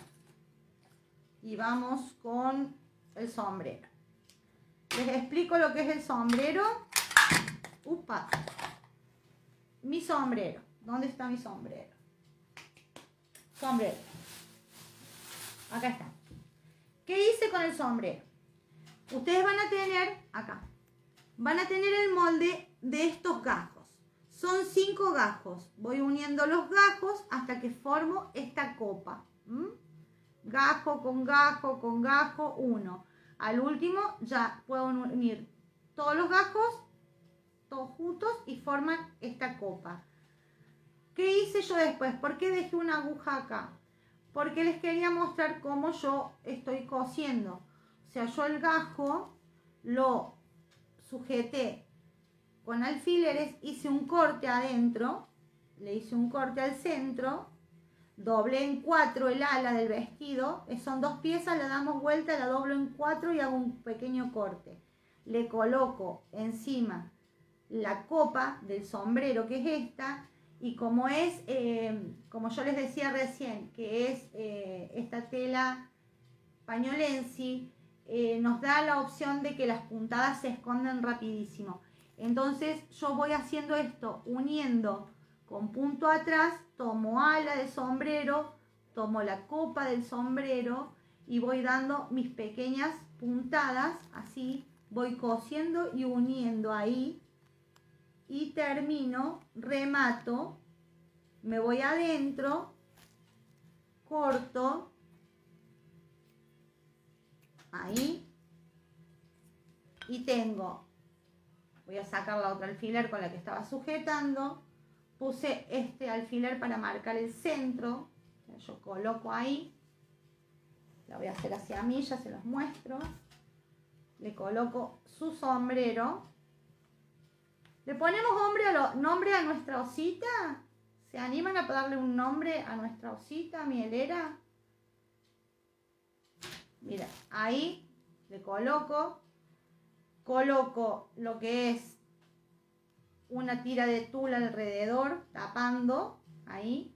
Y vamos con el sombrero. Les explico lo que es el sombrero. Upa. Mi sombrero. ¿Dónde está mi sombrero? Sombrero. Acá está. ¿Qué hice con el sombrero? Ustedes van a tener, acá, van a tener el molde de estos gajos. Son cinco gajos. Voy uniendo los gajos hasta que formo esta copa. ¿Mm? Gajo con gajo con gajo, uno. Al último ya puedo unir todos los gajos, todos juntos y forman esta copa. ¿Qué hice yo después? ¿Por qué dejé una aguja acá? Porque les quería mostrar cómo yo estoy cosiendo. O sea, yo el gajo lo sujeté con alfileres, hice un corte adentro, le hice un corte al centro, doblé en cuatro el ala del vestido, son dos piezas, la damos vuelta, la doblo en cuatro y hago un pequeño corte. Le coloco encima la copa del sombrero, que es esta. Y como es, eh, como yo les decía recién, que es eh, esta tela pañolensi, eh, nos da la opción de que las puntadas se escondan rapidísimo. Entonces yo voy haciendo esto, uniendo con punto atrás, tomo ala de sombrero, tomo la copa del sombrero y voy dando mis pequeñas puntadas, así, voy cosiendo y uniendo ahí. Y termino, remato, me voy adentro, corto, ahí, y tengo, voy a sacar la otra alfiler con la que estaba sujetando, puse este alfiler para marcar el centro, yo coloco ahí, la voy a hacer hacia mí, ya se los muestro, le coloco su sombrero. ¿Le ponemos nombre a, lo, nombre a nuestra osita? ¿Se animan a darle un nombre a nuestra osita mielera? Mira, ahí le coloco, coloco lo que es una tira de tul alrededor, tapando, ahí.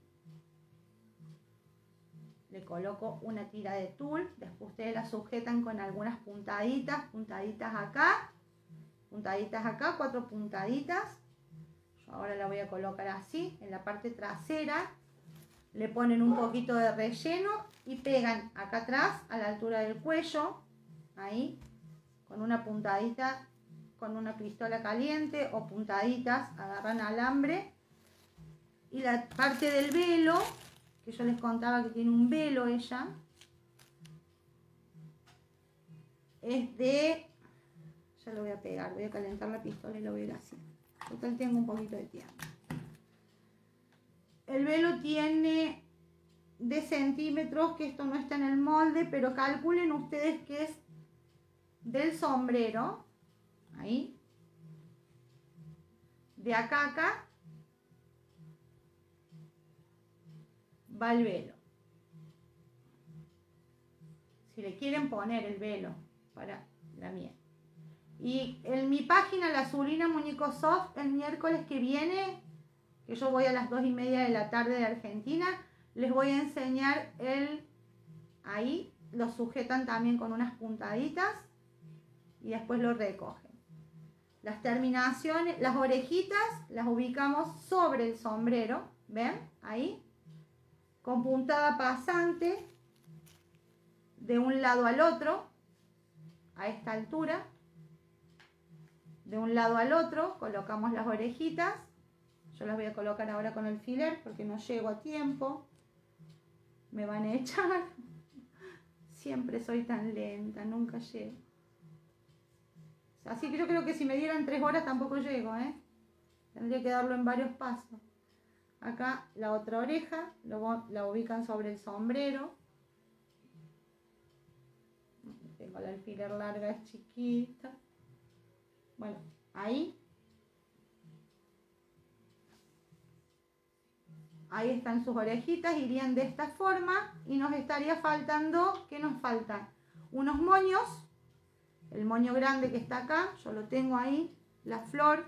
Le coloco una tira de tul, después ustedes la sujetan con algunas puntaditas, puntaditas acá. Puntaditas acá, cuatro puntaditas. Yo ahora la voy a colocar así, en la parte trasera. le ponen un poquito de relleno y pegan acá atrás a la altura del cuello, ahí, con una puntadita, con una pistola caliente o puntaditas, agarran alambre y la parte del velo, que yo les contaba que tiene un velo ella, es de, ya lo voy a pegar, voy a calentar la pistola y lo voy a ir así, total tengo un poquito de tiempo. El velo tiene de centímetros, que esto no está en el molde, pero calculen ustedes que es del sombrero, ahí, de acá a acá, va el velo. Si le quieren poner el velo para la miel. Y en mi página, la Zulina Muñeco Soft, el miércoles que viene, que yo voy a las dos y media de la tarde de Argentina, les voy a enseñar el, ahí, lo sujetan también con unas puntaditas y después lo recogen. Las terminaciones, las orejitas las ubicamos sobre el sombrero, ¿ven? Ahí, con puntada pasante de un lado al otro, a esta altura, de un lado al otro, colocamos las orejitas. Yo las voy a colocar ahora con el alfiler porque no llego a tiempo. Me van a echar. Siempre soy tan lenta, nunca llego. Así que yo creo que si me dieran tres horas tampoco llego, ¿eh? Tendría que darlo en varios pasos. Acá la otra oreja, lo, la ubican sobre el sombrero. Tengo la alfiler larga, es chiquita. Bueno, ahí. Ahí están sus orejitas, irían de esta forma y nos estaría faltando, ¿qué nos faltan? Unos moños, el moño grande que está acá, yo lo tengo ahí, la flor,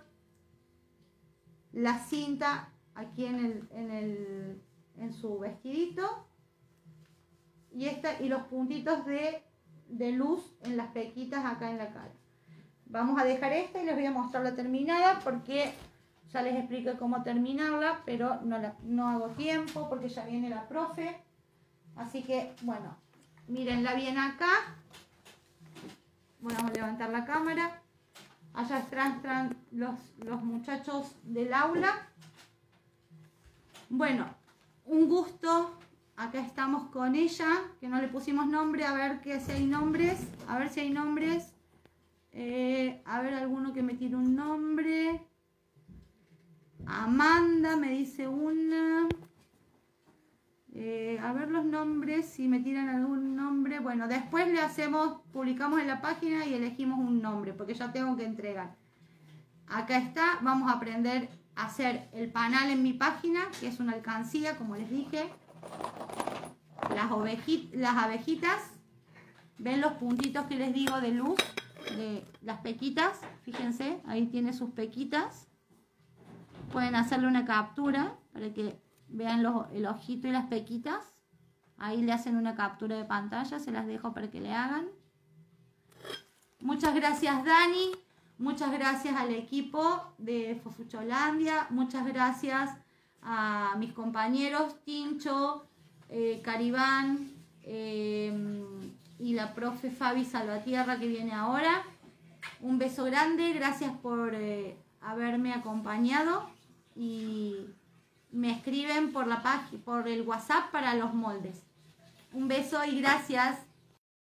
la cinta aquí en, el, en, el, en su vestidito y, esta, y los puntitos de, de luz en las pequitas acá en la cara. Vamos a dejar esta y les voy a mostrar la terminada porque ya les expliqué cómo terminarla, pero no, la, no hago tiempo porque ya viene la profe. Así que, bueno, mírenla bien acá. Bueno, vamos a levantar la cámara. Allá están los, los muchachos del aula. Bueno, un gusto. Acá estamos con ella, que no le pusimos nombre. A ver que si hay nombres. A ver si hay nombres. Eh, a ver alguno que me tire un nombre. Amanda me dice una. Eh, a ver los nombres, si me tiran algún nombre. Bueno, después le hacemos, publicamos en la página y elegimos un nombre, porque ya tengo que entregar. Acá está, vamos a aprender a hacer el panal en mi página, que es una alcancía, como les dije. Las, ovejitas, las abejitas, ven los puntitos que les digo de luz, de las pequitas, fíjense, ahí tiene sus pequitas. Pueden hacerle una captura para que vean los, el ojito y las pequitas. Ahí le hacen una captura de pantalla, se las dejo para que le hagan. Muchas gracias, Dani. Muchas gracias al equipo de Fofucholandia. Muchas gracias a mis compañeros Tincho, eh, Caribán eh, y la profe Fabi Salvatierra que viene ahora. Un beso grande. Gracias por eh, haberme acompañado. Y me escriben por la página, por el WhatsApp para los moldes. Un beso y gracias.